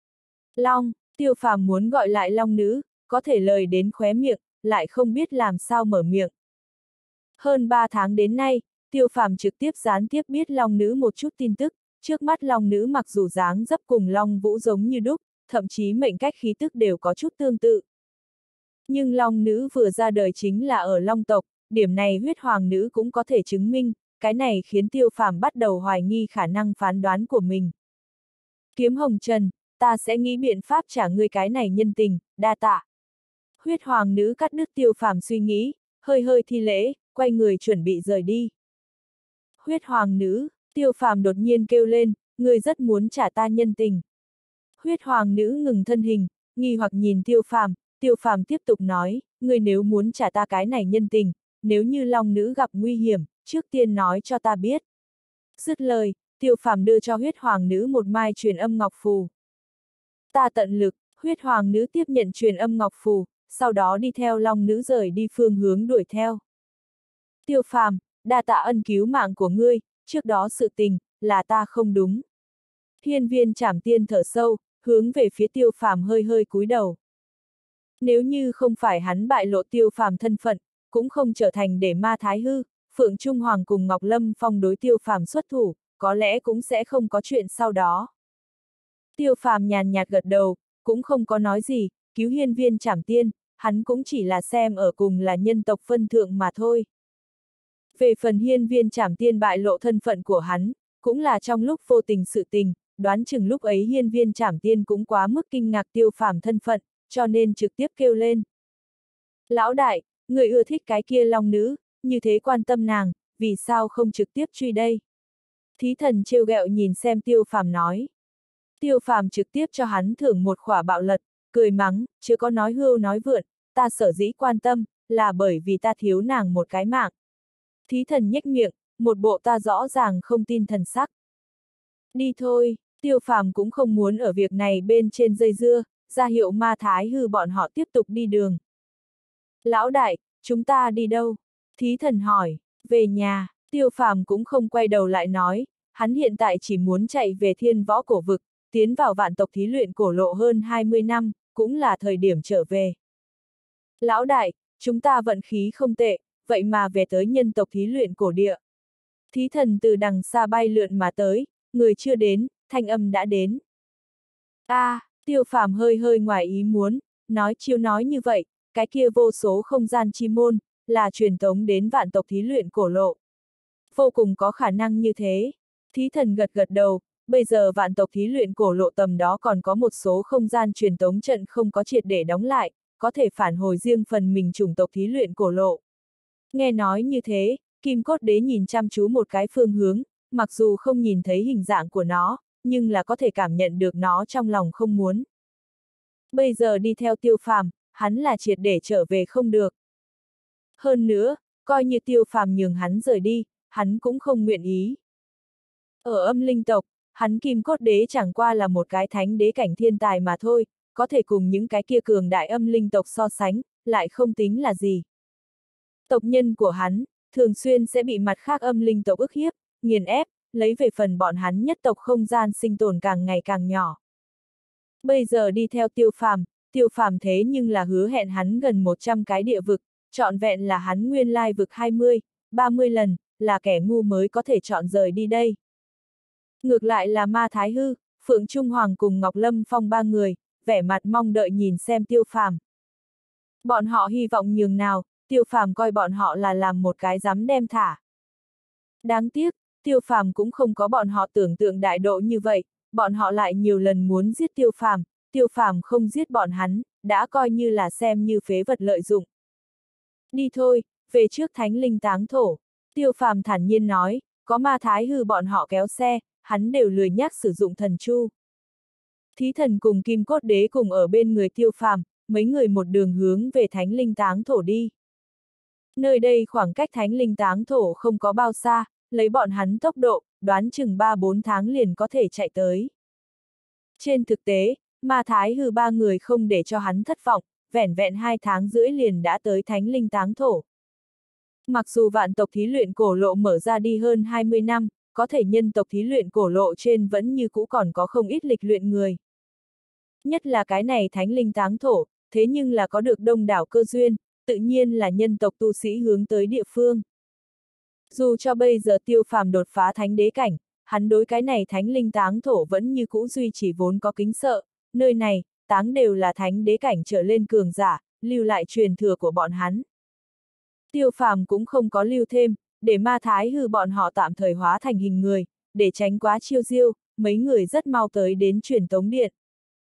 Long, Tiêu Phàm muốn gọi lại Long Nữ, có thể lời đến khóe miệng, lại không biết làm sao mở miệng. Hơn 3 tháng đến nay, Tiêu Phàm trực tiếp gián tiếp biết Long Nữ một chút tin tức, trước mắt Long Nữ mặc dù dáng dấp cùng Long Vũ giống như đúc, thậm chí mệnh cách khí tức đều có chút tương tự. Nhưng Long Nữ vừa ra đời chính là ở Long tộc, điểm này Huyết Hoàng Nữ cũng có thể chứng minh, cái này khiến Tiêu Phàm bắt đầu hoài nghi khả năng phán đoán của mình. Kiếm Hồng Trần, ta sẽ nghĩ biện pháp trả ngươi cái này nhân tình, đa tạ. Huyết Hoàng Nữ cắt đứt Tiêu Phàm suy nghĩ, hơi hơi thi lễ, quay người chuẩn bị rời đi. Huyết Hoàng Nữ, Tiêu Phàm đột nhiên kêu lên, ngươi rất muốn trả ta nhân tình. Huyết Hoàng Nữ ngừng thân hình, nghi hoặc nhìn Tiêu Phàm tiếp tục nói, ngươi nếu muốn trả ta cái này nhân tình, nếu như Long Nữ gặp nguy hiểm, trước tiên nói cho ta biết. Dứt lời, Tiêu Phàm đưa cho Huyết Hoàng Nữ một mai truyền âm ngọc phù. Ta tận lực, Huyết Hoàng Nữ tiếp nhận truyền âm ngọc phù, sau đó đi theo Long Nữ rời đi phương hướng đuổi theo. Tiêu Phàm, đa tạ ân cứu mạng của ngươi, trước đó sự tình, là ta không đúng. Hiên Viên Trảm Tiên thở sâu, hướng về phía Tiêu Phàm hơi hơi cúi đầu. Nếu như không phải hắn bại lộ Tiêu Phàm thân phận, cũng không trở thành để ma thái hư, Phượng Trung Hoàng cùng Ngọc Lâm Phong đối Tiêu Phàm xuất thủ, có lẽ cũng sẽ không có chuyện sau đó. Tiêu Phàm nhàn nhạt gật đầu, cũng không có nói gì, cứu Hiên Viên Trảm Tiên, hắn cũng chỉ là xem ở cùng là nhân tộc phân thượng mà thôi. Về phần Hiên Viên Trảm Tiên bại lộ thân phận của hắn, cũng là trong lúc vô tình sự tình, đoán chừng lúc ấy Hiên Viên Trảm Tiên cũng quá mức kinh ngạc Tiêu Phàm thân phận, cho nên trực tiếp kêu lên. Lão đại, người ưa thích cái kia long nữ, như thế quan tâm nàng, vì sao không trực tiếp truy đây? Thí thần trêu ghẹo nhìn xem Tiêu Phàm nói. Tiêu Phàm trực tiếp cho hắn thưởng một khỏa bạo lật, cười mắng, chứ có nói hưu nói vượn, ta sở dĩ quan tâm, là bởi vì ta thiếu nàng một cái mạng. Thí thần nhếch miệng, một bộ ta rõ ràng không tin thần sắc. Đi thôi, Tiêu Phàm cũng không muốn ở việc này bên trên dây dưa, ra hiệu ma thái hư bọn họ tiếp tục đi đường. Lão đại, chúng ta đi đâu? Thí thần hỏi, về nhà, Tiêu Phàm cũng không quay đầu lại nói, hắn hiện tại chỉ muốn chạy về thiên võ cổ vực, tiến vào vạn tộc thí luyện cổ lộ hơn 20 năm, cũng là thời điểm trở về. Lão đại, chúng ta vận khí không tệ, vậy mà về tới nhân tộc thí luyện cổ địa. Thí thần từ đằng xa bay lượn mà tới, người chưa đến, thanh âm đã đến. Tiêu Phàm hơi hơi ngoài ý muốn, nói như vậy, cái kia vô số không gian chi môn, là truyền tống đến vạn tộc thí luyện cổ lộ. Vô cùng có khả năng như thế. Thí thần gật gật đầu, bây giờ vạn tộc thí luyện cổ lộ tầm đó còn có một số không gian truyền tống trận không có triệt để đóng lại, có thể phản hồi riêng phần mình chủng tộc thí luyện cổ lộ. Nghe nói như thế, Kim Cốt Đế nhìn chăm chú một cái phương hướng, mặc dù không nhìn thấy hình dạng của nó, nhưng là có thể cảm nhận được nó trong lòng không muốn. Bây giờ đi theo Tiêu Phàm, hắn là triệt để trở về không được. Hơn nữa, coi như Tiêu Phàm nhường hắn rời đi, hắn cũng không nguyện ý. Ở âm linh tộc, hắn Kim Cốt Đế chẳng qua là một cái thánh đế cảnh thiên tài mà thôi, có thể cùng những cái kia cường đại âm linh tộc so sánh, lại không tính là gì. Tộc nhân của hắn, thường xuyên sẽ bị mặt khác âm linh tộc ức hiếp, nghiền ép, lấy về phần bọn hắn nhất tộc không gian sinh tồn càng ngày càng nhỏ. Bây giờ đi theo Tiêu Phàm thế nhưng là hứa hẹn hắn gần 100 cái địa vực, trọn vẹn là hắn nguyên lai vực 20, 30 lần, là kẻ ngu mới có thể chọn rời đi đây. Ngược lại là Ma Thái Hư, Phượng Trung Hoàng cùng Ngọc Lâm Phong ba người, vẻ mặt mong đợi nhìn xem Tiêu Phàm. Bọn họ hy vọng nhường nào, Tiêu Phàm coi bọn họ là làm một cái dám đem thả. Đáng tiếc, Tiêu Phàm cũng không có bọn họ tưởng tượng đại độ như vậy, bọn họ lại nhiều lần muốn giết Tiêu Phàm không giết bọn hắn, đã coi như là xem như phế vật lợi dụng. Đi thôi, về trước Thánh Linh Táng Thổ, Tiêu Phàm thản nhiên nói, có Ma Thái Hư bọn họ kéo xe, hắn đều lười nhác sử dụng thần chu. Thí thần cùng Kim Cốt Đế cùng ở bên người Tiêu Phàm, mấy người một đường hướng về Thánh Linh Táng Thổ đi. Nơi đây khoảng cách Thánh Linh Táng Thổ không có bao xa, lấy bọn hắn tốc độ, đoán chừng 3-4 tháng liền có thể chạy tới. Trên thực tế, Ma Thái Hư ba người không để cho hắn thất vọng, vẻn vẹn 2 tháng rưỡi liền đã tới Thánh Linh Táng Thổ. Mặc dù vạn tộc thí luyện cổ lộ mở ra đi hơn 20 năm, có thể nhân tộc thí luyện cổ lộ trên vẫn như cũ còn có không ít lịch luyện người. Nhất là cái này Thánh Linh Táng Thổ, thế nhưng là có được đông đảo cơ duyên, tự nhiên là nhân tộc tu sĩ hướng tới địa phương. Dù cho bây giờ Tiêu Phàm đột phá thánh đế cảnh, hắn đối cái này Thánh Linh Táng Thổ vẫn như cũ duy trì vốn có kính sợ, nơi này, táng đều là thánh đế cảnh trở lên cường giả, lưu lại truyền thừa của bọn hắn. Tiêu Phàm cũng không có lưu thêm, để Ma Thái Hư bọn họ tạm thời hóa thành hình người, để tránh quá chiêu diêu, mấy người rất mau tới đến truyền tống điện.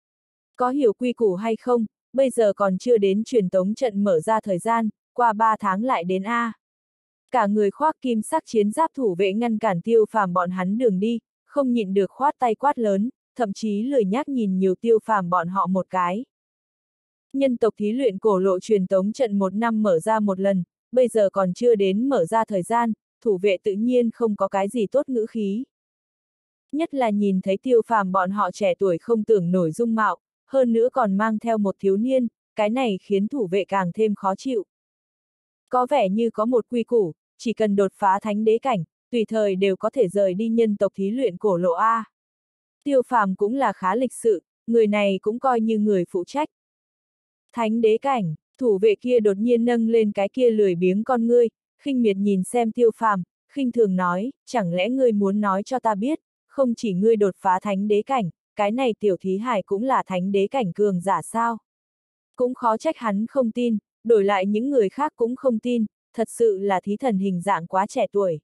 Có hiểu quy củ hay không, bây giờ còn chưa đến truyền tống trận mở ra thời gian, qua 3 tháng lại đến A. Cả người khoác kim sắc chiến giáp thủ vệ ngăn cản Tiêu Phàm bọn hắn đường đi, không nhịn được khoát tay quát lớn, thậm chí lười nhác nhìn nhiều Tiêu Phàm bọn họ một cái. Nhân tộc thí luyện cổ lộ truyền tống trận 1 năm mở ra một lần, bây giờ còn chưa đến mở ra thời gian, thủ vệ tự nhiên không có cái gì tốt ngữ khí. Nhất là nhìn thấy Tiêu Phàm bọn họ trẻ tuổi không tưởng nổi dung mạo, hơn nữa còn mang theo một thiếu niên, cái này khiến thủ vệ càng thêm khó chịu. Có vẻ như có một quy củ, chỉ cần đột phá thánh đế cảnh, tùy thời đều có thể rời đi nhân tộc thí luyện cổ lộ A. Tiêu Phàm cũng là khá lịch sự, người này cũng coi như người phụ trách. Thánh đế cảnh, thủ vệ kia đột nhiên nâng lên cái kia lười biếng con ngươi, khinh miệt nhìn xem Tiêu Phàm, khinh thường nói, chẳng lẽ ngươi muốn nói cho ta biết, không chỉ ngươi đột phá thánh đế cảnh, cái này tiểu thí hải cũng là thánh đế cảnh cường giả sao? Cũng khó trách hắn không tin, đổi lại những người khác cũng không tin, thật sự là thí thần hình dạng quá trẻ tuổi.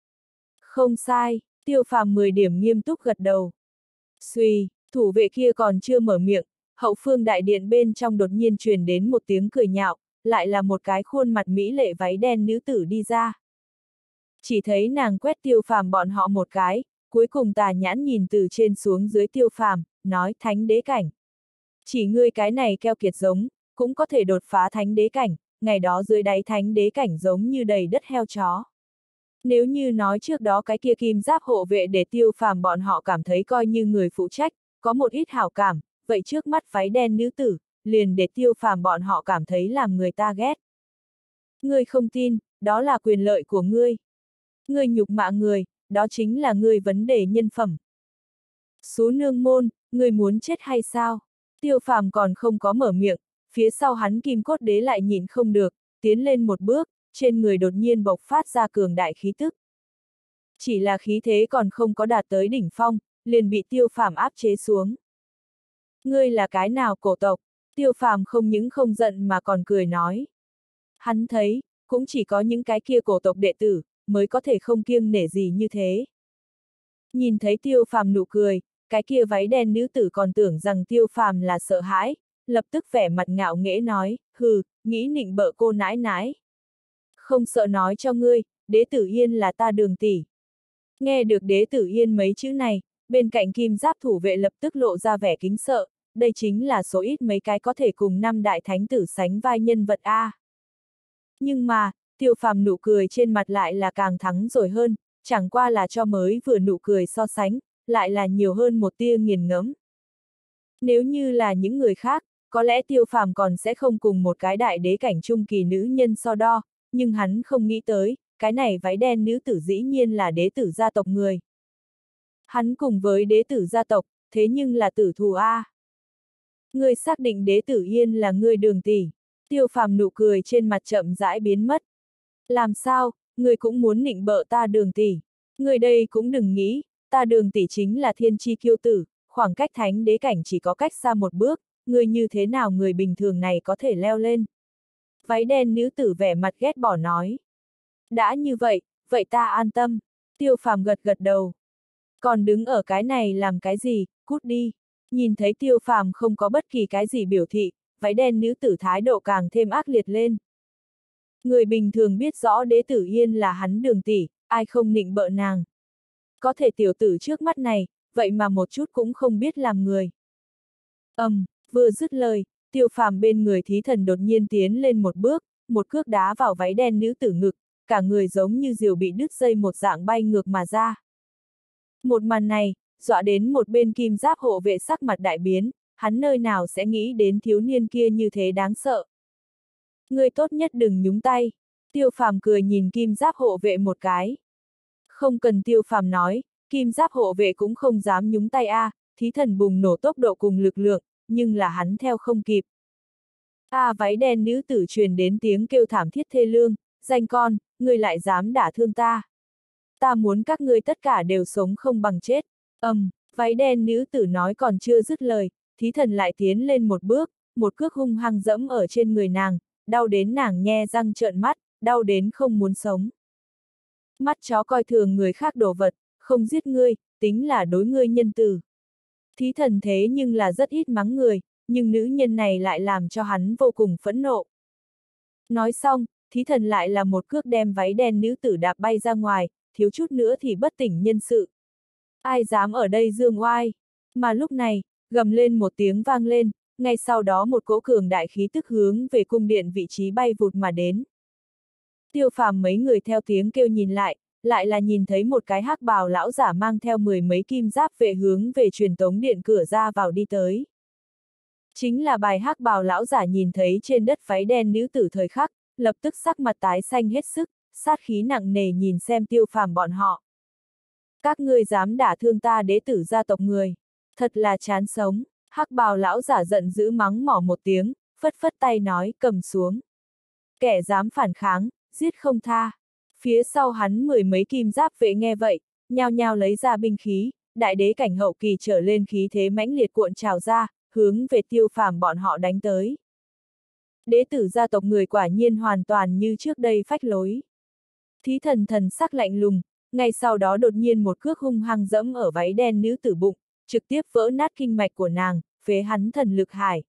Không sai, Tiêu Phàm 10 điểm nghiêm túc gật đầu. Xuy, thủ vệ kia còn chưa mở miệng, hậu phương đại điện bên trong đột nhiên truyền đến một tiếng cười nhạo, lại là một cái khuôn mặt mỹ lệ váy đen nữ tử đi ra. Chỉ thấy nàng quét Tiêu Phàm bọn họ một cái, cuối cùng tà nhãn nhìn từ trên xuống dưới Tiêu Phàm, nói thánh đế cảnh. Chỉ ngươi cái này keo kiệt giống, cũng có thể đột phá thánh đế cảnh, ngày đó dưới đáy thánh đế cảnh giống như đầy đất heo chó. Nếu như nói trước đó cái kia kim giáp hộ vệ để Tiêu Phàm bọn họ cảm thấy coi như người phụ trách, có một ít hảo cảm, vậy trước mắt váy đen nữ tử, liền để Tiêu Phàm bọn họ cảm thấy làm người ta ghét. Ngươi không tin, đó là quyền lợi của ngươi. Ngươi nhục mạ người, đó chính là ngươi vấn đề nhân phẩm. Xú nương môn, ngươi muốn chết hay sao? Tiêu Phàm còn không có mở miệng, phía sau hắn Kim Cốt Đế lại nhịn không được, tiến lên một bước, trên người đột nhiên bộc phát ra cường đại khí tức. Chỉ là khí thế còn không có đạt tới đỉnh phong, liền bị Tiêu Phàm áp chế xuống. Ngươi là cái nào cổ tộc? Tiêu Phàm không những không giận mà còn cười nói. Hắn thấy, cũng chỉ có những cái kia cổ tộc đệ tử, mới có thể không kiêng nể gì như thế. Nhìn thấy Tiêu Phàm nụ cười, cái kia váy đen nữ tử còn tưởng rằng Tiêu Phàm là sợ hãi, lập tức vẻ mặt ngạo nghễ nói, hừ, nghĩ nịnh bợ cô nãi nãi. Không sợ nói cho ngươi, đế tử Yên là ta Đường tỷ. Nghe được đế tử Yên mấy chữ này, bên cạnh kim giáp thủ vệ lập tức lộ ra vẻ kính sợ, đây chính là số ít mấy cái có thể cùng 5 đại thánh tử sánh vai nhân vật A. Nhưng mà, Tiêu Phàm nụ cười trên mặt lại là càng thắng rồi hơn, chẳng qua là cho mới vừa nụ cười so sánh, lại là nhiều hơn một tia nghiền ngẫm. Nếu như là những người khác, có lẽ Tiêu Phàm còn sẽ không cùng một cái đại đế cảnh trung kỳ nữ nhân so đo, nhưng hắn không nghĩ tới, cái này váy đen nữ tử dĩ nhiên là đế tử gia tộc người. Hắn cùng với đế tử gia tộc, thế nhưng là tử thù A. Ngươi xác định đế tử Yên là ngươi Đường tỷ. Tiêu Phàm nụ cười trên mặt chậm rãi biến mất. Làm sao, ngươi cũng muốn nịnh bợ ta Đường tỷ. Ngươi đây cũng đừng nghĩ, ta Đường tỷ chính là thiên chi kiêu tử, khoảng cách thánh đế cảnh chỉ có cách xa một bước, ngươi như thế nào người bình thường này có thể leo lên. Váy đen nữ tử vẻ mặt ghét bỏ nói. Đã như vậy, vậy ta an tâm. Tiêu Phàm gật gật đầu. Còn đứng ở cái này làm cái gì, cút đi. Nhìn thấy Tiêu Phàm không có bất kỳ cái gì biểu thị, váy đen nữ tử thái độ càng thêm ác liệt lên. Người bình thường biết rõ đế tử Yên là hắn Đường tỷ, ai không nịnh bợ nàng. Có thể tiểu tử trước mắt này, vậy mà một chút cũng không biết làm người. Vừa dứt lời, Tiêu Phàm bên người thí thần đột nhiên tiến lên một bước, một cước đá vào váy đen nữ tử ngực, cả người giống như diều bị đứt dây một dạng bay ngược mà ra. Một màn này, dọa đến một bên kim giáp hộ vệ sắc mặt đại biến, hắn nơi nào sẽ nghĩ đến thiếu niên kia như thế đáng sợ. Ngươi tốt nhất đừng nhúng tay. Tiêu Phàm cười nhìn kim giáp hộ vệ một cái. Không cần Tiêu Phàm nói, kim giáp hộ vệ cũng không dám nhúng tay a, thí thần bùng nổ tốc độ cùng lực lượng, nhưng là hắn theo không kịp. Váy đen nữ tử truyền đến tiếng kêu thảm thiết thê lương, danh con, ngươi lại dám đả thương ta. Ta muốn các ngươi tất cả đều sống không bằng chết. Váy đen nữ tử nói còn chưa dứt lời, thí thần lại tiến lên một bước, một cước hung hăng dẫm ở trên người nàng, đau đến nàng nhe răng trợn mắt, đau đến không muốn sống. Mắt chó coi thường người khác đồ vật, không giết ngươi, tính là đối ngươi nhân từ. Thí thần thế nhưng là rất ít mắng người, nhưng nữ nhân này lại làm cho hắn vô cùng phẫn nộ. Nói xong, thí thần lại là một cước đem váy đen nữ tử đạp bay ra ngoài, thiếu chút nữa thì bất tỉnh nhân sự. Ai dám ở đây dương oai? Mà lúc này, gầm lên một tiếng vang lên, ngay sau đó một cỗ cường đại khí tức hướng về cung điện vị trí bay vụt mà đến. Tiêu Phàm mấy người theo tiếng kêu nhìn lại là nhìn thấy một cái hắc bào lão giả mang theo 10 mấy kim giáp vệ hướng về truyền tống điện cửa ra vào đi tới. Chính là bài hắc bào lão giả nhìn thấy trên đất váy đen nữ tử thời khắc, lập tức sắc mặt tái xanh hết sức, sát khí nặng nề nhìn xem Tiêu Phàm bọn họ. Các ngươi dám đả thương ta đế tử gia tộc người, thật là chán sống. Hắc bào lão giả giận dữ mắng mỏ một tiếng, phất phất tay nói cầm xuống. Kẻ dám phản kháng, giết không tha. Phía sau hắn 10 mấy kim giáp vệ nghe vậy, nhao nhao lấy ra binh khí, đại đế cảnh hậu kỳ trở lên khí thế mãnh liệt cuộn trào ra, hướng về Tiêu Phàm bọn họ đánh tới. Đế tử gia tộc người quả nhiên hoàn toàn như trước đây phách lối. Thí thần thần sắc lạnh lùng, ngay sau đó đột nhiên một cước hung hăng dẫm ở váy đen nữ tử bụng, trực tiếp vỡ nát kinh mạch của nàng, phế hắn thần lực hải.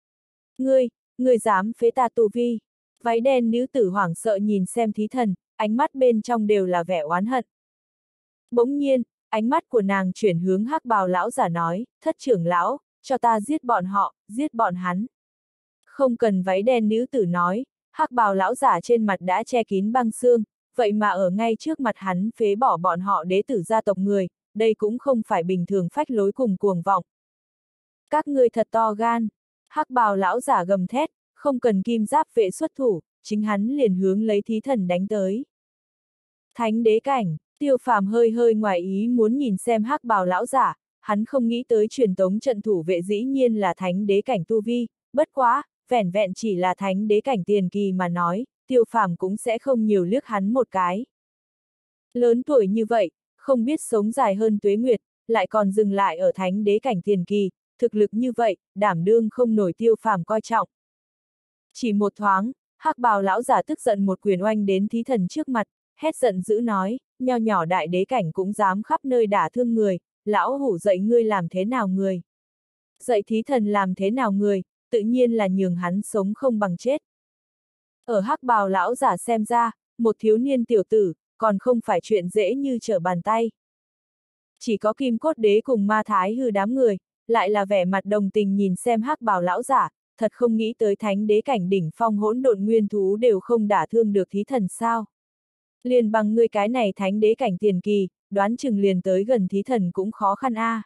Ngươi dám phế ta tu vi. Váy đen nữ tử hoảng sợ nhìn xem thí thần, ánh mắt bên trong đều là vẻ oán hận. Bỗng nhiên, ánh mắt của nàng chuyển hướng hắc bào lão giả nói, thất trưởng lão, cho ta giết bọn họ, giết bọn hắn. Không cần váy đen nữ tử nói, hắc bào lão giả trên mặt đã che kín băng xương, vậy mà ở ngay trước mặt hắn phế bỏ bọn họ đế tử gia tộc người, đây cũng không phải bình thường phách lối cùng cuồng vọng. Các ngươi thật to gan, hắc bào lão giả gầm thét, không cần kim giáp vệ xuất thủ, chính hắn liền hướng lấy thí thần đánh tới. Thánh đế cảnh, Tiêu Phàm hơi hơi ngoài ý muốn nhìn xem hắc bào lão giả, hắn không nghĩ tới truyền tống trận thủ vệ dĩ nhiên là thánh đế cảnh tu vi, bất quá, vẻn vẹn chỉ là thánh đế cảnh tiền kỳ mà nói, Tiêu Phàm cũng sẽ không nhiều liếc hắn một cái. Lớn tuổi như vậy, không biết sống dài hơn tuế nguyệt, lại còn dừng lại ở thánh đế cảnh tiền kỳ, thực lực như vậy, đảm đương không nổi Tiêu Phàm coi trọng. Chỉ một thoáng, hắc bào lão giả tức giận một quyền oanh đến thí thần trước mặt, hét giận dữ nói, nho nhỏ đại đế cảnh cũng dám khắp nơi đả thương người, lão hủ dạy ngươi làm thế nào người. Dạy thí thần làm thế nào người, tự nhiên là nhường hắn sống không bằng chết. Ở hắc bào lão giả xem ra, một thiếu niên tiểu tử, còn không phải chuyện dễ như trở bàn tay. Chỉ có Kim Cốt Đế cùng Ma Thái Hư đám người, lại là vẻ mặt đồng tình nhìn xem hắc bào lão giả, thật không nghĩ tới thánh đế cảnh đỉnh phong hỗn độn nguyên thú đều không đả thương được thí thần sao. Liền bằng ngươi cái này thánh đế cảnh tiền kỳ, đoán chừng liền tới gần thí thần cũng khó khăn a.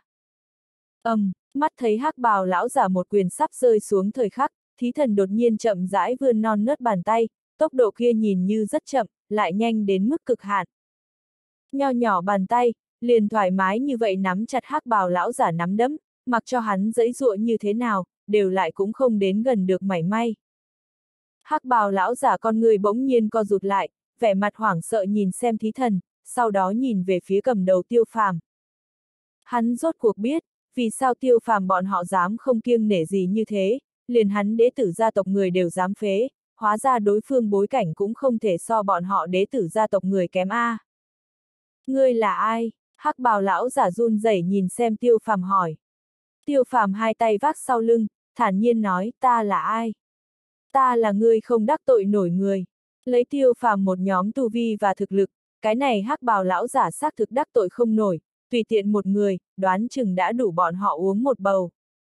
Mắt thấy hắc bào lão giả một quyền sắp rơi xuống thời khắc, thí thần đột nhiên chậm rãi vươn non nớt bàn tay, tốc độ kia nhìn như rất chậm, lại nhanh đến mức cực hạn. Nho nhỏ bàn tay, liền thoải mái như vậy nắm chặt hắc bào lão giả nắm đấm, mặc cho hắn giãy giụa như thế nào, đều lại cũng không đến gần được mảy may. Hắc bào lão giả con người bỗng nhiên co rụt lại, vẻ mặt hoảng sợ nhìn xem thí thần, sau đó nhìn về phía cầm đầu Tiêu Phàm. Hắn rốt cuộc biết, vì sao Tiêu Phàm bọn họ dám không kiêng nể gì như thế, liền hắn đế tử gia tộc người đều dám phế, hóa ra đối phương bối cảnh cũng không thể so bọn họ đế tử gia tộc người kém a. Ngươi là ai? Hắc bào lão giả run rẩy nhìn xem Tiêu Phàm hỏi. Tiêu Phàm hai tay vác sau lưng, thản nhiên nói, ta là ai? Ta là ngươi không đắc tội nổi người. Lấy Tiêu Phàm một nhóm tu vi và thực lực, cái này hắc bào lão giả xác thực đắc tội không nổi, tùy tiện một người, đoán chừng đã đủ bọn họ uống một bầu.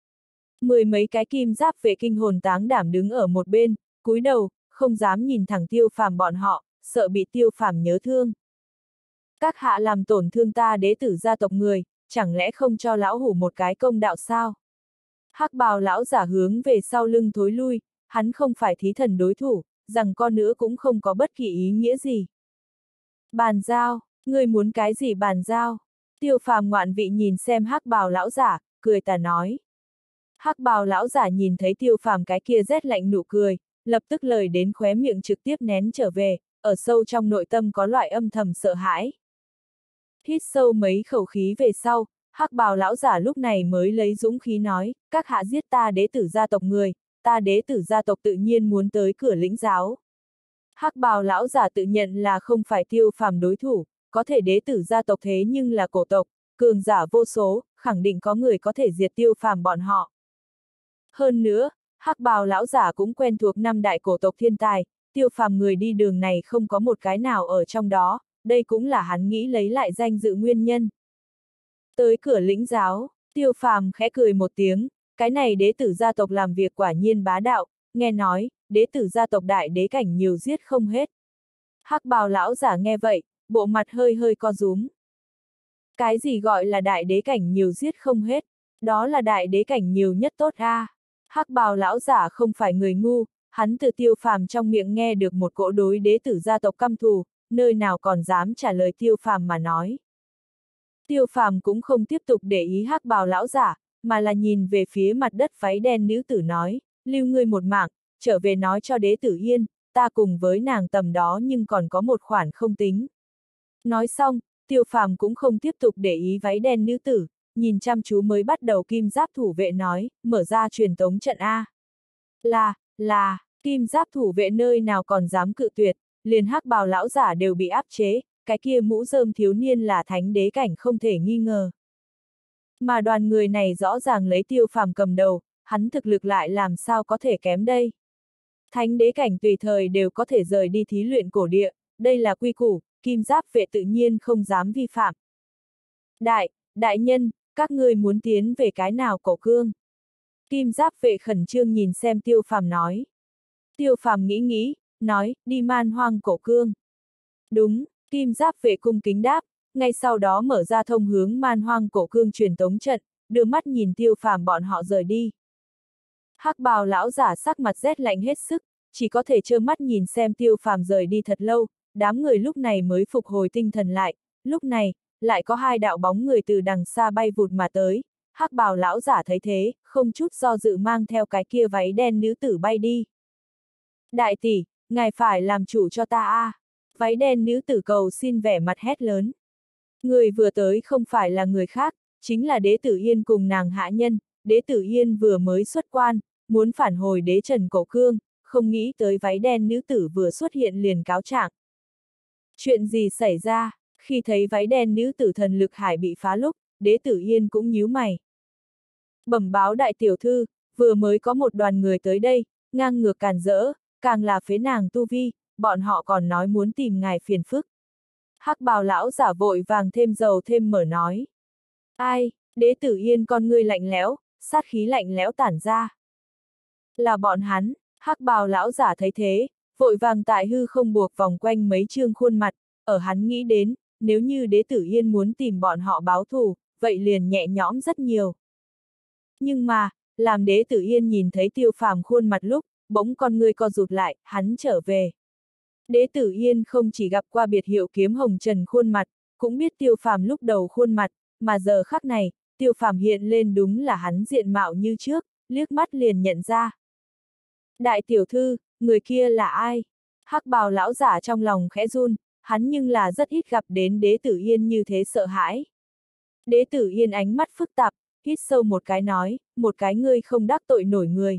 10 mấy cái kim giáp vệ kinh hồn táng đảm đứng ở một bên, cúi đầu, không dám nhìn thẳng Tiêu Phàm bọn họ, sợ bị Tiêu Phàm nhớ thương. Các hạ làm tổn thương ta đế tử gia tộc người, chẳng lẽ không cho lão hủ một cái công đạo sao? Hắc bào lão giả hướng về sau lưng thối lui, hắn không phải thí thần đối thủ, rằng con nữa cũng không có bất kỳ ý nghĩa gì. Bàn giao, ngươi muốn cái gì bàn giao? Tiêu Phàm ngoạn vị nhìn xem hắc bào lão giả, cười tà nói. Hắc bào lão giả nhìn thấy Tiêu Phàm cái kia rét lạnh nụ cười, lập tức lời đến khóe miệng trực tiếp nén trở về, ở sâu trong nội tâm có loại âm thầm sợ hãi. Hít sâu mấy khẩu khí về sau, hắc bào lão giả lúc này mới lấy dũng khí nói, các hạ giết ta đế tử gia tộc người, ta đế tử gia tộc tự nhiên muốn tới cửa lĩnh giáo. Hắc bào lão giả tự nhận là không phải Tiêu Phàm đối thủ, có thể đế tử gia tộc thế nhưng là cổ tộc, cường giả vô số, khẳng định có người có thể diệt Tiêu Phàm bọn họ. Hơn nữa, hắc bào lão giả cũng quen thuộc năm đại cổ tộc thiên tài, Tiêu Phàm người đi đường này không có một cái nào ở trong đó, đây cũng là hắn nghĩ lấy lại danh dự nguyên nhân. Tới cửa lĩnh giáo, Tiêu Phàm khẽ cười một tiếng, cái này đế tử gia tộc làm việc quả nhiên bá đạo, nghe nói, đế tử gia tộc đại đế cảnh nhiều giết không hết. Hắc bào lão giả nghe vậy, bộ mặt hơi hơi co rúm. Cái gì gọi là đại đế cảnh nhiều giết không hết, đó là đại đế cảnh nhiều nhất tốt a. Hắc bào lão giả không phải người ngu, hắn từ Tiêu Phàm trong miệng nghe được một cỗ đối đế tử gia tộc căm thù, nơi nào còn dám trả lời Tiêu Phàm mà nói. Tiêu Phàm cũng không tiếp tục để ý hắc bào lão giả, mà là nhìn về phía mặt đất váy đen nữ tử nói, lưu ngươi một mạng, trở về nói cho đế tử Yên, ta cùng với nàng tầm đó nhưng còn có một khoản không tính. Nói xong, Tiêu Phàm cũng không tiếp tục để ý váy đen nữ tử, nhìn chăm chú mới bắt đầu kim giáp thủ vệ nói, mở ra truyền tống trận A. Là, kim giáp thủ vệ nơi nào còn dám cự tuyệt, liền hắc bào lão giả đều bị áp chế, cái kia mũ rơm thiếu niên là thánh đế cảnh không thể nghi ngờ. Mà đoàn người này rõ ràng lấy Tiêu Phàm cầm đầu, hắn thực lực lại làm sao có thể kém đây. Thánh đế cảnh tùy thời đều có thể rời đi thí luyện cổ địa, đây là quy củ, kim giáp vệ tự nhiên không dám vi phạm. Đại nhân, các ngươi muốn tiến về cái nào cổ cương? Kim giáp vệ khẩn trương nhìn xem Tiêu Phàm nói. Tiêu Phàm nghĩ, nói, đi Man Hoang cổ cương. Đúng, kim giáp vệ cung kính đáp, ngay sau đó mở ra thông hướng Man Hoang cổ cương truyền tống trận, đưa mắt nhìn Tiêu Phàm bọn họ rời đi. Hắc bào lão giả sắc mặt rét lạnh hết sức, chỉ có thể trơ mắt nhìn xem Tiêu Phàm rời đi thật lâu, đám người lúc này mới phục hồi tinh thần lại, lúc này, lại có hai đạo bóng người từ đằng xa bay vụt mà tới, hắc bào lão giả thấy thế, không chút do dự mang theo cái kia váy đen nữ tử bay đi. Đại tỷ, ngài phải làm chủ cho ta a! Váy đen nữ tử cầu xin vẻ mặt hét lớn. Người vừa tới không phải là người khác, chính là đế tử Yên cùng nàng hạ nhân, đế tử Yên vừa mới xuất quan, muốn phản hồi đế trần cổ cương, không nghĩ tới váy đen nữ tử vừa xuất hiện liền cáo trạng. Chuyện gì xảy ra? Khi thấy váy đen nữ tử thần lực hải bị phá lúc, đế tử Yên cũng nhíu mày. Bẩm báo đại tiểu thư, vừa mới có một đoàn người tới đây, ngang ngược càn rỡ, càng là phế nàng tu vi, bọn họ còn nói muốn tìm ngài phiền phức. Hắc bào lão giả vội vàng thêm dầu thêm mỡ nói. Ai, đế tử Yên con ngươi lạnh lẽo, sát khí lạnh lẽo tản ra. Là bọn hắn, hắc bào lão giả thấy thế, vội vàng tại hư không buộc vòng quanh mấy trương khuôn mặt, ở hắn nghĩ đến, nếu như đế tử Yên muốn tìm bọn họ báo thù, vậy liền nhẹ nhõm rất nhiều. Nhưng mà, làm đế tử Yên nhìn thấy Tiêu Phàm khuôn mặt lúc, bỗng con ngươi co rụt lại, hắn trở về. Đế tử Yên không chỉ gặp qua biệt hiệu kiếm hồng trần khuôn mặt, cũng biết Tiêu Phàm lúc đầu khuôn mặt, mà giờ khắc này, Tiêu Phàm hiện lên đúng là hắn diện mạo như trước, liếc mắt liền nhận ra. Đại tiểu thư, người kia là ai? Hắc bào lão giả trong lòng khẽ run, hắn nhưng là rất ít gặp đến đế tử Yên như thế sợ hãi. Đế tử Yên ánh mắt phức tạp, hít sâu một cái nói, một cái ngươi không đắc tội nổi người.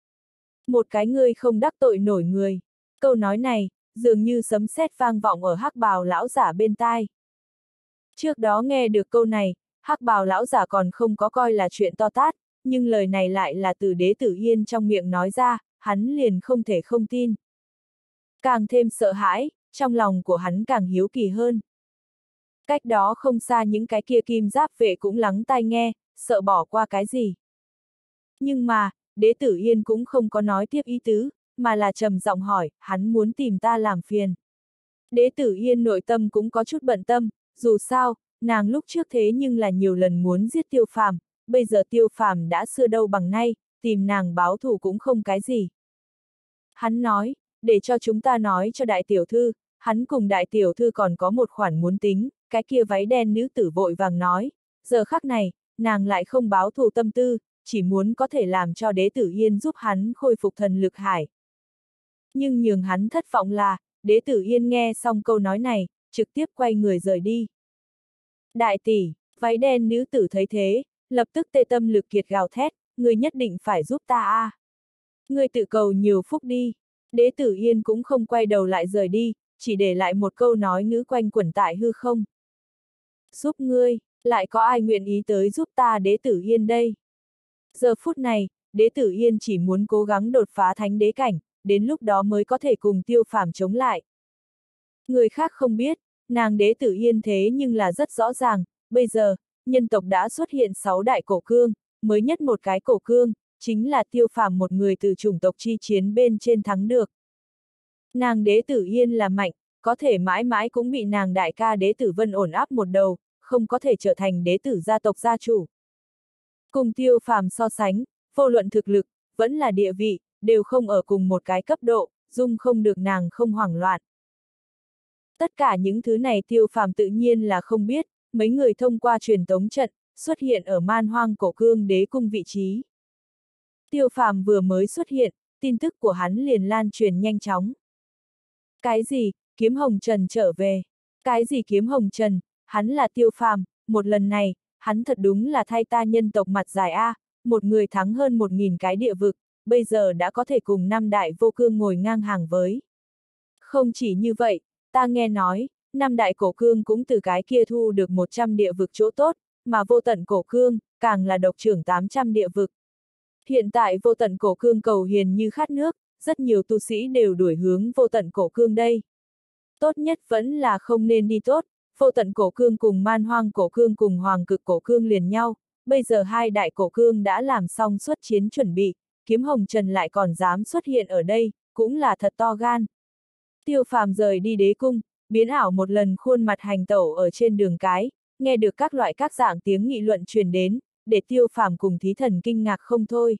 Một cái ngươi không đắc tội nổi người. Câu nói này, dường như sấm sét vang vọng ở hắc bào lão giả bên tai. Trước đó nghe được câu này, hắc bào lão giả còn không có coi là chuyện to tát, nhưng lời này lại là từ đế tử Yên trong miệng nói ra, hắn liền không thể không tin. Càng thêm sợ hãi, trong lòng của hắn càng hiếu kỳ hơn. Cách đó không xa những cái kia kim giáp vệ cũng lắng tai nghe, sợ bỏ qua cái gì. Nhưng mà, đế tử Yên cũng không có nói tiếp ý tứ, mà là trầm giọng hỏi, hắn muốn tìm ta làm phiền. Đế tử Yên nội tâm cũng có chút bận tâm, dù sao, nàng lúc trước thế nhưng là nhiều lần muốn giết Tiêu Phàm, bây giờ Tiêu Phàm đã xưa đâu bằng nay, tìm nàng báo thù cũng không cái gì. Hắn nói, để cho chúng ta nói cho đại tiểu thư, hắn cùng đại tiểu thư còn có một khoản muốn tính, cái kia váy đen nữ tử vội vàng nói, giờ khắc này, nàng lại không báo thù tâm tư, chỉ muốn có thể làm cho đế tử Yên giúp hắn khôi phục thần lực hải. Nhưng nhường hắn thất vọng là, đế tử Yên nghe xong câu nói này, trực tiếp quay người rời đi. Đại tỷ, váy đen nữ tử thấy thế, lập tức tê tâm lực kiệt gào thét, người nhất định phải giúp ta a. Người tự cầu nhiều phúc đi. Đế tử Yên cũng không quay đầu lại rời đi, chỉ để lại một câu nói ngữ quanh quẩn tại hư không. Giúp ngươi, lại có ai nguyện ý tới giúp ta đế tử Yên đây? Giờ phút này, đế tử Yên chỉ muốn cố gắng đột phá thánh đế cảnh, đến lúc đó mới có thể cùng Tiêu Phàm chống lại. Người khác không biết, nàng đế tử Yên thế nhưng là rất rõ ràng, bây giờ, nhân tộc đã xuất hiện 6 đại cổ cương, mới nhất một cái cổ cương, chính là Tiêu Phàm một người từ chủng tộc chi chiến bên trên thắng được. Nàng đế tử Yên là mạnh, có thể mãi mãi cũng bị nàng đại ca đế tử Vân ổn áp một đầu, không có thể trở thành đế tử gia tộc gia chủ. Cùng Tiêu Phàm so sánh, vô luận thực lực, vẫn là địa vị, đều không ở cùng một cái cấp độ, dung không được nàng không hoảng loạn. Tất cả những thứ này Tiêu Phàm tự nhiên là không biết, mấy người thông qua truyền tống trận, xuất hiện ở Man Hoang Cổ Cương Đế Cung vị trí. Tiêu Phàm vừa mới xuất hiện, tin tức của hắn liền lan truyền nhanh chóng. Cái gì, Kiếm Hồng Trần trở về? Cái gì Kiếm Hồng Trần? Hắn là Tiêu Phàm, một lần này, hắn thật đúng là thay ta nhân tộc mặt dài a, một người thắng hơn 1000 cái địa vực, bây giờ đã có thể cùng năm đại vô cương ngồi ngang hàng với. Không chỉ như vậy, ta nghe nói, năm đại cổ cương cũng từ cái kia thu được 100 địa vực chỗ tốt, mà vô tận cổ cương, càng là độc trưởng 800 địa vực. Hiện tại vô tận cổ cương cầu hiền như khát nước, rất nhiều tu sĩ đều đuổi hướng vô tận cổ cương đây. Tốt nhất vẫn là không nên đi tốt, vô tận cổ cương cùng Man Hoang cổ cương cùng Hoàng Cực cổ cương liền nhau, bây giờ hai đại cổ cương đã làm xong xuất chiến chuẩn bị, Kiếm Hồng Trần lại còn dám xuất hiện ở đây, cũng là thật to gan. Tiêu Phàm rời đi đế cung, biến ảo một lần khuôn mặt hành tẩu ở trên đường cái, nghe được các loại các dạng tiếng nghị luận truyền đến, để Tiêu Phàm cùng thí thần kinh ngạc không thôi.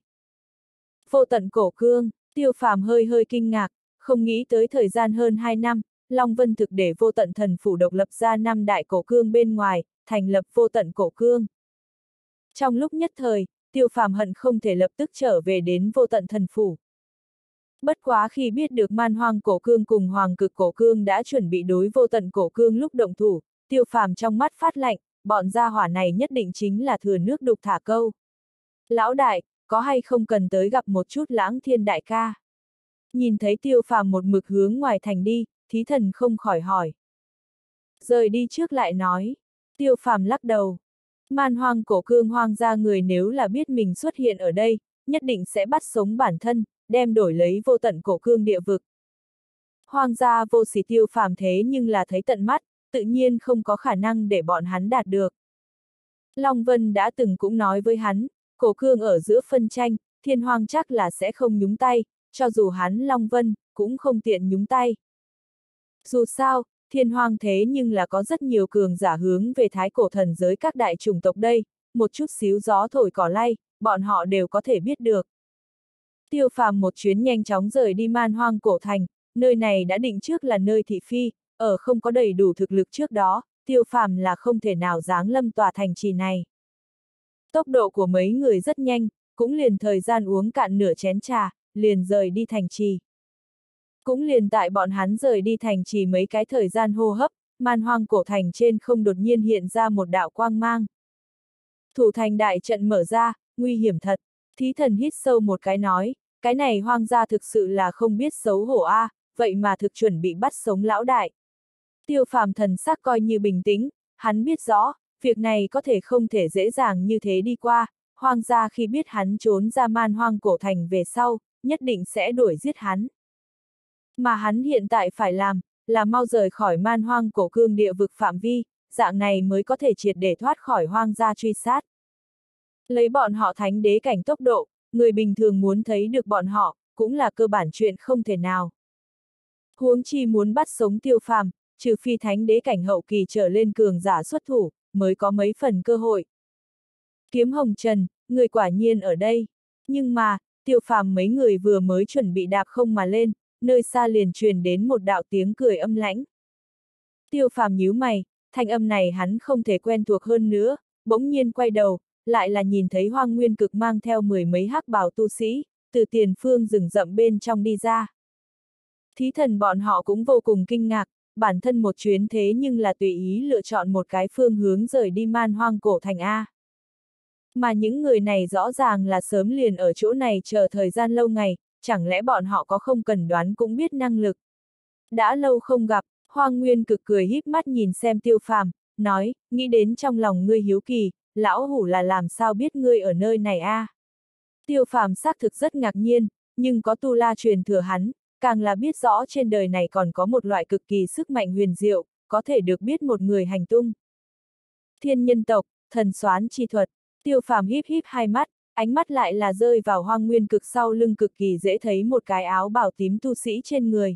Vô tận cổ cương, Tiêu Phàm hơi hơi kinh ngạc, không nghĩ tới thời gian hơn 2 năm, Long Vân thực để vô tận thần phủ độc lập ra 5 đại cổ cương bên ngoài, thành lập vô tận cổ cương. Trong lúc nhất thời, Tiêu Phàm hận không thể lập tức trở về đến vô tận thần phủ. Bất quá khi biết được Man Hoang cổ cương cùng Hoàng Cực cổ cương đã chuẩn bị đối vô tận cổ cương lúc động thủ, Tiêu Phàm trong mắt phát lạnh, bọn gia hỏa này nhất định chính là thừa nước đục thả câu. Lão đại, có hay không cần tới gặp một chút Lãng Thiên đại ca? Nhìn thấy Tiêu Phàm một mực hướng ngoài thành đi, thí thần không khỏi hỏi. Rời đi trước lại nói. Tiêu Phàm lắc đầu. Man Hoang cổ cương hoang gia người nếu là biết mình xuất hiện ở đây, nhất định sẽ bắt sống bản thân, đem đổi lấy vô tận cổ cương địa vực. Hoang gia vô sỉ Tiêu Phàm thế nhưng là thấy tận mắt, tự nhiên không có khả năng để bọn hắn đạt được. Long Vân đã từng cũng nói với hắn, cổ cương ở giữa phân tranh, thiên hoang chắc là sẽ không nhúng tay, cho dù hắn Long Vân, cũng không tiện nhúng tay. Dù sao, thiên hoang thế nhưng là có rất nhiều cường giả hướng về thái cổ thần giới các đại chủng tộc đây, một chút xíu gió thổi cỏ lay, bọn họ đều có thể biết được. Tiêu Phàm một chuyến nhanh chóng rời đi Man Hoang cổ thành, nơi này đã định trước là nơi thị phi, ở không có đầy đủ thực lực trước đó, Tiêu Phàm là không thể nào giáng lâm tòa thành trì này. Tốc độ của mấy người rất nhanh, cũng liền thời gian uống cạn nửa chén trà, liền rời đi thành trì. Cũng liền tại bọn hắn rời đi thành trì mấy cái thời gian hô hấp, Man Hoang cổ thành trên không đột nhiên hiện ra một đạo quang mang. Thủ thành đại trận mở ra, nguy hiểm thật. Thí thần hít sâu một cái nói, cái này hoang gia thực sự là không biết xấu hổ a, vậy mà thực chuẩn bị bắt sống lão đại. Tiêu Phàm thần sắc coi như bình tĩnh, hắn biết rõ, việc này có thể không thể dễ dàng như thế đi qua, hoang gia khi biết hắn trốn ra Man Hoang cổ thành về sau, nhất định sẽ đuổi giết hắn. Mà hắn hiện tại phải làm, là mau rời khỏi Man Hoang cổ cương địa vực phạm vi, dạng này mới có thể triệt để thoát khỏi hoang gia truy sát. Lấy bọn họ thánh đế cảnh tốc độ, người bình thường muốn thấy được bọn họ, cũng là cơ bản chuyện không thể nào. Huống chi muốn bắt sống Tiêu Phàm, trừ phi thánh đế cảnh hậu kỳ trở lên cường giả xuất thủ, mới có mấy phần cơ hội. Kiếm Hồng Trần, người quả nhiên ở đây. Nhưng mà, Tiêu Phàm mấy người vừa mới chuẩn bị đạp không mà lên, nơi xa liền truyền đến một đạo tiếng cười âm lãnh. Tiêu Phàm nhíu mày, thanh âm này hắn không thể quen thuộc hơn nữa, bỗng nhiên quay đầu, lại là nhìn thấy Hoang Nguyên Cực mang theo 10 mấy hắc bào tu sĩ, từ tiền phương rừng rậm bên trong đi ra. Thí thần bọn họ cũng vô cùng kinh ngạc, bản thân một chuyến thế nhưng là tùy ý lựa chọn một cái phương hướng rời đi Man Hoang cổ thành A. Mà những người này rõ ràng là sớm liền ở chỗ này chờ thời gian lâu ngày, chẳng lẽ bọn họ có không cần đoán cũng biết năng lực. Đã lâu không gặp, Hoang Nguyên Cực cười híp mắt nhìn xem Tiêu Phàm, nói, nghĩ đến trong lòng ngươi hiếu kỳ, lão hủ là làm sao biết ngươi ở nơi này a? Tiêu Phàm xác thực rất ngạc nhiên, nhưng có tu la truyền thừa hắn, càng là biết rõ trên đời này còn có một loại cực kỳ sức mạnh huyền diệu, có thể được biết một người hành tung. Thiên nhân tộc, thần soán chi thuật, Tiêu Phàm híp híp hai mắt, ánh mắt lại là rơi vào Hoang Nguyên Cực sau lưng cực kỳ dễ thấy một cái áo bào tím tu sĩ trên người.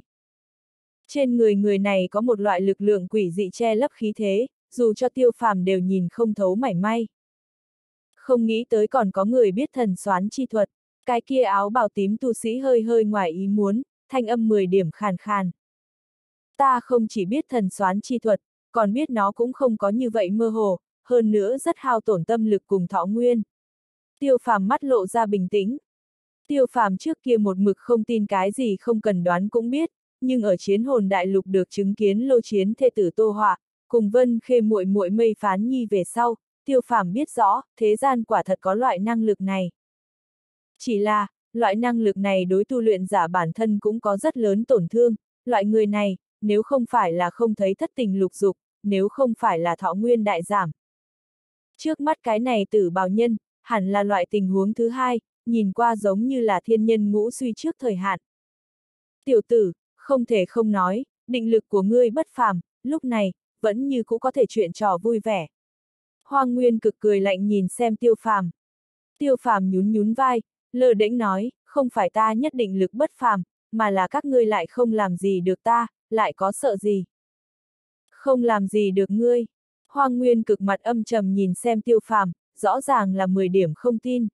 Trên người người này có một loại lực lượng quỷ dị che lấp khí thế, dù cho Tiêu Phàm đều nhìn không thấu mảy may. Không nghĩ tới còn có người biết thần soán chi thuật, cái kia áo bào tím tu sĩ hơi hơi ngoài ý muốn, thanh âm 10 điểm khàn khàn. Ta không chỉ biết thần soán chi thuật, còn biết nó cũng không có như vậy mơ hồ, hơn nữa rất hao tổn tâm lực cùng thọ nguyên. Tiêu Phàm mắt lộ ra bình tĩnh. Tiêu Phàm trước kia một mực không tin cái gì không cần đoán cũng biết, nhưng ở Chiến Hồn Đại Lục được chứng kiến Lô Chiến thê tử Tô Họa, cùng Vân Khê muội muội Mây Phán Nhi về sau, Tiêu Phàm biết rõ, thế gian quả thật có loại năng lực này. Chỉ là, loại năng lực này đối tu luyện giả bản thân cũng có rất lớn tổn thương, loại người này, nếu không phải là không thấy thất tình lục dục, nếu không phải là thọ nguyên đại giảm. Trước mắt cái này tử bào nhân, hẳn là loại tình huống thứ hai, nhìn qua giống như là thiên nhân ngũ suy trước thời hạn. Tiểu tử, không thể không nói, định lực của ngươi bất phàm, lúc này, vẫn như cũ có thể chuyện trò vui vẻ. Hoang Nguyên Cực cười lạnh nhìn xem Tiêu Phàm. Tiêu Phàm nhún nhún vai, lơ đễnh nói, không phải ta nhất định lực bất phàm, mà là các ngươi lại không làm gì được ta, lại có sợ gì. Không làm gì được ngươi. Hoang Nguyên Cực mặt âm trầm nhìn xem Tiêu Phàm, rõ ràng là 10 điểm không tin.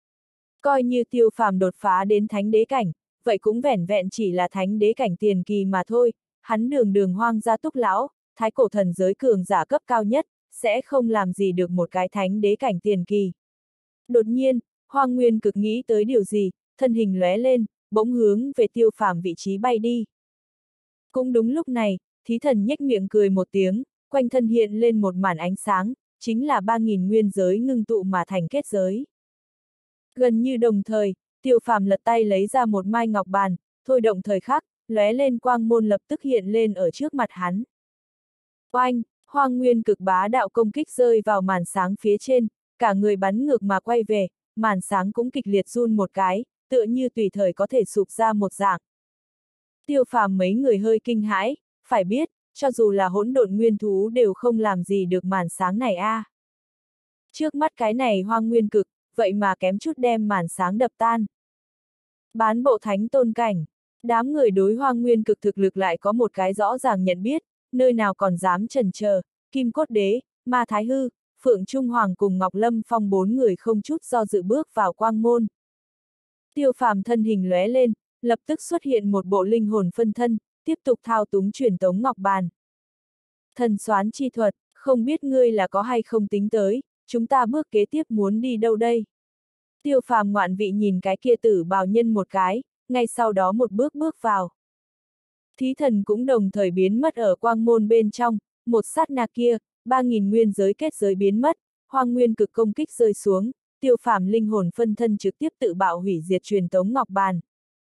Coi như Tiêu Phàm đột phá đến thánh đế cảnh, vậy cũng vẻn vẹn chỉ là thánh đế cảnh tiền kỳ mà thôi, hắn đường hoang gia túc lão, thái cổ thần giới cường giả cấp cao nhất, sẽ không làm gì được một cái thánh đế cảnh tiền kỳ. Đột nhiên, Hoang Nguyên Cực nghĩ tới điều gì, thân hình lóe lên, bỗng hướng về Tiêu Phàm vị trí bay đi. Cũng đúng lúc này, thí thần nhếch miệng cười một tiếng, quanh thân hiện lên một màn ánh sáng, chính là 3.000 nguyên giới ngưng tụ mà thành kết giới. Gần như đồng thời, Tiêu Phàm lật tay lấy ra một mai ngọc bàn, thôi động thời khắc, lóe lên quang môn lập tức hiện lên ở trước mặt hắn. Oanh, Hoang Nguyên Cực bá đạo công kích rơi vào màn sáng phía trên, cả người bắn ngược mà quay về, màn sáng cũng kịch liệt run một cái, tựa như tùy thời có thể sụp ra một dạng. Tiêu Phàm mấy người hơi kinh hãi, phải biết, cho dù là hỗn độn nguyên thú đều không làm gì được màn sáng này a. Trước mắt cái này Hoang Nguyên Cực, vậy mà kém chút đem màn sáng đập tan. Bán bộ thánh tôn cảnh, đám người đối Hoang Nguyên Cực thực lực lại có một cái rõ ràng nhận biết, nơi nào còn dám chần chờ, Kim Cốt Đế, Ma Thái Hư, Phượng Trung Hoàng cùng Ngọc Lâm Phong 4 người không chút do dự bước vào quang môn. Tiêu Phàm thân hình lóe lên, lập tức xuất hiện một bộ linh hồn phân thân, tiếp tục thao túng truyền tống ngọc bàn. Thần soán chi thuật, không biết ngươi là có hay không tính tới, chúng ta bước kế tiếp muốn đi đâu đây? Tiêu Phàm ngoạn vị nhìn cái kia tử bào nhân một cái, ngay sau đó một bước bước vào. Thí thần cũng đồng thời biến mất ở quang môn bên trong, một sát na kia, 3.000 nguyên giới kết giới biến mất, Hoang Nguyên Cực công kích rơi xuống, Tiêu Phàm linh hồn phân thân trực tiếp tự bạo hủy diệt truyền tống ngọc bàn.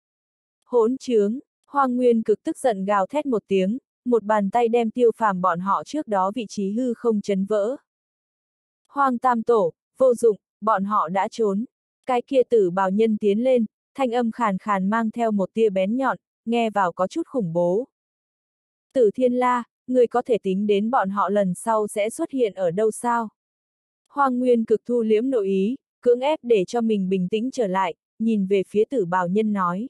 Hỗn trướng, Hoang Nguyên Cực tức giận gào thét một tiếng, một bàn tay đem Tiêu Phàm bọn họ trước đó vị trí hư không chấn vỡ. Hoang Tam Tổ, vô dụng, bọn họ đã trốn. Cái kia tử bào nhân tiến lên, thanh âm khàn khàn mang theo một tia bén nhọn, nghe vào có chút khủng bố. Tử Thiên La, người có thể tính đến bọn họ lần sau sẽ xuất hiện ở đâu sao? Hoang Nguyên Cực thu liễm nội ý, cưỡng ép để cho mình bình tĩnh trở lại, nhìn về phía tử bào nhân nói.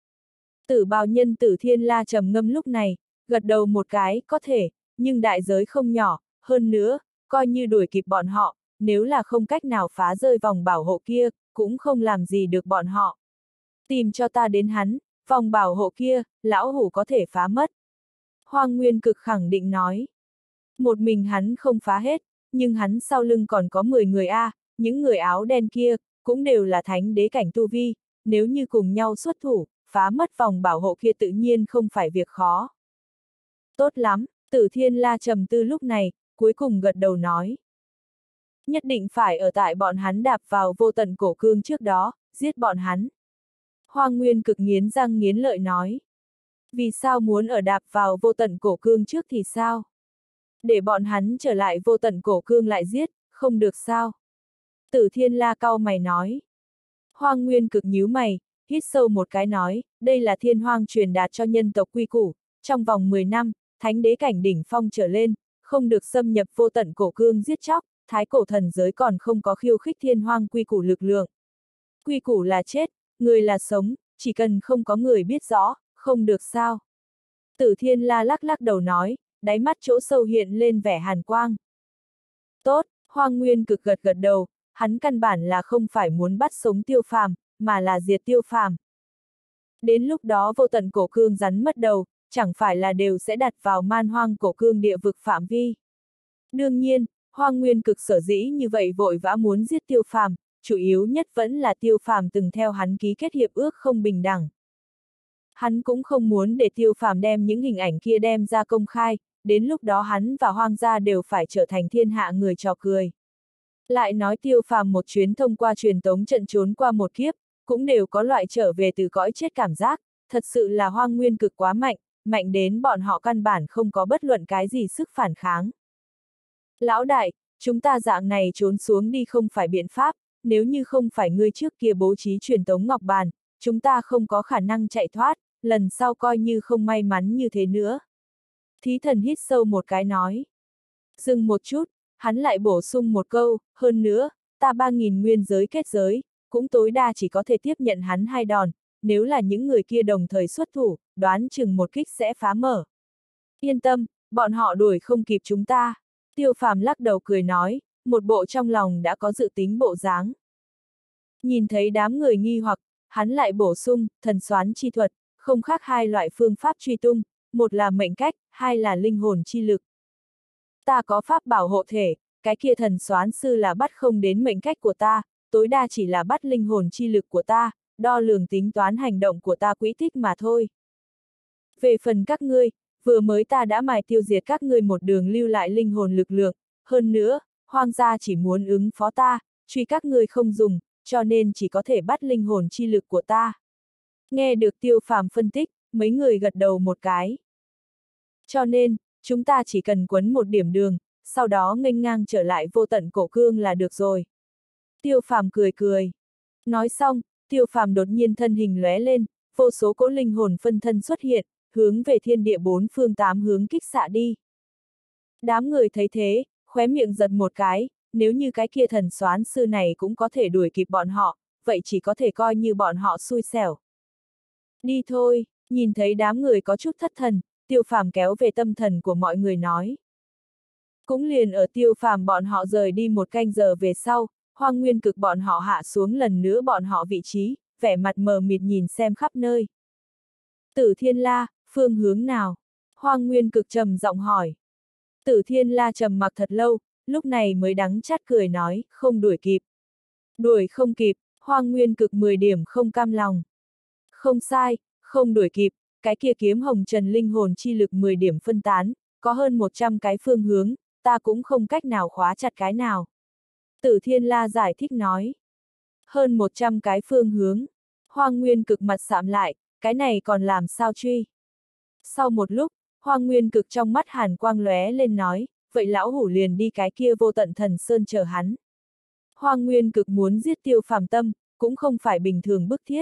Tử bào nhân Tử Thiên La trầm ngâm lúc này, gật đầu một cái, có thể, nhưng đại giới không nhỏ, hơn nữa, coi như đuổi kịp bọn họ, nếu là không cách nào phá rơi vòng bảo hộ kia, cũng không làm gì được bọn họ. Tìm cho ta đến hắn, vòng bảo hộ kia, lão hủ có thể phá mất. Hoang Nguyên Cực khẳng định nói. Một mình hắn không phá hết, nhưng hắn sau lưng còn có 10 người a, những người áo đen kia, cũng đều là thánh đế cảnh tu vi, nếu như cùng nhau xuất thủ, phá mất vòng bảo hộ kia tự nhiên không phải việc khó. Tốt lắm, Tử Thiên La trầm tư lúc này, cuối cùng gật đầu nói. Nhất định phải ở tại bọn hắn đạp vào vô tận cổ cương trước đó, giết bọn hắn. Hoang Nguyên Cực nghiến răng nghiến lợi nói. Vì sao muốn ở đạp vào vô tận cổ cương trước thì sao? Để bọn hắn trở lại vô tận cổ cương lại giết, không được sao? Tử Thiên La cau mày nói. Hoang Nguyên Cực nhíu mày, hít sâu một cái nói, đây là thiên hoang truyền đạt cho nhân tộc quy củ, trong vòng 10 năm, thánh đế cảnh đỉnh phong trở lên, không được xâm nhập vô tận cổ cương giết chóc, thái cổ thần giới còn không có khiêu khích thiên hoang quy củ lực lượng. Quy củ là chết, người là sống, chỉ cần không có người biết rõ, không được sao. Tử Thiên La lắc lắc đầu nói, đáy mắt chỗ sâu hiện lên vẻ hàn quang. Tốt, Hoang Nguyên Cực gật gật đầu, hắn căn bản là không phải muốn bắt sống Tiêu Phàm, mà là diệt Tiêu Phàm. Đến lúc đó vô tận cổ cương rắn mất đầu, chẳng phải là đều sẽ đặt vào man hoang cổ cương địa vực phạm vi. Đương nhiên, Hoang Nguyên Cực sở dĩ như vậy vội vã muốn giết Tiêu Phàm, chủ yếu nhất vẫn là Tiêu Phàm từng theo hắn ký kết hiệp ước không bình đẳng. Hắn cũng không muốn để Tiêu Phàm đem những hình ảnh kia đem ra công khai, đến lúc đó hắn và Hoang gia đều phải trở thành thiên hạ người trò cười. Lại nói Tiêu Phàm một chuyến thông qua truyền tống trận trốn qua một kiếp, cũng đều có loại trở về từ cõi chết cảm giác, thật sự là Hoang Nguyên Cực quá mạnh, mạnh đến bọn họ căn bản không có bất luận cái gì sức phản kháng. Lão đại, chúng ta dạng này trốn xuống đi không phải biện pháp, nếu như không phải ngươi trước kia bố trí truyền tống ngọc bàn, chúng ta không có khả năng chạy thoát, lần sau coi như không may mắn như thế nữa. Thí thần hít sâu một cái nói. Dừng một chút, hắn lại bổ sung một câu, hơn nữa, ta 3.000 nguyên giới kết giới, cũng tối đa chỉ có thể tiếp nhận hắn 2 đòn, nếu là những người kia đồng thời xuất thủ, đoán chừng một kích sẽ phá mở. Yên tâm, bọn họ đuổi không kịp chúng ta. Tiêu Phàm lắc đầu cười nói, một bộ trong lòng đã có dự tính bộ dáng. Nhìn thấy đám người nghi hoặc, hắn lại bổ sung, thần xoán chi thuật, không khác 2 loại phương pháp truy tung, một là mệnh cách, 2 là linh hồn chi lực. Ta có pháp bảo hộ thể, cái kia thần xoán sư là bắt không đến mệnh cách của ta, tối đa chỉ là bắt linh hồn chi lực của ta, đo lường tính toán hành động của ta quỹ tích mà thôi. Về phần các ngươi, vừa mới ta đã mài tiêu diệt các ngươi một đường lưu lại linh hồn lực lượng, hơn nữa, Hoang gia chỉ muốn ứng phó ta, truy các ngươi không dùng, cho nên chỉ có thể bắt linh hồn chi lực của ta. Nghe được Tiêu Phàm phân tích, mấy người gật đầu một cái. Cho nên, chúng ta chỉ cần quấn một điểm đường, sau đó nghênh ngang trở lại vô tận cổ cương là được rồi. Tiêu Phàm cười cười. Nói xong, Tiêu Phàm đột nhiên thân hình lóe lên, vô số cỗ linh hồn phân thân xuất hiện, hướng về thiên địa 4 phương 8 hướng kích xạ đi. Đám người thấy thế, khóe miệng giật một cái, nếu như cái kia thần xoán sư này cũng có thể đuổi kịp bọn họ, vậy chỉ có thể coi như bọn họ xui xẻo. Đi thôi, nhìn thấy đám người có chút thất thần, Tiêu Phàm kéo về tâm thần của mọi người nói. Cũng liền ở Tiêu Phàm bọn họ rời đi 1 canh giờ về sau, Hoang Nguyên Cực bọn họ hạ xuống lần nữa bọn họ vị trí, vẻ mặt mờ mịt nhìn xem khắp nơi. Tử Thiên La, phương hướng nào? Hoang Nguyên Cực trầm giọng hỏi. Tử Thiên La trầm mặc thật lâu, lúc này mới đắng chát cười nói, không đuổi kịp. Đuổi không kịp, Hoang Nguyên Cực 10 điểm không cam lòng. Không sai, không đuổi kịp, cái kia kiếm hồng trần linh hồn chi lực 10 điểm phân tán, có hơn 100 cái phương hướng, ta cũng không cách nào khóa chặt cái nào. Tử Thiên La giải thích nói. Hơn 100 cái phương hướng. Hoang Nguyên Cực mặt sạm lại, cái này còn làm sao truy? Sau một lúc, Hoang Nguyên Cực trong mắt hàn quang lóe lên nói, vậy lão hủ liền đi cái kia vô tận thần sơn chờ hắn. Hoang Nguyên Cực muốn giết Tiêu Phàm tâm, cũng không phải bình thường bức thiết.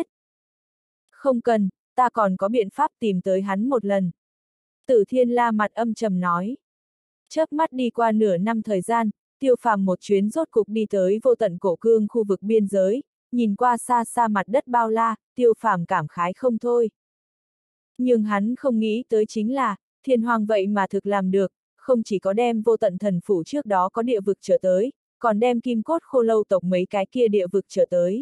Không cần, ta còn có biện pháp tìm tới hắn một lần. Tử Thiên La mặt âm trầm nói. Chớp mắt đi qua nửa năm thời gian, Tiêu Phàm một chuyến rốt cục đi tới vô tận cổ cương khu vực biên giới, nhìn qua xa xa mặt đất bao la, Tiêu Phàm cảm khái không thôi. Nhưng hắn không nghĩ tới chính là, Thiên Hoàng vậy mà thực làm được, không chỉ có đem vô tận thần phủ trước đó có địa vực trở tới, còn đem kim cốt khô lâu tộc mấy cái kia địa vực trở tới.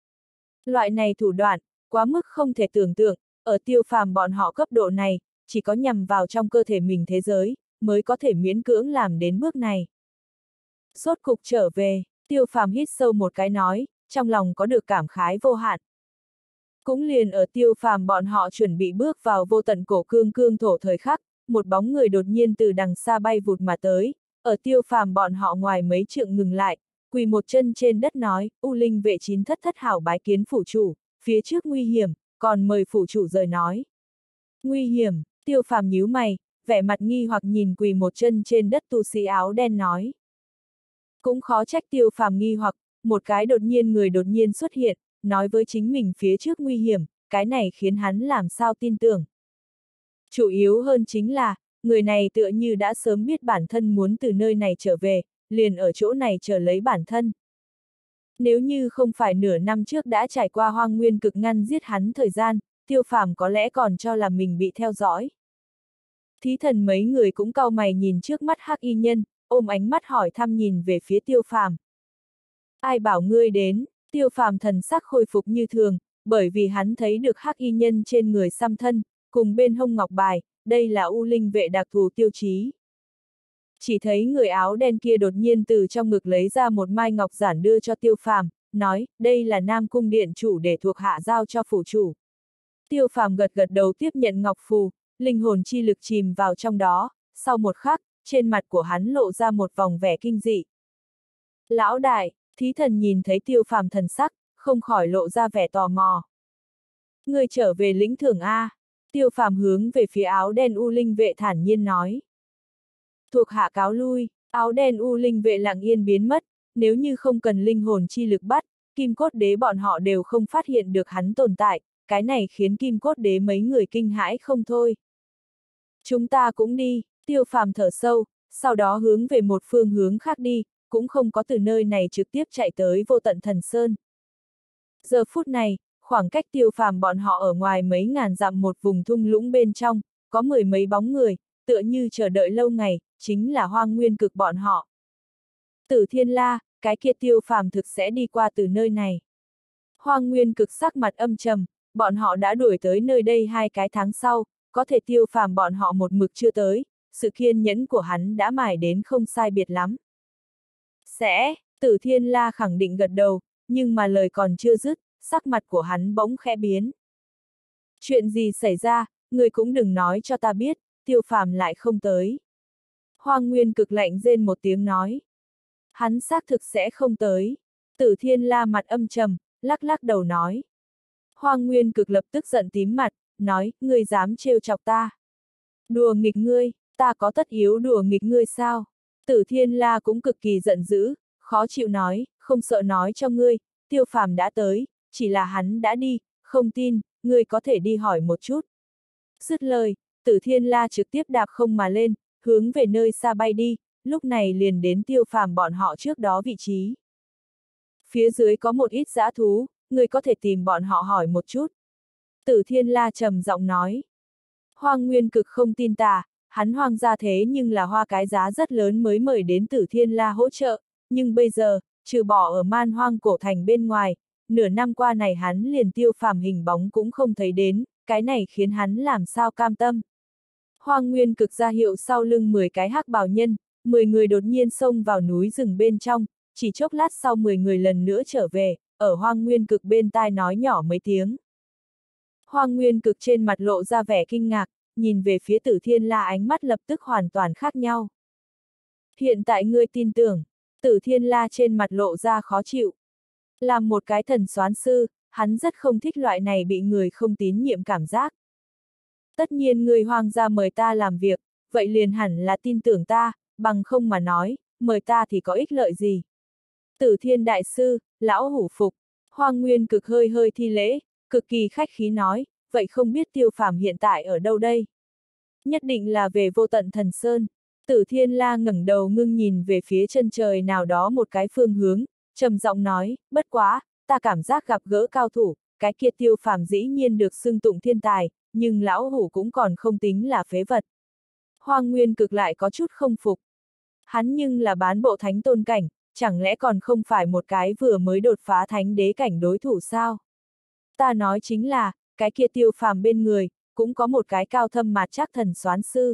Loại này thủ đoạn, quá mức không thể tưởng tượng, ở Tiêu Phàm bọn họ cấp độ này, chỉ có nhằm vào trong cơ thể mình thế giới, mới có thể miễn cưỡng làm đến bước này. Rốt cục trở về, Tiêu Phàm hít sâu một cái nói, trong lòng có được cảm khái vô hạn. Cũng liền ở Tiêu Phàm bọn họ chuẩn bị bước vào vô tận cổ cương cương thổ thời khắc, một bóng người đột nhiên từ đằng xa bay vụt mà tới, ở Tiêu Phàm bọn họ ngoài mấy trượng ngừng lại, quỳ một chân trên đất nói, U Linh vệ 9 thất thất hảo bái kiến phủ chủ, phía trước nguy hiểm, còn mời phủ chủ rời nói. Nguy hiểm, Tiêu Phàm nhíu mày, vẻ mặt nghi hoặc nhìn quỳ một chân trên đất tu sĩ áo đen nói. Cũng khó trách Tiêu Phàm nghi hoặc, một cái đột nhiên người đột nhiên xuất hiện, nói với chính mình phía trước nguy hiểm, cái này khiến hắn làm sao tin tưởng. Chủ yếu hơn chính là, người này tựa như đã sớm biết bản thân muốn từ nơi này trở về, liền ở chỗ này chờ lấy bản thân. Nếu như không phải nửa năm trước đã trải qua Hoang Nguyên Cực ngăn giết hắn thời gian, Tiêu Phàm có lẽ còn cho là mình bị theo dõi. Thí thần mấy người cũng cau mày nhìn trước mắt hắc y nhân, ôm ánh mắt hỏi thăm nhìn về phía Tiêu Phàm. Ai bảo ngươi đến? Tiêu Phàm thần sắc khôi phục như thường, bởi vì hắn thấy được hắc y nhân trên người xăm thân, cùng bên hông ngọc bài, đây là U Linh vệ đặc thù tiêu chí. Chỉ thấy người áo đen kia đột nhiên từ trong ngực lấy ra một mai ngọc giản đưa cho Tiêu Phàm, nói, đây là Nam Cung điện chủ để thuộc hạ giao cho phủ chủ. Tiêu Phàm gật gật đầu tiếp nhận ngọc phù, linh hồn chi lực chìm vào trong đó, sau một khắc, trên mặt của hắn lộ ra một vòng vẻ kinh dị. Lão đại, thí thần nhìn thấy Tiêu Phàm thần sắc, không khỏi lộ ra vẻ tò mò. Ngươi trở về lĩnh thưởng A. Tiêu Phàm hướng về phía áo đen U Linh vệ thản nhiên nói. Thuộc hạ cáo lui, áo đen U Linh vệ lặng yên biến mất, nếu như không cần linh hồn chi lực bắt, Kim Cốt Đế bọn họ đều không phát hiện được hắn tồn tại, cái này khiến Kim Cốt Đế mấy người kinh hãi không thôi. Chúng ta cũng đi, Tiêu Phàm thở sâu, sau đó hướng về một phương hướng khác đi, cũng không có từ nơi này trực tiếp chạy tới Vô Tận Thần Sơn. Giờ phút này, khoảng cách Tiêu Phàm bọn họ ở ngoài mấy ngàn dặm một vùng thung lũng bên trong, có mười mấy bóng người, tựa như chờ đợi lâu ngày, chính là Hoang Nguyên Cực bọn họ. Tử Thiên La, cái kia Tiêu Phàm thực sẽ đi qua từ nơi này. Hoang Nguyên Cực sắc mặt âm trầm, bọn họ đã đuổi tới nơi đây 2 cái tháng sau, có thể Tiêu Phàm bọn họ một mực chưa tới, sự kiên nhẫn của hắn đã mài đến không sai biệt lắm. Sẽ, Tử Thiên La khẳng định gật đầu, nhưng mà lời còn chưa dứt, sắc mặt của hắn bỗng khẽ biến. Chuyện gì xảy ra, người cũng đừng nói cho ta biết, Tiêu Phàm lại không tới. Hoang Nguyên Cực lạnh rên một tiếng nói. Hắn xác thực sẽ không tới. Tử Thiên La mặt âm trầm, lắc lắc đầu nói. Hoang Nguyên Cực lập tức giận tím mặt, nói, ngươi dám trêu chọc ta. Đùa nghịch ngươi, ta có tất yếu đùa nghịch ngươi sao? Tử Thiên La cũng cực kỳ giận dữ, khó chịu nói, không sợ nói cho ngươi, Tiêu Phàm đã tới, chỉ là hắn đã đi, không tin, ngươi có thể đi hỏi một chút. Dứt lời, Tử Thiên La trực tiếp đạp không mà lên, hướng về nơi xa bay đi, lúc này liền đến Tiêu Phàm bọn họ trước đó vị trí. Phía dưới có một ít dã thú, ngươi có thể tìm bọn họ hỏi một chút. Tử Thiên La trầm giọng nói. Hoang Nguyên Cực không tin tà, hắn hoang ra thế nhưng là hoa cái giá rất lớn mới mời đến Tử Thiên La hỗ trợ, nhưng bây giờ, trừ bỏ ở Man Hoang cổ thành bên ngoài, nửa năm qua này hắn liền Tiêu Phàm hình bóng cũng không thấy đến, cái này khiến hắn làm sao cam tâm. Hoang Nguyên Cực ra hiệu sau lưng 10 cái hắc bào nhân, 10 người đột nhiên xông vào núi rừng bên trong, chỉ chốc lát sau 10 người lần nữa trở về, ở Hoang Nguyên Cực bên tai nói nhỏ mấy tiếng. Hoang Nguyên Cực trên mặt lộ ra vẻ kinh ngạc, nhìn về phía Tử Thiên La ánh mắt lập tức hoàn toàn khác nhau. Hiện tại ngươi tin tưởng, Tử Thiên La trên mặt lộ ra khó chịu. Làm một cái thần soán sư, hắn rất không thích loại này bị người không tín nhiệm cảm giác. Tất nhiên người Hoang gia mời ta làm việc, vậy liền hẳn là tin tưởng ta, bằng không mà nói, mời ta thì có ích lợi gì. Tử Thiên đại sư, lão hủ phục, Hoang Nguyên Cực hơi hơi thi lễ, cực kỳ khách khí nói, vậy không biết Tiêu Phàm hiện tại ở đâu đây? Nhất định là về Vô Tận Thần Sơn. Tử Thiên La ngẩng đầu ngưng nhìn về phía chân trời nào đó một cái phương hướng, trầm giọng nói, bất quá, ta cảm giác gặp gỡ cao thủ, cái kia Tiêu Phàm dĩ nhiên được xưng tụng thiên tài, nhưng lão hủ cũng còn không tính là phế vật. Hoang Nguyên Cực lại có chút không phục. Hắn nhưng là bán bộ thánh tôn cảnh, chẳng lẽ còn không phải một cái vừa mới đột phá thánh đế cảnh đối thủ sao? Ta nói chính là, cái kia Tiêu Phàm bên người, cũng có một cái cao thâm mạt chắc thần soán sư.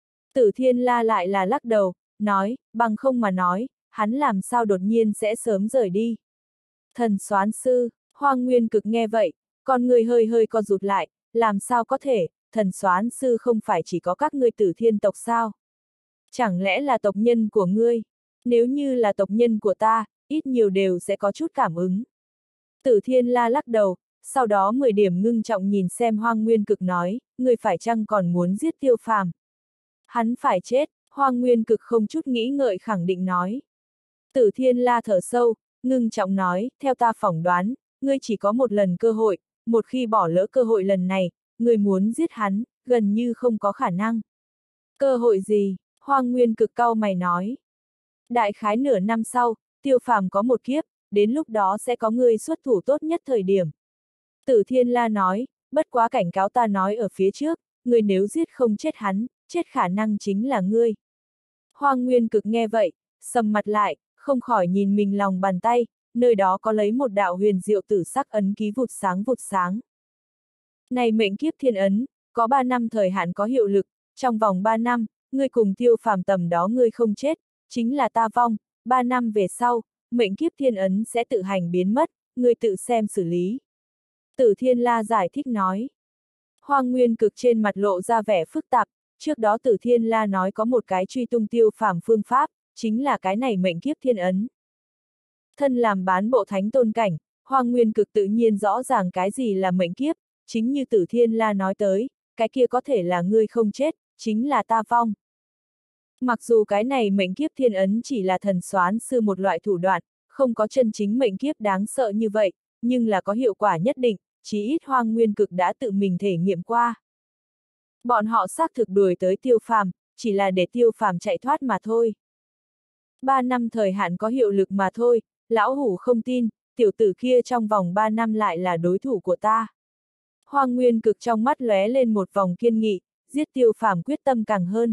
Tử Thiên La lại là lắc đầu, nói, bằng không mà nói, hắn làm sao đột nhiên sẽ sớm rời đi. Thần soán sư, Hoang Nguyên Cực nghe vậy, con người hơi hơi co rụt lại, làm sao có thể, thần soán sư không phải chỉ có các ngươi Tử Thiên tộc sao? Chẳng lẽ là tộc nhân của ngươi? Nếu như là tộc nhân của ta, ít nhiều đều sẽ có chút cảm ứng. Tử Thiên La lắc đầu, sau đó 10 điểm ngưng trọng nhìn xem Hoang Nguyên Cực nói, ngươi phải chăng còn muốn giết Tiêu Phàm? Hắn phải chết, Hoang Nguyên Cực không chút nghĩ ngợi khẳng định nói. Tử Thiên La thở sâu, ngưng trọng nói, theo ta phỏng đoán, ngươi chỉ có một lần cơ hội, một khi bỏ lỡ cơ hội lần này, ngươi muốn giết hắn, gần như không có khả năng. Cơ hội gì? Hoang Nguyên Cực cau mày nói. Đại khái nửa năm sau, Tiêu Phàm có một kiếp, đến lúc đó sẽ có ngươi xuất thủ tốt nhất thời điểm. Tử Thiên La nói, bất quá cảnh cáo ta nói ở phía trước, ngươi nếu giết không chết hắn, chết khả năng chính là ngươi. Hoang Nguyên Cực nghe vậy, sầm mặt lại, không khỏi nhìn mình lòng bàn tay, nơi đó có lấy một đạo huyền diệu tử sắc ấn ký vụt sáng vụt sáng. Này mệnh kiếp thiên ấn, có 3 năm thời hạn có hiệu lực, trong vòng 3 năm, ngươi cùng Tiêu Phàm tầm đó ngươi không chết, chính là ta vong, 3 năm về sau, mệnh kiếp thiên ấn sẽ tự hành biến mất, ngươi tự xem xử lý. Tử Thiên La giải thích nói. Hoang Nguyên Cực trên mặt lộ ra vẻ phức tạp, trước đó Tử Thiên La nói có một cái truy tung Tiêu Phàm phương pháp, chính là cái này mệnh kiếp thiên ấn. Thân làm bán bộ thánh tôn cảnh, Hoang Nguyên Cực tự nhiên rõ ràng cái gì là mệnh kiếp, chính như Tử Thiên La nói tới, cái kia có thể là ngươi không chết, chính là ta vong. Mặc dù cái này mệnh kiếp thiên ấn chỉ là thần soán sư một loại thủ đoạn, không có chân chính mệnh kiếp đáng sợ như vậy, nhưng là có hiệu quả nhất định, chí ít Hoang Nguyên Cực đã tự mình thể nghiệm qua. Bọn họ xác thực đuổi tới Tiêu Phàm, chỉ là để Tiêu Phàm chạy thoát mà thôi. 3 năm thời hạn có hiệu lực mà thôi, lão hủ không tin, tiểu tử kia trong vòng 3 năm lại là đối thủ của ta. Hoang Nguyên Cực trong mắt lóe lên một vòng kiên nghị, giết Tiêu Phàm quyết tâm càng hơn.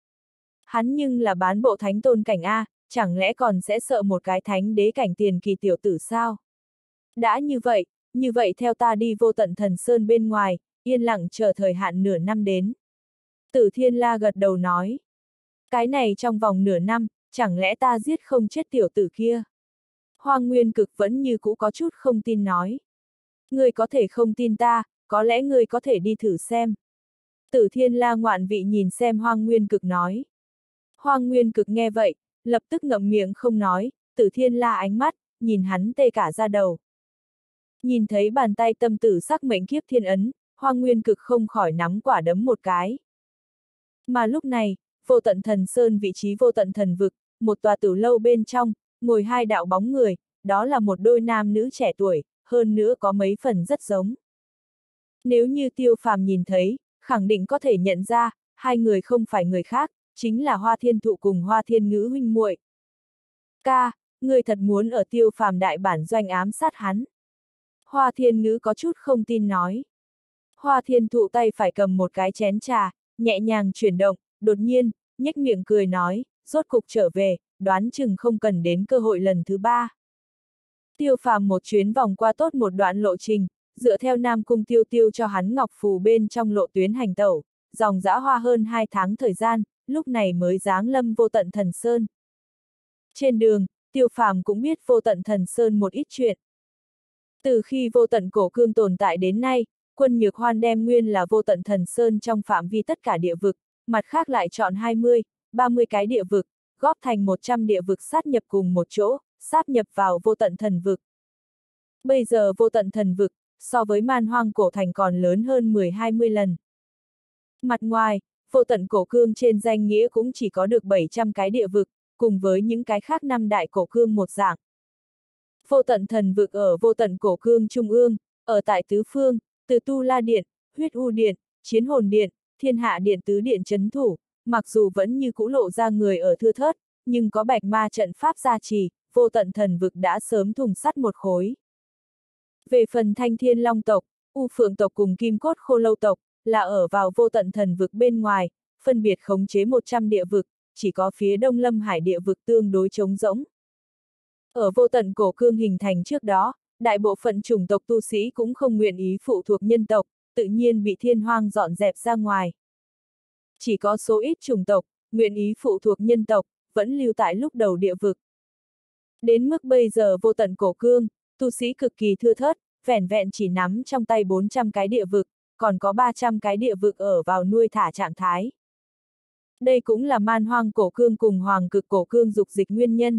Hắn nhưng là bán bộ thánh tôn cảnh A, chẳng lẽ còn sẽ sợ một cái thánh đế cảnh tiền kỳ tiểu tử sao? Đã như vậy theo ta đi Vô Tận Thần Sơn bên ngoài, yên lặng chờ thời hạn nửa năm đến. Tử Thiên La gật đầu nói. Cái này trong vòng nửa năm, chẳng lẽ ta giết không chết tiểu tử kia? Hoang Nguyên Cực vẫn như cũ có chút không tin nói. Ngươi có thể không tin ta, có lẽ ngươi có thể đi thử xem. Tử Thiên La ngoạn vị nhìn xem Hoang Nguyên Cực nói. Hoang Nguyên Cực nghe vậy, lập tức ngậm miệng không nói, Tử Thiên La ánh mắt, nhìn hắn tê cả da đầu. Nhìn thấy bàn tay tâm tử sắc mệnh kiếp thiên ấn, Hoang Nguyên Cực không khỏi nắm quả đấm một cái. Mà lúc này, Vô Tận Thần Sơn vị trí Vô Tận Thần Vực, một tòa tử lâu bên trong, ngồi hai đạo bóng người, đó là một đôi nam nữ trẻ tuổi, hơn nữa có mấy phần rất giống. Nếu như Tiêu Phàm nhìn thấy, khẳng định có thể nhận ra, hai người không phải người khác, chính là Hoa Thiên Thụ cùng Hoa Thiên Ngữ huynh muội. Ca, người thật muốn ở Tiêu Phàm đại bản doanh ám sát hắn. Hoa Thiên Ngữ có chút không tin nói. Hoa Thiên Thụ tay phải cầm một cái chén trà, nhẹ nhàng chuyển động, đột nhiên, nhếch miệng cười nói, rốt cục trở về, đoán chừng không cần đến cơ hội lần thứ 3. Tiêu Phàm một chuyến vòng qua tốt một đoạn lộ trình, dựa theo Nam Cung Tiêu Tiêu cho hắn ngọc phù bên trong lộ tuyến hành tẩu, dòng dã hoa hơn 2 tháng thời gian, lúc này mới giáng lâm Vô Tận Thần Sơn. Trên đường, Tiêu Phàm cũng biết Vô Tận Thần Sơn một ít chuyện. Từ khi Vô Tận Cổ Cương tồn tại đến nay, Quân Nhược Hoan đem nguyên là Vô Tận Thần Sơn trong phạm vi tất cả địa vực, mặt khác lại chọn 20, 30 cái địa vực, góp thành 100 địa vực sát nhập cùng một chỗ, sáp nhập vào Vô Tận Thần Vực. Bây giờ Vô Tận Thần Vực, so với Man Hoang Cổ Thành còn lớn hơn 10-20 lần. Mặt ngoài, Vô Tận Cổ Cương trên danh nghĩa cũng chỉ có được 700 cái địa vực, cùng với những cái khác 5 đại cổ cương một dạng. Vô Tận Thần Vực ở Vô Tận Cổ Cương Trung ương, ở tại tứ phương, từ Tu La Điện, Huyết U Điện, Chiến Hồn Điện, Thiên Hạ Điện tứ điện trấn thủ, mặc dù vẫn như cũ lộ ra người ở thưa thớt, nhưng có bạch ma trận pháp gia trì, Vô Tận Thần Vực đã sớm thùng sắt một khối. Về phần Thanh Thiên Long tộc, U Phượng tộc cùng Kim Cốt Khô Lâu tộc, là ở vào Vô Tận Thần Vực bên ngoài, phân biệt khống chế 100 địa vực, chỉ có phía Đông Lâm Hải địa vực tương đối trống rỗng. Ở Vô Tận Cổ Cương hình thành trước đó, đại bộ phận chủng tộc tu sĩ cũng không nguyện ý phụ thuộc nhân tộc, tự nhiên bị Thiên Hoang dọn dẹp ra ngoài. Chỉ có số ít chủng tộc, nguyện ý phụ thuộc nhân tộc, vẫn lưu tại lúc đầu địa vực. Đến mức bây giờ Vô Tận Cổ Cương, tu sĩ cực kỳ thưa thớt, vẻn vẹn chỉ nắm trong tay 400 cái địa vực, còn có 300 cái địa vực ở vào nuôi thả trạng thái. Đây cũng là Man Hoang Cổ Cương cùng Hoàng Cực Cổ Cương dục dịch nguyên nhân.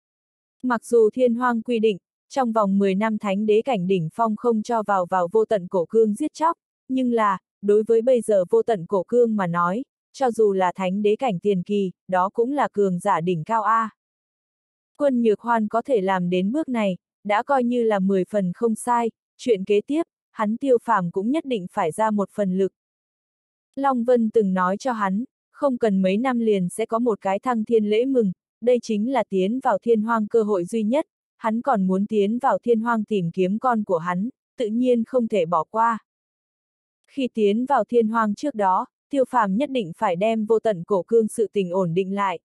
Mặc dù Thiên Hoang quy định, trong vòng 10 năm thánh đế cảnh đỉnh phong không cho vào Vô Tận Cổ Cương giết chóc, nhưng là, đối với bây giờ Vô Tận Cổ Cương mà nói, cho dù là thánh đế cảnh tiền kỳ, đó cũng là cường giả đỉnh cao A. Quân Nhược Hoan có thể làm đến bước này, đã coi như là 10 phần không sai, chuyện kế tiếp, hắn Tiêu Phàm cũng nhất định phải ra một phần lực. Long Vân từng nói cho hắn, không cần mấy năm liền sẽ có một cái thăng thiên lễ mừng, đây chính là tiến vào Thiên Hoang cơ hội duy nhất, hắn còn muốn tiến vào Thiên Hoang tìm kiếm con của hắn, tự nhiên không thể bỏ qua. Khi tiến vào Thiên Hoang trước đó, Tiêu Phàm nhất định phải đem Vô Tận Cổ Cương sự tình ổn định lại.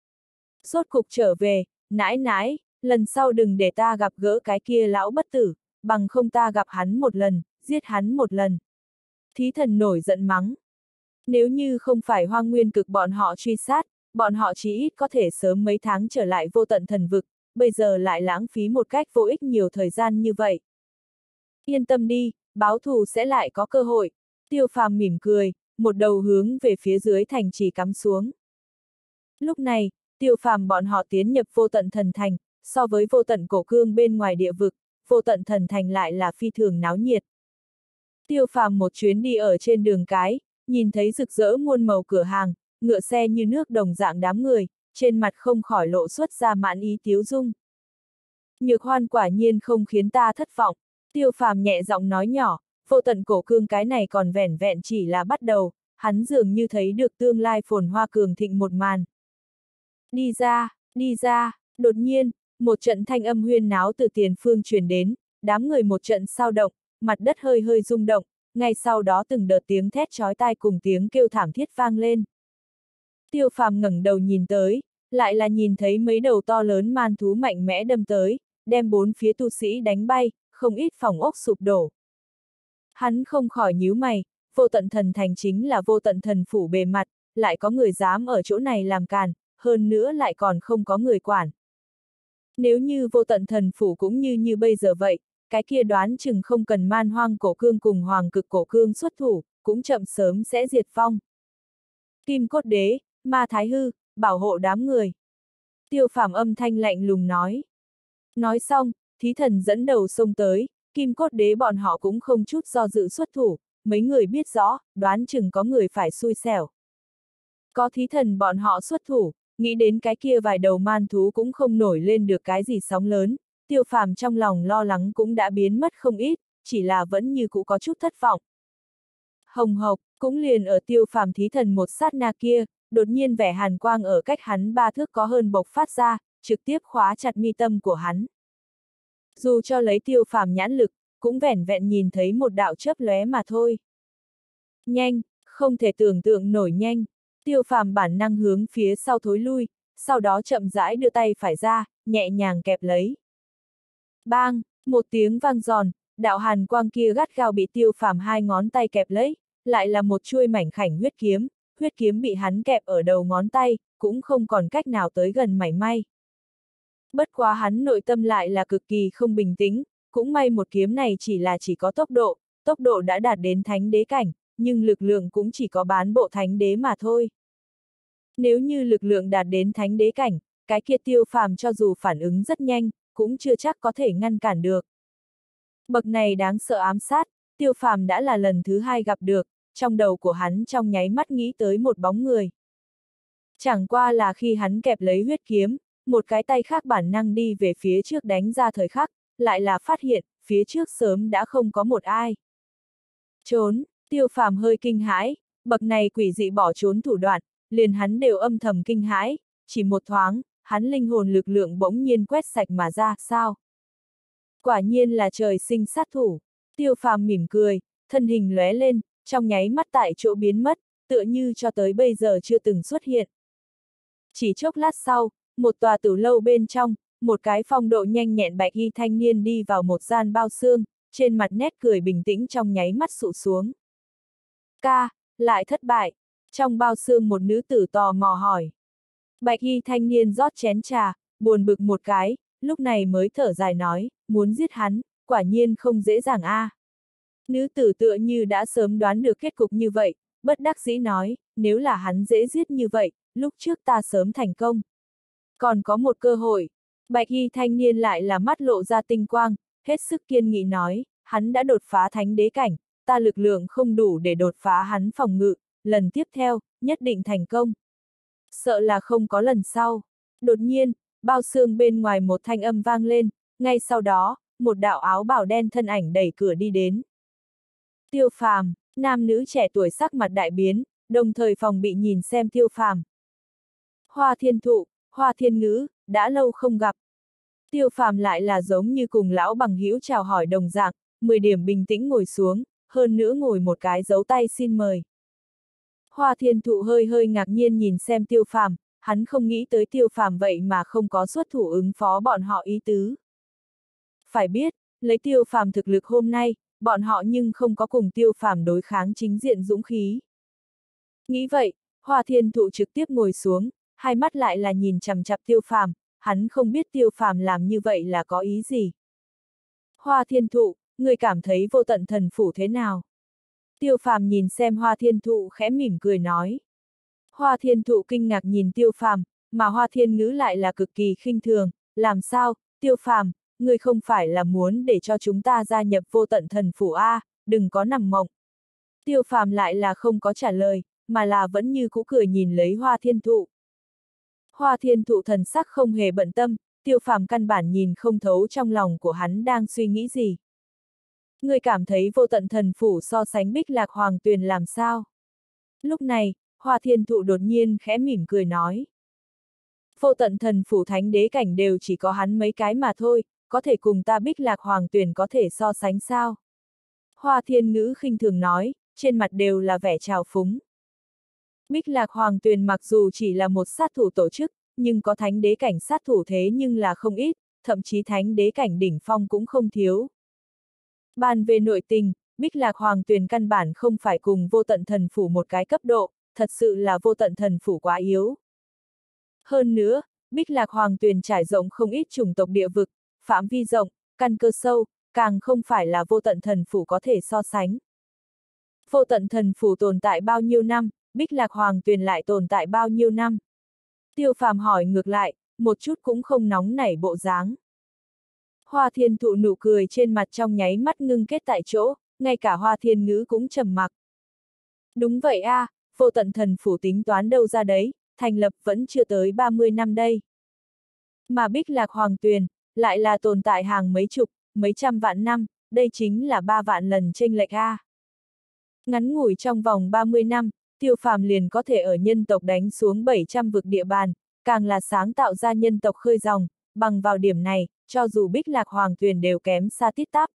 Rốt cục trở về, nãi nãi, lần sau đừng để ta gặp gỡ cái kia lão bất tử, bằng không ta gặp hắn một lần, giết hắn một lần. Thí thần nổi giận mắng. Nếu như không phải Hoang Nguyên Cực bọn họ truy sát, bọn họ chí ít có thể sớm mấy tháng trở lại vô tận thần vực, bây giờ lại lãng phí một cách vô ích nhiều thời gian như vậy. Yên tâm đi, báo thù sẽ lại có cơ hội. Tiêu Phàm mỉm cười, một đầu hướng về phía dưới thành trì cắm xuống. Lúc này, Tiêu Phàm bọn họ tiến nhập vô tận thần thành, so với vô tận cổ cương bên ngoài địa vực, vô tận thần thành lại là phi thường náo nhiệt. Tiêu Phàm một chuyến đi ở trên đường cái, nhìn thấy rực rỡ muôn màu cửa hàng, ngựa xe như nước đồng dạng đám người, trên mặt không khỏi lộ xuất ra mãn ý tiếu dung. Nhược Hoan quả nhiên không khiến ta thất vọng, Tiêu Phàm nhẹ giọng nói nhỏ, vô tận cổ cương cái này còn vẻn vẹn chỉ là bắt đầu, hắn dường như thấy được tương lai phồn hoa cường thịnh một màn. Đi ra, đột nhiên, một trận thanh âm huyên náo từ tiền phương truyền đến, đám người một trận sao động, mặt đất hơi hơi rung động, ngay sau đó từng đợt tiếng thét chói tai cùng tiếng kêu thảm thiết vang lên. Tiêu Phàm ngẩng đầu nhìn tới, lại là nhìn thấy mấy đầu to lớn man thú mạnh mẽ đâm tới, đem bốn phía tu sĩ đánh bay, không ít phòng ốc sụp đổ. Hắn không khỏi nhíu mày, vô tận thần thành chính là vô tận thần phủ bề mặt, lại có người dám ở chỗ này làm càn, hơn nữa lại còn không có người quản. Nếu như vô tận thần phủ cũng như bây giờ vậy, cái kia đoán chừng không cần Man Hoang cổ cương cùng Hoàng Cực cổ cương xuất thủ, cũng chậm sớm sẽ diệt vong. Kim Cốt Đế, Ma Thái Hư, bảo hộ đám người. Tiêu Phàm âm thanh lạnh lùng nói. Nói xong, thí thần dẫn đầu xông tới, Kim Cốt Đế bọn họ cũng không chút do dự xuất thủ, mấy người biết rõ, đoán chừng có người phải xui xẻo. Có thí thần bọn họ xuất thủ, nghĩ đến cái kia vài đầu man thú cũng không nổi lên được cái gì sóng lớn, Tiêu Phàm trong lòng lo lắng cũng đã biến mất không ít, chỉ là vẫn như cũ có chút thất vọng. Hồng hộc, cũng liền ở Tiêu Phàm thí thần một sát na kia, đột nhiên vẻ hàn quang ở cách hắn 3 thước có hơn bộc phát ra, trực tiếp khóa chặt mi tâm của hắn. Dù cho lấy Tiêu Phàm nhãn lực, cũng vẻn vẹn nhìn thấy một đạo chớp lóe mà thôi. Nhanh, không thể tưởng tượng nổi nhanh. Tiêu Phàm bản năng hướng phía sau thối lui, sau đó chậm rãi đưa tay phải ra, nhẹ nhàng kẹp lấy. Bang, một tiếng vang giòn, đạo hàn quang kia gắt gao bị Tiêu Phàm 2 ngón tay kẹp lấy, lại là một chuôi mảnh khảnh huyết kiếm bị hắn kẹp ở đầu ngón tay, cũng không còn cách nào tới gần mảy may. Bất quá hắn nội tâm lại là cực kỳ không bình tĩnh, cũng may một kiếm này chỉ có tốc độ đã đạt đến thánh đế cảnh, nhưng lực lượng cũng chỉ có bán bộ thánh đế mà thôi. Nếu như lực lượng đạt đến thánh đế cảnh, cái kia Tiêu Phàm cho dù phản ứng rất nhanh, cũng chưa chắc có thể ngăn cản được. Bậc này đáng sợ ám sát, Tiêu Phàm đã là lần thứ 2 gặp được, trong đầu của hắn trong nháy mắt nghĩ tới một bóng người. Chẳng qua là khi hắn kẹp lấy huyết kiếm, một cái tay khác bản năng đi về phía trước đánh ra thời khắc, lại là phát hiện, phía trước sớm đã không có một ai. Trốn, Tiêu Phàm hơi kinh hãi, bậc này quỷ dị bỏ trốn thủ đoạn, liền hắn đều âm thầm kinh hãi, chỉ một thoáng, hắn linh hồn lực lượng bỗng nhiên quét sạch mà ra, sao? Quả nhiên là trời sinh sát thủ. Tiêu Phàm mỉm cười, thân hình lóe lên, trong nháy mắt tại chỗ biến mất, tựa như cho tới bây giờ chưa từng xuất hiện. Chỉ chốc lát sau, một tòa tử lâu bên trong, một cái phong độ nhanh nhẹn bạch y thanh niên đi vào một gian bao xương, trên mặt nét cười bình tĩnh trong nháy mắt sụt xuống. Ca, lại thất bại. Trong bao xương một nữ tử tò mò hỏi. Bạch y thanh niên rót chén trà, buồn bực một cái, lúc này mới thở dài nói, muốn giết hắn, quả nhiên không dễ dàng a. Nữ tử tựa như đã sớm đoán được kết cục như vậy, bất đắc dĩ nói, nếu là hắn dễ giết như vậy, lúc trước ta sớm thành công. Còn có một cơ hội. Bạch y thanh niên lại là mắt lộ ra tinh quang, hết sức kiên nghị nói, hắn đã đột phá thánh đế cảnh, ta lực lượng không đủ để đột phá hắn phòng ngự, lần tiếp theo, nhất định thành công. Sợ là không có lần sau. Đột nhiên, bao xương bên ngoài một thanh âm vang lên, ngay sau đó, một đạo áo bào đen thân ảnh đẩy cửa đi đến. Tiêu Phàm, nam nữ trẻ tuổi sắc mặt đại biến, đồng thời phòng bị nhìn xem Tiêu Phàm. Hoa Thiên Thụ, Hoa Thiên Ngữ, đã lâu không gặp. Tiêu Phàm lại là giống như cùng lão bằng hữu chào hỏi đồng dạng, 10 điểm bình tĩnh ngồi xuống, hơn nữa ngồi một cái dấu tay xin mời. Hoa Thiên Thụ hơi hơi ngạc nhiên nhìn xem Tiêu Phàm, hắn không nghĩ tới Tiêu Phàm vậy mà không có xuất thủ ứng phó bọn họ ý tứ. Phải biết, lấy Tiêu Phàm thực lực hôm nay, bọn họ nhưng không có cùng Tiêu Phàm đối kháng chính diện dũng khí. Nghĩ vậy, Hoa Thiên Thụ trực tiếp ngồi xuống, hai mắt lại là nhìn chằm chằm Tiêu Phàm, hắn không biết Tiêu Phàm làm như vậy là có ý gì. Hoa Thiên Thụ, người cảm thấy vô tận thần phủ thế nào? Tiêu Phàm nhìn xem Hoa Thiên Thụ khẽ mỉm cười nói. Hoa Thiên Thụ kinh ngạc nhìn Tiêu Phàm, mà Hoa Thiên Ngữ lại là cực kỳ khinh thường, làm sao, Tiêu Phàm, người không phải là muốn để cho chúng ta gia nhập vô tận thần phủ a, đừng có nằm mộng. Tiêu Phàm lại là không có trả lời, mà là vẫn như cũ cười nhìn lấy Hoa Thiên Thụ. Hoa Thiên Thụ thần sắc không hề bận tâm, Tiêu Phàm căn bản nhìn không thấu trong lòng của hắn đang suy nghĩ gì. Người cảm thấy vô tận thần phủ so sánh Bích Lạc Hoàng Tuyền làm sao? Lúc này, Hoa Thiên Thụ đột nhiên khẽ mỉm cười nói. Vô tận thần phủ thánh đế cảnh đều chỉ có hắn mấy cái mà thôi, có thể cùng ta Bích Lạc Hoàng Tuyền có thể so sánh sao? Hoa Thiên Ngữ khinh thường nói, trên mặt đều là vẻ trào phúng. Bích Lạc Hoàng Tuyền mặc dù chỉ là một sát thủ tổ chức, nhưng có thánh đế cảnh sát thủ thế nhưng là không ít, thậm chí thánh đế cảnh đỉnh phong cũng không thiếu. Bàn về nội tình, Bích Lạc Hoàng Tuyền căn bản không phải cùng vô tận thần phủ một cái cấp độ, thật sự là vô tận thần phủ quá yếu. Hơn nữa, Bích Lạc Hoàng Tuyền trải rộng không ít chủng tộc địa vực, phạm vi rộng, căn cơ sâu, càng không phải là vô tận thần phủ có thể so sánh. Vô tận thần phủ tồn tại bao nhiêu năm, Bích Lạc Hoàng Tuyền lại tồn tại bao nhiêu năm? Tiêu Phàm hỏi ngược lại, một chút cũng không nóng nảy bộ dáng. Hoa Thiên Thụ nụ cười trên mặt trong nháy mắt ngưng kết tại chỗ, ngay cả Hoa Thiên Ngữ cũng trầm mặc. Đúng vậy a, vô tận thần phủ tính toán đâu ra đấy, thành lập vẫn chưa tới 30 năm đây. Mà Bích Lạc Hoàng Tuyền, lại là tồn tại hàng mấy chục, mấy trăm vạn năm, đây chính là 3 vạn lần chênh lệch a. Ngắn ngủi trong vòng 30 năm, Tiêu Phàm liền có thể ở nhân tộc đánh xuống 700 vực địa bàn, càng là sáng tạo ra nhân tộc khơi dòng, bằng vào điểm này, cho dù Bích Lạc Hoàng Tuyền đều kém xa tít tắp.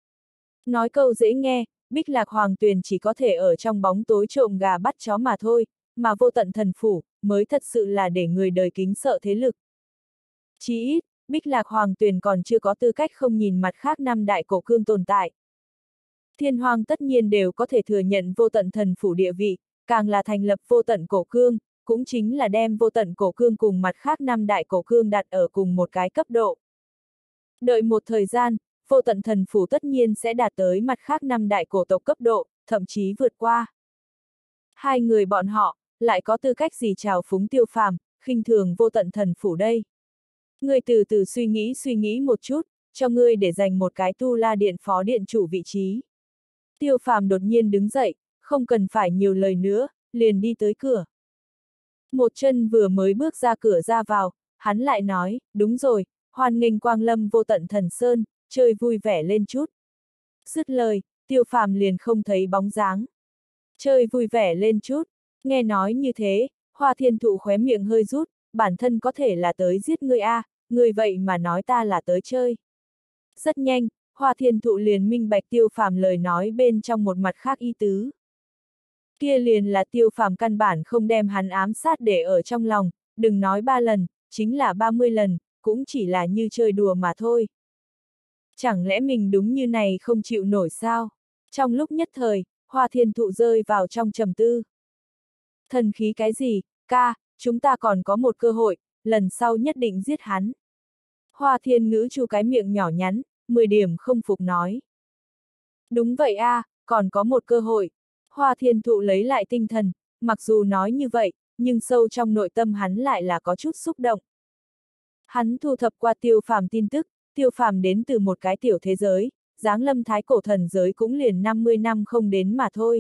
Nói câu dễ nghe, Bích Lạc Hoàng Tuyền chỉ có thể ở trong bóng tối trộm gà bắt chó mà thôi, mà vô tận thần phủ, mới thật sự là để người đời kính sợ thế lực. Chí ít, Bích Lạc Hoàng Tuyền còn chưa có tư cách không nhìn mặt khác năm đại cổ cương tồn tại. Thiên Hoàng tất nhiên đều có thể thừa nhận vô tận thần phủ địa vị, càng là thành lập vô tận cổ cương, cũng chính là đem vô tận cổ cương cùng mặt khác năm đại cổ cương đặt ở cùng một cái cấp độ. Đợi một thời gian, vô tận thần phủ tất nhiên sẽ đạt tới mặt khác năm đại cổ tộc cấp độ, thậm chí vượt qua. Hai người bọn họ, lại có tư cách gì trào phúng Tiêu Phàm, khinh thường vô tận thần phủ đây? Ngươi từ từ suy nghĩ một chút, cho ngươi để dành một cái Tu La Điện phó điện chủ vị trí. Tiêu Phàm đột nhiên đứng dậy, không cần phải nhiều lời nữa, liền đi tới cửa. Một chân vừa mới bước ra cửa ra vào, hắn lại nói, đúng rồi, hoan nghênh quang lâm vô tận thần sơn, chơi vui vẻ lên chút. Dứt lời, Tiêu Phàm liền không thấy bóng dáng. Chơi vui vẻ lên chút, nghe nói như thế, Hoa Thiên Thụ khóe miệng hơi rút, bản thân có thể là tới giết ngươi a, người vậy mà nói ta là tới chơi. Rất nhanh, Hoa Thiên Thụ liền minh bạch Tiêu Phàm lời nói bên trong một mặt khác ý tứ. Kia liền là Tiêu Phàm căn bản không đem hắn ám sát để ở trong lòng, đừng nói 3 lần, chính là 30 lần, cũng chỉ là như chơi đùa mà thôi. Chẳng lẽ mình đúng như này không chịu nổi sao? Trong lúc nhất thời, Hoa Thiên Thụ rơi vào trong trầm tư. Thần khí cái gì, ca, chúng ta còn có một cơ hội, lần sau nhất định giết hắn. Hoa Thiên Ngữ chu cái miệng nhỏ nhắn, 10 điểm không phục nói. Đúng vậy a, còn có một cơ hội. Hoa Thiên Thụ lấy lại tinh thần, mặc dù nói như vậy, nhưng sâu trong nội tâm hắn lại là có chút xúc động. Hắn thu thập qua Tiêu Phàm tin tức, Tiêu Phàm đến từ một cái tiểu thế giới, giáng lâm thái cổ thần giới cũng liền 50 năm không đến mà thôi.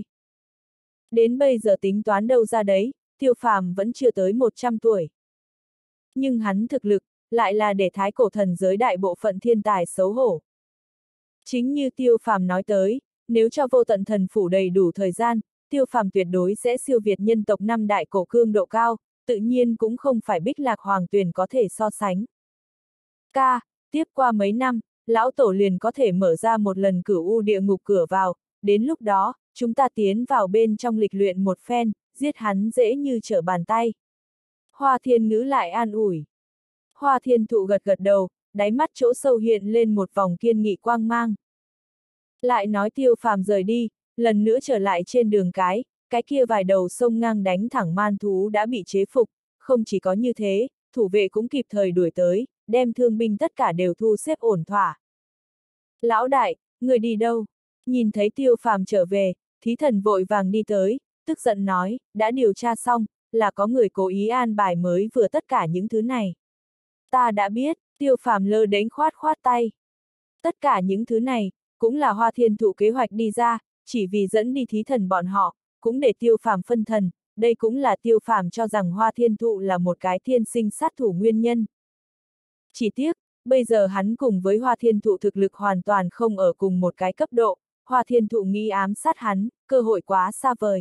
Đến bây giờ tính toán đâu ra đấy, Tiêu Phàm vẫn chưa tới 100 tuổi. Nhưng hắn thực lực, lại là để thái cổ thần giới đại bộ phận thiên tài xấu hổ. Chính như Tiêu Phàm nói tới, nếu cho vô tận thần phủ đầy đủ thời gian, Tiêu Phàm tuyệt đối sẽ siêu việt nhân tộc năm đại cổ cương độ cao, tự nhiên cũng không phải Bích Lạc Hoàng Tuyền có thể so sánh. Ca, tiếp qua mấy năm, lão tổ liền có thể mở ra một lần cửu u địa ngục cửa vào, đến lúc đó, chúng ta tiến vào bên trong lịch luyện một phen, giết hắn dễ như trở bàn tay. Hoa Thiên Ngữ lại an ủi. Hoa Thiên Thụ gật gật đầu, đáy mắt chỗ sâu hiện lên một vòng kiên nghị quang mang. Lại nói Tiêu Phàm rời đi, lần nữa trở lại trên đường cái kia vài đầu sông ngang đánh thẳng man thú đã bị chế phục, không chỉ có như thế, thủ vệ cũng kịp thời đuổi tới, đem thương binh tất cả đều thu xếp ổn thỏa. Lão đại, người đi đâu? Nhìn thấy Tiêu Phàm trở về, Thí Thần vội vàng đi tới, tức giận nói, đã điều tra xong, là có người cố ý an bài mới vừa tất cả những thứ này. Ta đã biết, Tiêu Phàm lơ đễnh khoát khoát tay. Tất cả những thứ này, cũng là Hoa Thiên Thụ kế hoạch đi ra, chỉ vì dẫn đi Thí Thần bọn họ, cũng để Tiêu Phàm phân thần, đây cũng là Tiêu Phàm cho rằng Hoa Thiên Thụ là một cái thiên sinh sát thủ nguyên nhân. Chỉ tiếc, bây giờ hắn cùng với Hoa Thiên Thụ thực lực hoàn toàn không ở cùng một cái cấp độ, Hoa Thiên Thụ nghi ám sát hắn, cơ hội quá xa vời.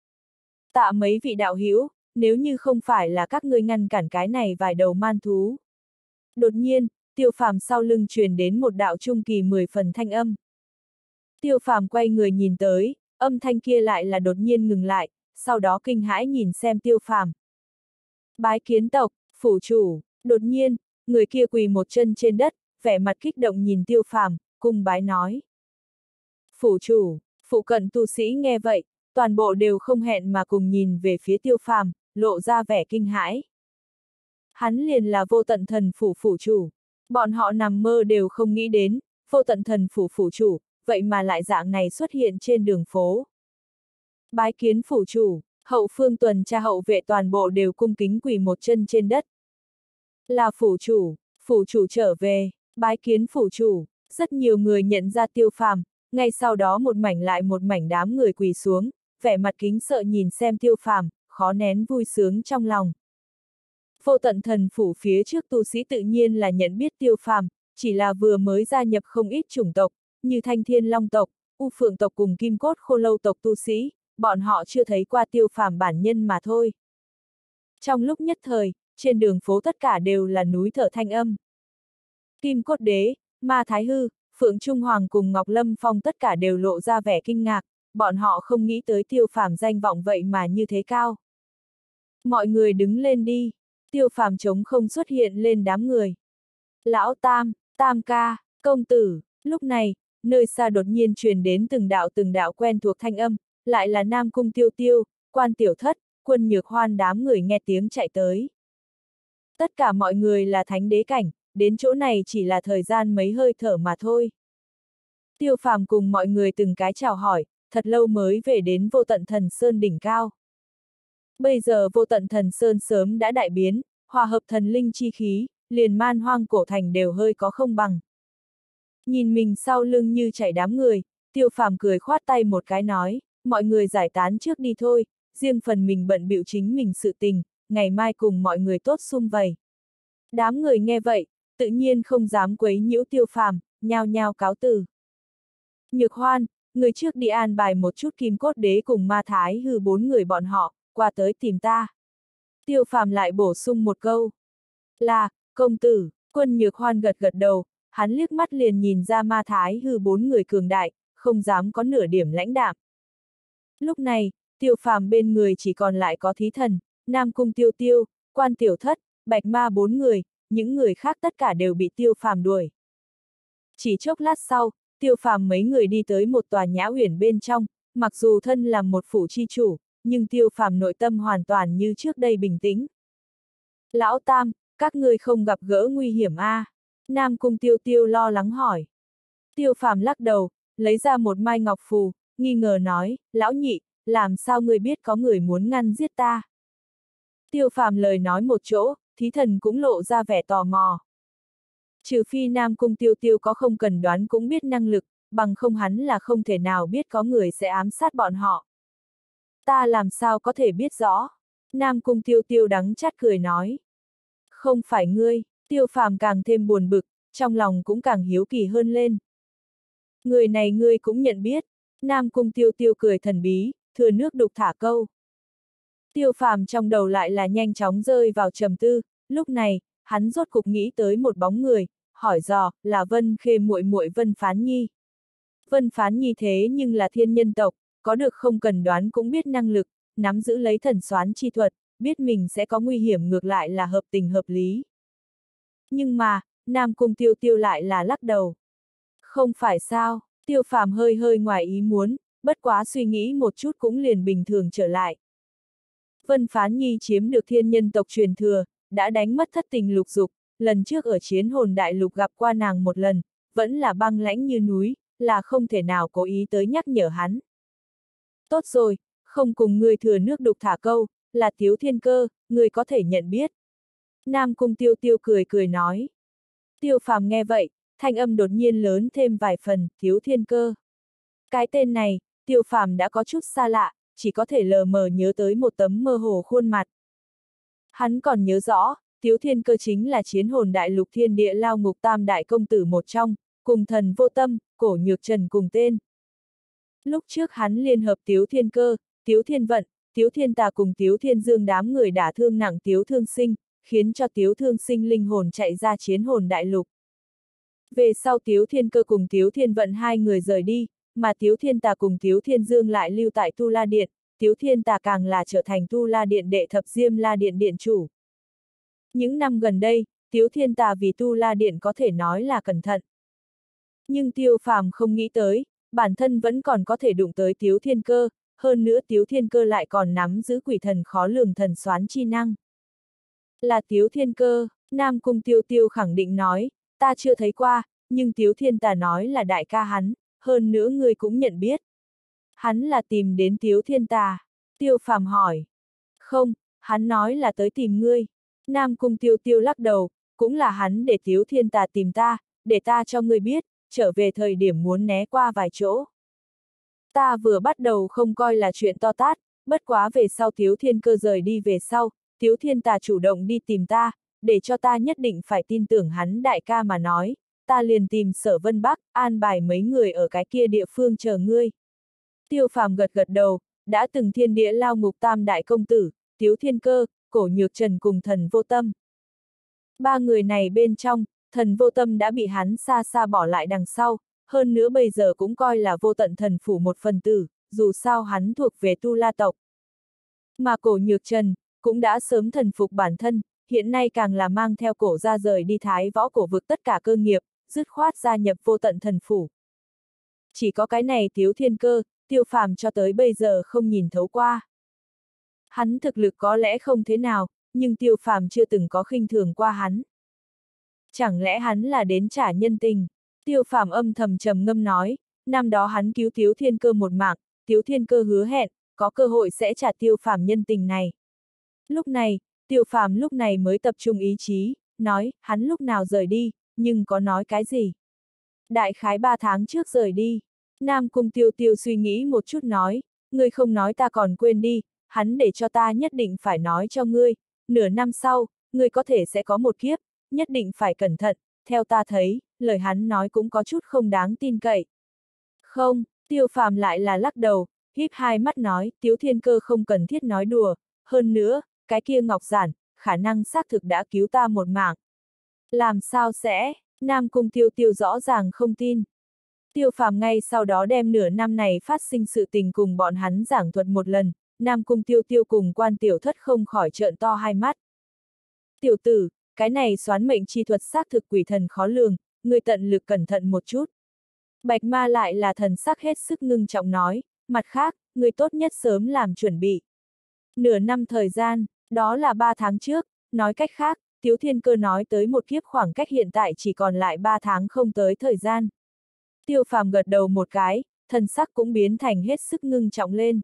Tạ mấy vị đạo hữu, nếu như không phải là các ngươi ngăn cản cái này vài đầu man thú. Đột nhiên, Tiêu Phàm sau lưng truyền đến một đạo trung kỳ 10 phần thanh âm. Tiêu Phàm quay người nhìn tới, âm thanh kia lại là đột nhiên ngừng lại, sau đó kinh hãi nhìn xem Tiêu Phàm. Bái kiến tộc, phủ chủ, đột nhiên, người kia quỳ một chân trên đất, vẻ mặt kích động nhìn Tiêu Phàm, cung bái nói. Phủ chủ, phụ cận tu sĩ nghe vậy, toàn bộ đều không hẹn mà cùng nhìn về phía Tiêu Phàm, lộ ra vẻ kinh hãi. Hắn liền là Vô Tận Thần phủ phủ chủ. Bọn họ nằm mơ đều không nghĩ đến, Vô Tận Thần phủ phủ chủ, vậy mà lại dạng này xuất hiện trên đường phố. Bái kiến phủ chủ, hậu phương tuần tra hậu vệ toàn bộ đều cung kính quỳ một chân trên đất. Là phủ chủ trở về, bái kiến phủ chủ, rất nhiều người nhận ra Tiêu Phàm, ngay sau đó một mảnh lại một mảnh đám người quỳ xuống, vẻ mặt kính sợ nhìn xem Tiêu Phàm, khó nén vui sướng trong lòng. Vô Tận Thần phủ phía trước tu sĩ tự nhiên là nhận biết Tiêu Phàm, chỉ là vừa mới gia nhập không ít chủng tộc, như Thanh Thiên Long tộc, U Phượng tộc cùng Kim Cốt Khô Lâu tộc tu sĩ, bọn họ chưa thấy qua Tiêu Phàm bản nhân mà thôi. Trong lúc nhất thời, trên đường phố tất cả đều là núi thở thanh âm. Kim Cốt Đế, Ma Thái Hư, Phượng Trung Hoàng cùng Ngọc Lâm Phong tất cả đều lộ ra vẻ kinh ngạc, bọn họ không nghĩ tới Tiêu Phàm danh vọng vậy mà như thế cao. Mọi người đứng lên đi, Tiêu Phàm trống không xuất hiện lên đám người. Lão Tam, Tam ca, công tử, lúc này, nơi xa đột nhiên truyền đến từng đạo quen thuộc thanh âm, lại là Nam Cung Tiêu Tiêu, Quan Tiểu Thất, Quân Nhược Hoan đám người nghe tiếng chạy tới. Tất cả mọi người là thánh đế cảnh, đến chỗ này chỉ là thời gian mấy hơi thở mà thôi. Tiêu Phàm cùng mọi người từng cái chào hỏi, thật lâu mới về đến Vô Tận Thần Sơn đỉnh cao. Bây giờ Vô Tận Thần Sơn sớm đã đại biến, hòa hợp thần linh chi khí, liền Man Hoang cổ thành đều hơi có không bằng. Nhìn mình sau lưng như chảy đám người, Tiêu Phàm cười khoát tay một cái nói, mọi người giải tán trước đi thôi, riêng phần mình bận bịu chính mình sự tình, ngày mai cùng mọi người tốt sum vầy. Đám người nghe vậy, tự nhiên không dám quấy nhiễu Tiêu Phàm, nhao nhao cáo từ. Nhược Hoan, người trước đi an bài một chút Kim Cốt Đế cùng Ma Thái Hư 4 người bọn họ, qua tới tìm ta. Tiêu Phàm lại bổ sung một câu. Là, công tử, Quân Nhược Hoan gật gật đầu, hắn liếc mắt liền nhìn ra Ma Thái Hư 4 người cường đại, không dám có nửa điểm lãnh đạm. Lúc này, Tiêu Phàm bên người chỉ còn lại có Thí Thần, Nam Cung Tiêu Tiêu, Quan Tiểu Thất, Bạch Ma 4 người, những người khác tất cả đều bị Tiêu Phàm đuổi. Chỉ chốc lát sau, Tiêu Phàm mấy người đi tới một tòa nhã uyển bên trong, mặc dù thân là một phủ chi chủ, nhưng Tiêu Phàm nội tâm hoàn toàn như trước đây bình tĩnh. Lão Tam, các ngươi không gặp gỡ nguy hiểm a? Nam Cung Tiêu Tiêu lo lắng hỏi. Tiêu Phàm lắc đầu, lấy ra một mai ngọc phù, nghi ngờ nói, lão nhị, làm sao ngươi biết có người muốn ngăn giết ta? Tiêu Phàm lời nói một chỗ, Thí Thần cũng lộ ra vẻ tò mò. Trừ phi Nam Cung Tiêu Tiêu có không cần đoán cũng biết năng lực, bằng không hắn là không thể nào biết có người sẽ ám sát bọn họ. Ta làm sao có thể biết rõ? Nam Cung Tiêu Tiêu đắng chát cười nói. Không phải ngươi, Tiêu Phàm càng thêm buồn bực, trong lòng cũng càng hiếu kỳ hơn lên. Người này ngươi cũng nhận biết. Nam Cung Tiêu Tiêu cười thần bí, thừa nước đục thả câu. Tiêu Phàm trong đầu lại là nhanh chóng rơi vào trầm tư, lúc này, hắn rốt cục nghĩ tới một bóng người, hỏi dò, là Vân Khê muội muội Vân Phán Nhi. Vân Phán Nhi thế nhưng là thiên nhân tộc, có được không cần đoán cũng biết năng lực, nắm giữ lấy thần soán chi thuật, biết mình sẽ có nguy hiểm ngược lại là hợp tình hợp lý. Nhưng mà, Nam Cung Tiêu Tiêu lại là lắc đầu. Không phải sao, Tiêu Phàm hơi hơi ngoài ý muốn, bất quá suy nghĩ một chút cũng liền bình thường trở lại. Vân Phán Nhi chiếm được thiên nhân tộc truyền thừa, đã đánh mất thất tình lục dục, lần trước ở chiến hồn đại lục gặp qua nàng một lần, vẫn là băng lãnh như núi, là không thể nào cố ý tới nhắc nhở hắn. Tốt rồi, không cùng ngươi thừa nước đục thả câu, là Tiếu Thiên Cơ, ngươi có thể nhận biết. Nam Cung Tiêu Tiêu cười cười nói. Tiêu Phàm nghe vậy, thanh âm đột nhiên lớn thêm vài phần, Tiếu Thiên Cơ. Cái tên này, Tiêu Phàm đã có chút xa lạ, chỉ có thể lờ mờ nhớ tới một tấm mơ hồ khuôn mặt. Hắn còn nhớ rõ, Tiếu Thiên Cơ chính là chiến hồn đại lục thiên địa lao ngục tam đại công tử một trong, cùng thần vô tâm, cổ nhược trần cùng tên. Lúc trước hắn liên hợp Tiếu Thiên Cơ, Tiếu Thiên Vận, Tiếu Thiên Tà cùng Tiếu Thiên Dương đám người đả thương nặng Tiếu Thương Sinh, khiến cho Tiếu Thương Sinh linh hồn chạy ra chiến hồn đại lục. Về sau Tiếu Thiên Cơ cùng Tiếu Thiên Vận hai người rời đi, mà Tiếu Thiên Tà cùng Tiếu Thiên Dương lại lưu tại Tu La Điện, Tiếu Thiên Tà càng là trở thành Tu La Điện đệ thập Diêm La Điện điện chủ. Những năm gần đây, Tiếu Thiên Tà vì Tu La Điện có thể nói là cẩn thận. Nhưng Tiêu Phàm không nghĩ tới, bản thân vẫn còn có thể đụng tới Tiếu Thiên Cơ, hơn nữa Tiếu Thiên Cơ lại còn nắm giữ quỷ thần khó lường thần xoán chi năng. Là Tiếu Thiên Cơ, Nam Cung Tiêu Tiêu khẳng định nói, ta chưa thấy qua, nhưng Tiếu Thiên Tà nói là đại ca hắn, hơn nữa ngươi cũng nhận biết. Hắn là tìm đến Tiếu Thiên Tà. Tiêu Phàm hỏi. Không, hắn nói là tới tìm ngươi. Nam Cung Tiêu Tiêu lắc đầu, cũng là hắn để Tiếu Thiên Tà tìm ta, để ta cho ngươi biết, trở về thời điểm muốn né qua vài chỗ. Ta vừa bắt đầu không coi là chuyện to tát, bất quá về sau Tiếu Thiên Cơ rời đi về sau, Tiếu Thiên Tà chủ động đi tìm ta, để cho ta nhất định phải tin tưởng hắn đại ca mà nói, ta liền tìm Sở Vân Bắc, an bài mấy người ở cái kia địa phương chờ ngươi. Tiêu Phàm gật gật đầu, đã từng thiên địa lao ngục tam đại công tử, Tiếu Thiên Cơ, Cổ Nhược Trần cùng thần vô tâm. Ba người này bên trong, thần vô tâm đã bị hắn xa xa bỏ lại đằng sau, hơn nữa bây giờ cũng coi là vô tận thần phủ một phần tử, dù sao hắn thuộc về Tu La tộc. Mà Cổ Nhược Trần, cũng đã sớm thần phục bản thân, hiện nay càng là mang theo cổ ra rời đi Thái Võ cổ vực tất cả cơ nghiệp, dứt khoát gia nhập vô tận thần phủ. Chỉ có cái này Tiếu Thiên Cơ, Tiêu Phàm cho tới bây giờ không nhìn thấu qua. Hắn thực lực có lẽ không thế nào, nhưng Tiêu Phàm chưa từng có khinh thường qua hắn. Chẳng lẽ hắn là đến trả nhân tình? Tiêu Phàm âm thầm trầm ngâm nói, năm đó hắn cứu Tiếu Thiên Cơ một mạng, Tiếu Thiên Cơ hứa hẹn, có cơ hội sẽ trả Tiêu Phàm nhân tình này. Lúc này, Tiêu Phàm lúc này mới tập trung ý chí, nói, hắn lúc nào rời đi, nhưng có nói cái gì? Đại khái 3 tháng trước rời đi. Nam Cung Tiêu Tiêu suy nghĩ một chút nói, ngươi không nói ta còn quên đi, hắn để cho ta nhất định phải nói cho ngươi, nửa năm sau, ngươi có thể sẽ có một kiếp, nhất định phải cẩn thận, theo ta thấy, lời hắn nói cũng có chút không đáng tin cậy. Không, Tiêu Phàm lại là lắc đầu, híp hai mắt nói, Tiếu Thiên Cơ không cần thiết nói đùa, hơn nữa, cái kia Ngọc Giản, khả năng xác thực đã cứu ta một mạng. Làm sao sẽ, Nam Cung Tiêu Tiêu rõ ràng không tin. Tiêu Phàm ngay sau đó đem nửa năm này phát sinh sự tình cùng bọn hắn giảng thuật một lần, Nam Cung Tiêu Tiêu cùng Quan Tiểu Thất không khỏi trợn to hai mắt. Tiểu tử, cái này xoán mệnh chi thuật xác thực quỷ thần khó lường, ngươi tận lực cẩn thận một chút. Bạch Ma lại là thần sắc hết sức ngưng trọng nói, mặt khác, ngươi tốt nhất sớm làm chuẩn bị. Nửa năm thời gian, đó là 3 tháng trước, nói cách khác, Tiếu Thiên Cơ nói tới một kiếp khoảng cách hiện tại chỉ còn lại 3 tháng không tới thời gian. Tiêu Phàm gật đầu một cái, thần sắc cũng biến thành hết sức ngưng trọng lên.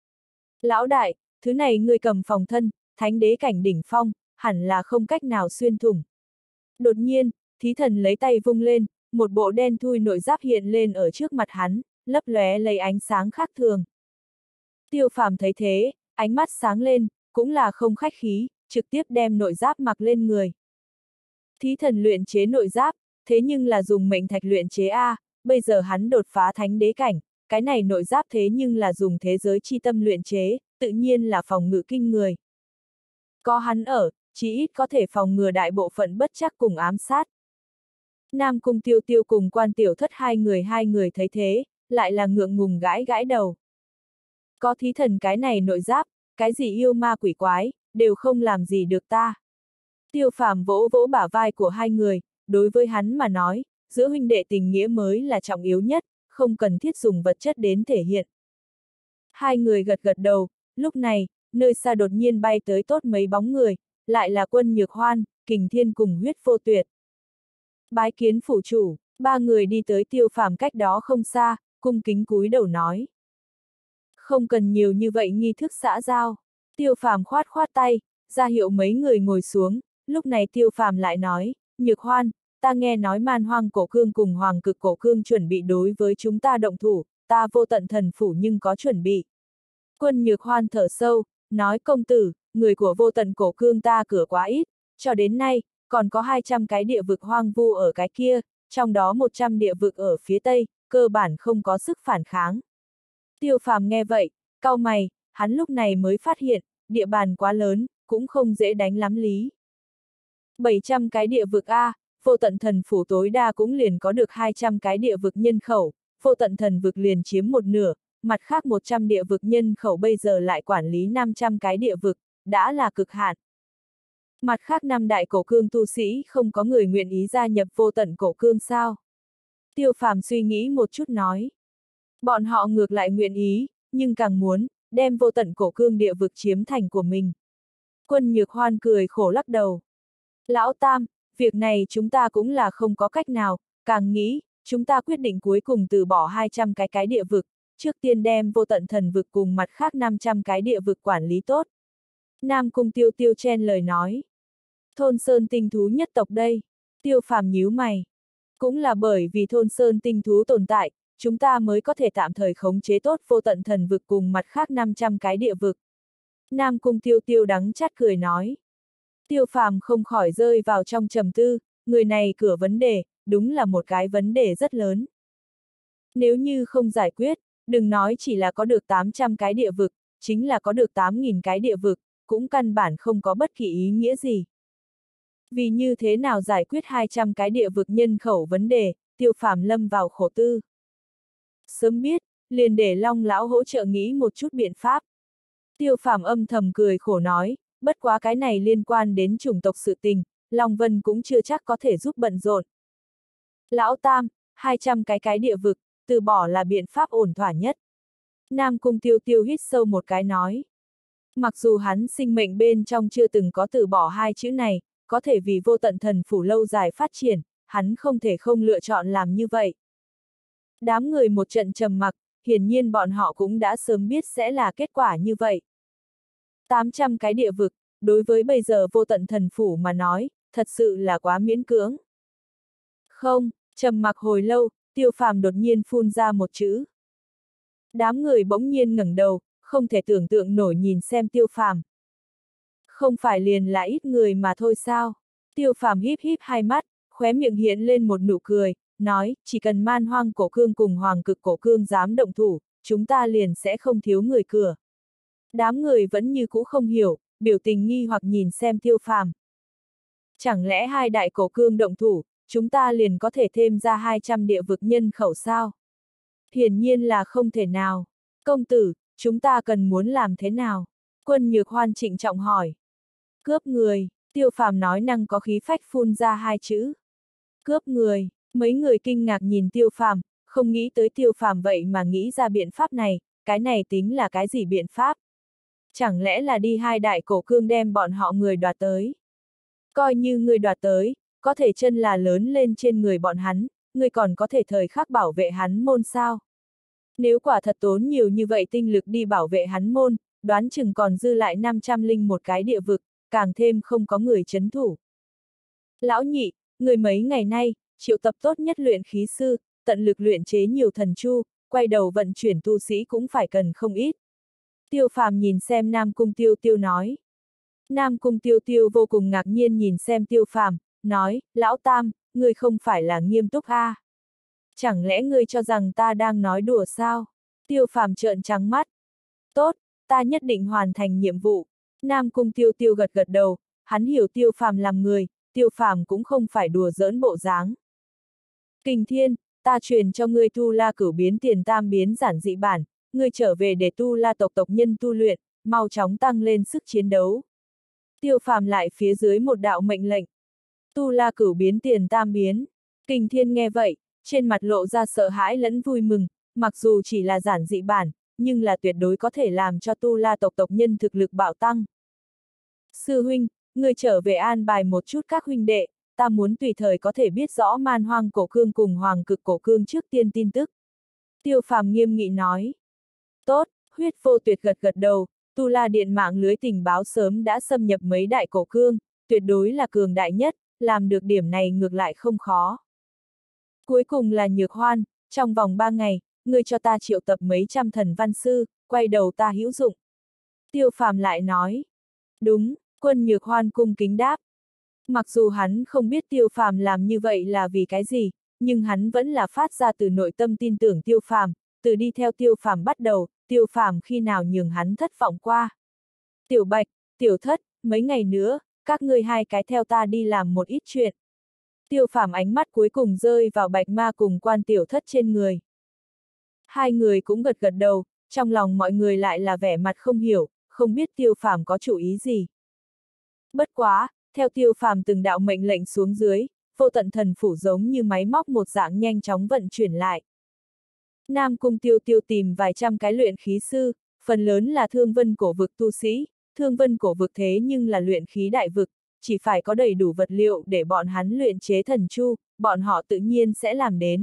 Lão đại, thứ này ngươi cầm phòng thân, thánh đế cảnh đỉnh phong, hẳn là không cách nào xuyên thủng. Đột nhiên, thí thần lấy tay vung lên, một bộ đen thui nội giáp hiện lên ở trước mặt hắn, lấp lóe lấy ánh sáng khác thường. Tiêu Phàm thấy thế, ánh mắt sáng lên, cũng là không khách khí, trực tiếp đem nội giáp mặc lên người. Thí thần luyện chế nội giáp, thế nhưng là dùng mệnh thạch luyện chế A, bây giờ hắn đột phá thánh đế cảnh, cái này nội giáp thế nhưng là dùng thế giới chi tâm luyện chế, tự nhiên là phòng ngự kinh người. Có hắn ở, chí ít có thể phòng ngừa đại bộ phận bất trắc cùng ám sát. Nam Cung Tiêu Tiêu cùng Quan Tiểu Thất hai người thấy thế, lại là ngượng ngùng gãi gãi đầu. Có thí thần cái này nội giáp, cái gì yêu ma quỷ quái, đều không làm gì được ta. Tiêu Phàm vỗ vỗ bả vai của hai người, đối với hắn mà nói, giữa huynh đệ tình nghĩa mới là trọng yếu nhất, không cần thiết dùng vật chất đến thể hiện. Hai người gật gật đầu, lúc này, nơi xa đột nhiên bay tới tốt mấy bóng người, lại là Quân Nhược Hoan, Kình Thiên cùng Huyết Vô Tuyệt. Bái kiến phủ chủ, ba người đi tới Tiêu Phàm cách đó không xa, cung kính cúi đầu nói. Không cần nhiều như vậy nghi thức xã giao. Tiêu Phàm khoát khoát tay, ra hiệu mấy người ngồi xuống, lúc này Tiêu Phàm lại nói, Nhược Hoan, ta nghe nói Man Hoang Cổ Cương cùng Hoàng Cực Cổ Cương chuẩn bị đối với chúng ta động thủ, ta Vô Tận Thần Phủ nhưng có chuẩn bị. Quân Nhược Hoan thở sâu, nói công tử, người của Vô Tận Cổ Cương ta cửa quá ít, cho đến nay, còn có 200 cái địa vực hoang vu ở cái kia, trong đó 100 địa vực ở phía tây, cơ bản không có sức phản kháng. Tiêu Phàm nghe vậy, cau mày, hắn lúc này mới phát hiện, địa bàn quá lớn, cũng không dễ đánh lắm lý. 700 cái địa vực A, Vô Tận Thần Phủ tối đa cũng liền có được 200 cái địa vực nhân khẩu, Vô Tận Thần vực liền chiếm một nửa, mặt khác 100 địa vực nhân khẩu bây giờ lại quản lý 500 cái địa vực, đã là cực hạn. Mặt khác năm đại cổ cương tu sĩ không có người nguyện ý gia nhập Vô Tận Cổ Cương sao? Tiêu Phàm suy nghĩ một chút nói. Bọn họ ngược lại nguyện ý, nhưng càng muốn, đem Vô Tận Cổ Cương địa vực chiếm thành của mình. Quân Nhược Hoan cười khổ lắc đầu. Lão Tam, việc này chúng ta cũng là không có cách nào, càng nghĩ, chúng ta quyết định cuối cùng từ bỏ 200 cái địa vực, trước tiên đem Vô Tận Thần vực cùng mặt khác 500 cái địa vực quản lý tốt. Nam Cung Tiêu Tiêu chen lời nói. Thôn Sơn tinh thú nhất tộc đây. Tiêu Phàm nhíu mày. Cũng là bởi vì Thôn Sơn tinh thú tồn tại, chúng ta mới có thể tạm thời khống chế tốt Vô Tận Thần vực cùng mặt khác 500 cái địa vực. Nam Cung Tiêu Tiêu đắng chát cười nói. Tiêu Phàm không khỏi rơi vào trong trầm tư, người này cửa vấn đề, đúng là một cái vấn đề rất lớn. Nếu như không giải quyết, đừng nói chỉ là có được 800 cái địa vực, chính là có được 8.000 cái địa vực, cũng căn bản không có bất kỳ ý nghĩa gì. Vì như thế nào giải quyết 200 cái địa vực nhân khẩu vấn đề, Tiêu Phàm lâm vào khổ tư. Sớm biết, liền để Long lão hỗ trợ nghĩ một chút biện pháp. Tiêu Phàm âm thầm cười khổ nói, bất quá cái này liên quan đến chủng tộc sự tình, Long Vân cũng chưa chắc có thể giúp bận rộn. Lão Tam, 200 cái địa vực, từ bỏ là biện pháp ổn thỏa nhất. Nam Cung Tiêu Tiêu hít sâu một cái nói. Mặc dù hắn sinh mệnh bên trong chưa từng có từ bỏ hai chữ này, có thể vì Vô Tận Thần Phủ lâu dài phát triển, hắn không thể không lựa chọn làm như vậy. Đám người một trận trầm mặc, hiển nhiên bọn họ cũng đã sớm biết sẽ là kết quả như vậy. 800 cái địa vực, đối với bây giờ Vô Tận Thần Phủ mà nói, thật sự là quá miễn cưỡng. Không, trầm mặc hồi lâu, Tiêu Phàm đột nhiên phun ra một chữ. Đám người bỗng nhiên ngẩng đầu, không thể tưởng tượng nổi nhìn xem Tiêu Phàm. Không phải liền là ít người mà thôi sao? Tiêu Phàm híp híp hai mắt, khóe miệng hiện lên một nụ cười, nói, chỉ cần Man Hoang Cổ Cương cùng Hoàng Cực Cổ Cương dám động thủ, chúng ta liền sẽ không thiếu người cửa. Đám người vẫn như cũ không hiểu, biểu tình nghi hoặc nhìn xem Tiêu Phàm. Chẳng lẽ hai đại cổ cương động thủ, chúng ta liền có thể thêm ra 200 địa vực nhân khẩu sao? Hiển nhiên là không thể nào. Công tử, chúng ta cần muốn làm thế nào? Quân Nhược Hoan trịnh trọng hỏi. Cướp người, Tiêu Phàm nói năng có khí phách phun ra hai chữ. Cướp người, mấy người kinh ngạc nhìn Tiêu Phàm, không nghĩ tới Tiêu Phàm vậy mà nghĩ ra biện pháp này, cái này tính là cái gì biện pháp? Chẳng lẽ là đi hai đại cổ cương đem bọn họ người đoạt tới? Coi như người đoạt tới, có thể chân là lớn lên trên người bọn hắn, người còn có thể thời khắc bảo vệ hắn môn sao? Nếu quả thật tốn nhiều như vậy tinh lực đi bảo vệ hắn môn, đoán chừng còn dư lại 501 cái địa vực, càng thêm không có người chấn thủ. Lão nhị, người mấy ngày nay, triệu tập tốt nhất luyện khí sư, tận lực luyện chế nhiều thần chu, quay đầu vận chuyển tu sĩ cũng phải cần không ít. Tiêu Phàm nhìn xem Nam Cung Tiêu Tiêu nói. Nam Cung Tiêu Tiêu vô cùng ngạc nhiên nhìn xem Tiêu Phàm, nói, Lão Tam, ngươi không phải là nghiêm túc à? Chẳng lẽ ngươi cho rằng ta đang nói đùa sao? Tiêu Phàm trợn trắng mắt. Tốt, ta nhất định hoàn thành nhiệm vụ. Nam Cung Tiêu Tiêu gật gật đầu, hắn hiểu Tiêu Phàm làm người, Tiêu Phàm cũng không phải đùa giỡn bộ dáng. Kình Thiên, ta truyền cho ngươi Tu La Cửu biến tiền tam biến giản dị bản, ngươi trở về để Tu La tộc tộc nhân tu luyện, mau chóng tăng lên sức chiến đấu. Tiêu Phàm lại phía dưới một đạo mệnh lệnh. Tu La Cửu biến tiền tam biến. Kình Thiên nghe vậy, trên mặt lộ ra sợ hãi lẫn vui mừng, mặc dù chỉ là giản dị bản, nhưng là tuyệt đối có thể làm cho Tu La tộc tộc nhân thực lực bạo tăng. Sư huynh, người trở về an bài một chút các huynh đệ, ta muốn tùy thời có thể biết rõ Man Hoang Cổ Cương cùng Hoàng Cực Cổ Cương trước tiên tin tức. Tiêu Phàm nghiêm nghị nói. Tốt, Huyết Vô Tuyệt gật gật đầu, Tu La Điện mạng lưới tình báo sớm đã xâm nhập mấy đại cổ cương, tuyệt đối là cường đại nhất, làm được điểm này ngược lại không khó. Cuối cùng là Nhược Hoan, trong vòng 3 ngày, ngươi cho ta triệu tập mấy trăm thần văn sư, quay đầu ta hữu dụng. Tiêu Phàm lại nói. Đúng, Quân Nhược Hoan cung kính đáp. Mặc dù hắn không biết Tiêu Phàm làm như vậy là vì cái gì, nhưng hắn vẫn là phát ra từ nội tâm tin tưởng Tiêu Phàm, từ đi theo Tiêu Phàm bắt đầu, Tiêu Phàm khi nào nhường hắn thất vọng qua. Tiểu Bạch, Tiểu Thất, mấy ngày nữa, các ngươi hai cái theo ta đi làm một ít chuyện. Tiêu Phàm ánh mắt cuối cùng rơi vào Bạch Ma cùng Quan Tiểu Thất trên người. Hai người cũng gật gật đầu, trong lòng mọi người lại là vẻ mặt không hiểu, không biết Tiêu Phàm có chủ ý gì. Bất quá, theo Tiêu Phàm từng đạo mệnh lệnh xuống dưới, Vô Tận Thần Phủ giống như máy móc một dạng nhanh chóng vận chuyển lại. Nam Cung Tiêu Tiêu tìm vài trăm cái luyện khí sư, phần lớn là Thương Vân Cổ Vực tu sĩ, Thương Vân Cổ Vực thế nhưng là luyện khí đại vực, chỉ phải có đầy đủ vật liệu để bọn hắn luyện chế thần chu, bọn họ tự nhiên sẽ làm đến.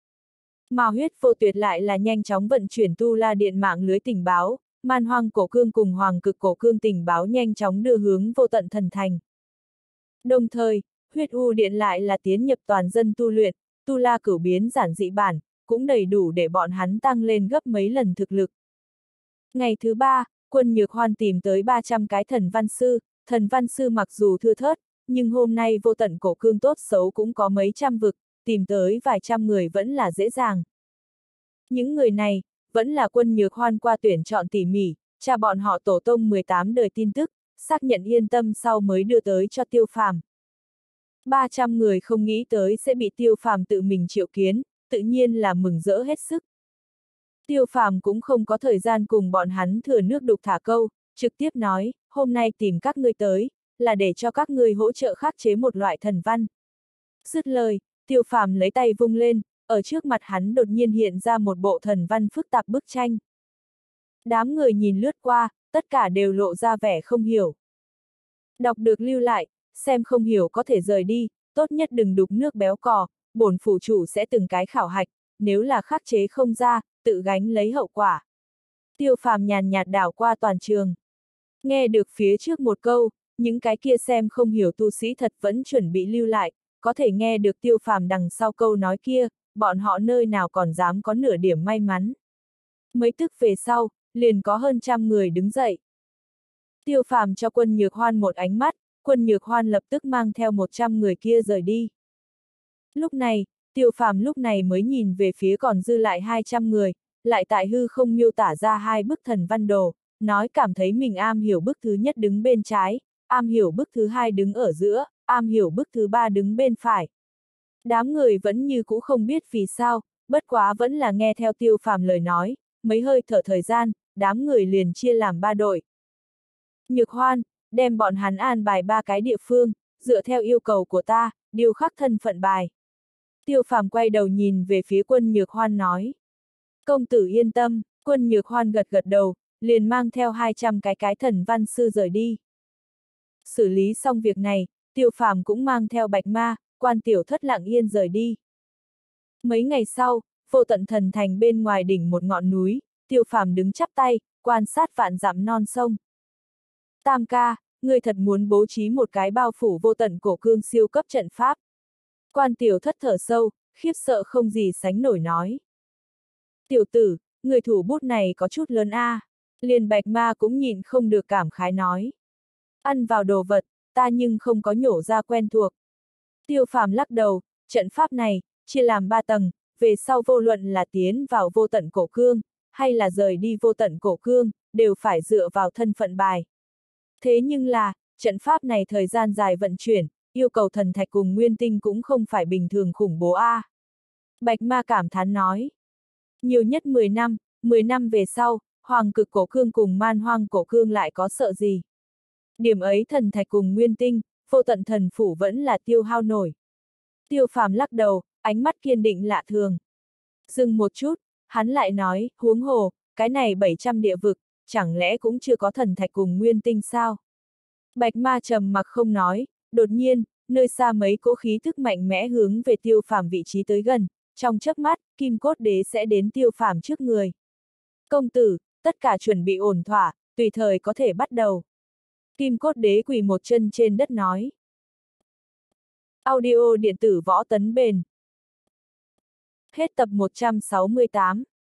Mà Huyết Vô Tuyệt lại là nhanh chóng vận chuyển Tu La Điện mạng lưới tình báo, Man Hoang Cổ Cương cùng Hoàng Cực Cổ Cương tình báo nhanh chóng đưa hướng Vô Tận Thần Thành. Đồng thời, Huyết U Điện lại là tiến nhập toàn dân tu luyện, Tu La cửu biến giản dị bản, cũng đầy đủ để bọn hắn tăng lên gấp mấy lần thực lực. Ngày thứ 3, Quân Nhược Hoan tìm tới 300 cái thần văn sư mặc dù thưa thớt, nhưng hôm nay Vô Tận Cổ Cương tốt xấu cũng có mấy trăm vực, tìm tới vài trăm người vẫn là dễ dàng. Những người này, vẫn là Quân Nhược Hoan qua tuyển chọn tỉ mỉ, tra bọn họ tổ tông 18 đời tin tức, xác nhận yên tâm sau mới đưa tới cho Tiêu Phàm. 300 người không nghĩ tới sẽ bị Tiêu Phàm tự mình triệu kiến, tự nhiên là mừng rỡ hết sức. Tiêu Phàm cũng không có thời gian cùng bọn hắn thừa nước đục thả câu, trực tiếp nói, hôm nay tìm các ngươi tới, là để cho các ngươi hỗ trợ khắc chế một loại thần văn. Dứt lời, Tiêu Phàm lấy tay vung lên, ở trước mặt hắn đột nhiên hiện ra một bộ thần văn phức tạp bức tranh. Đám người nhìn lướt qua, tất cả đều lộ ra vẻ không hiểu. Đọc được lưu lại, xem không hiểu có thể rời đi, tốt nhất đừng đục nước béo cò, bổn phủ chủ sẽ từng cái khảo hạch, nếu là khắc chế không ra, tự gánh lấy hậu quả. Tiêu Phàm nhàn nhạt đảo qua toàn trường. Nghe được phía trước một câu, những cái kia xem không hiểu tu sĩ thật vẫn chuẩn bị lưu lại, có thể nghe được Tiêu Phàm đằng sau câu nói kia, bọn họ nơi nào còn dám có nửa điểm may mắn. Mấy tức về sau, liền có hơn 100 người đứng dậy. Tiêu Phàm cho Quân Nhược Hoan một ánh mắt, Quân Nhược Hoan lập tức mang theo 100 người kia rời đi. Lúc này, Tiêu Phàm lúc này mới nhìn về phía còn dư lại 200 người, lại tại hư không miêu tả ra 2 bức thần văn đồ, nói cảm thấy mình am hiểu bức thứ nhất đứng bên trái, am hiểu bức thứ hai đứng ở giữa, am hiểu bức thứ ba đứng bên phải. Đám người vẫn như cũ không biết vì sao, bất quá vẫn là nghe theo Tiêu Phàm lời nói, mấy hơi thở thời gian, đám người liền chia làm 3 đội. Nhược Hoan, đem bọn hắn an bài 3 cái địa phương, dựa theo yêu cầu của ta, điêu khắc thân phận bài. Tiêu Phàm quay đầu nhìn về phía Quân Nhược Hoan nói. Công tử yên tâm, Quân Nhược Hoan gật gật đầu, liền mang theo 200 cái thần văn sư rời đi. Xử lý xong việc này, Tiêu Phàm cũng mang theo Bạch Ma, Quan Tiểu Thất lặng yên rời đi. Mấy ngày sau, Vô Tận Thần Thành bên ngoài đỉnh một ngọn núi, Tiêu Phàm đứng chắp tay, quan sát vạn dặm non sông. Tam ca, ngươi thật muốn bố trí một cái bao phủ Vô Tận Cổ Cương siêu cấp trận pháp. Quan Tiểu Thất thở sâu, khiếp sợ không gì sánh nổi nói. Tiểu tử, người thủ bút này có chút lớn a. Liền Bạch Ma cũng nhịn không được cảm khái nói. Ăn vào đồ vật, ta nhưng không có nhổ ra quen thuộc. Tiêu Phàm lắc đầu, trận pháp này, chia làm 3 tầng, về sau vô luận là tiến vào Vô Tận Cổ Cương, hay là rời đi Vô Tận Cổ Cương, đều phải dựa vào thân phận bài. Thế nhưng là, trận pháp này thời gian dài vận chuyển, yêu cầu thần thạch cùng nguyên tinh cũng không phải bình thường khủng bố a. Bạch Ma cảm thán nói. Nhiều nhất 10 năm về sau, Hoàng Cực Cổ Cương cùng Man Hoang Cổ Cương lại có sợ gì. Điểm ấy thần thạch cùng nguyên tinh, Vô Tận Thần Phủ vẫn là tiêu hao nổi. Tiêu Phàm lắc đầu, ánh mắt kiên định lạ thường. Dừng một chút, hắn lại nói, huống hồ, cái này 700 địa vực, chẳng lẽ cũng chưa có thần thạch cùng nguyên tinh sao? Bạch ma trầm mặc không nói, đột nhiên, nơi xa mấy cỗ khí thức mạnh mẽ hướng về Tiêu Phàm vị trí tới gần, trong chớp mắt, Kim Cốt Đế sẽ đến Tiêu Phàm trước người. Công tử, tất cả chuẩn bị ổn thỏa, tùy thời có thể bắt đầu. Kim Cốt Đế quỳ một chân trên đất nói. Audio điện tử võ tấn bền. Hết tập 168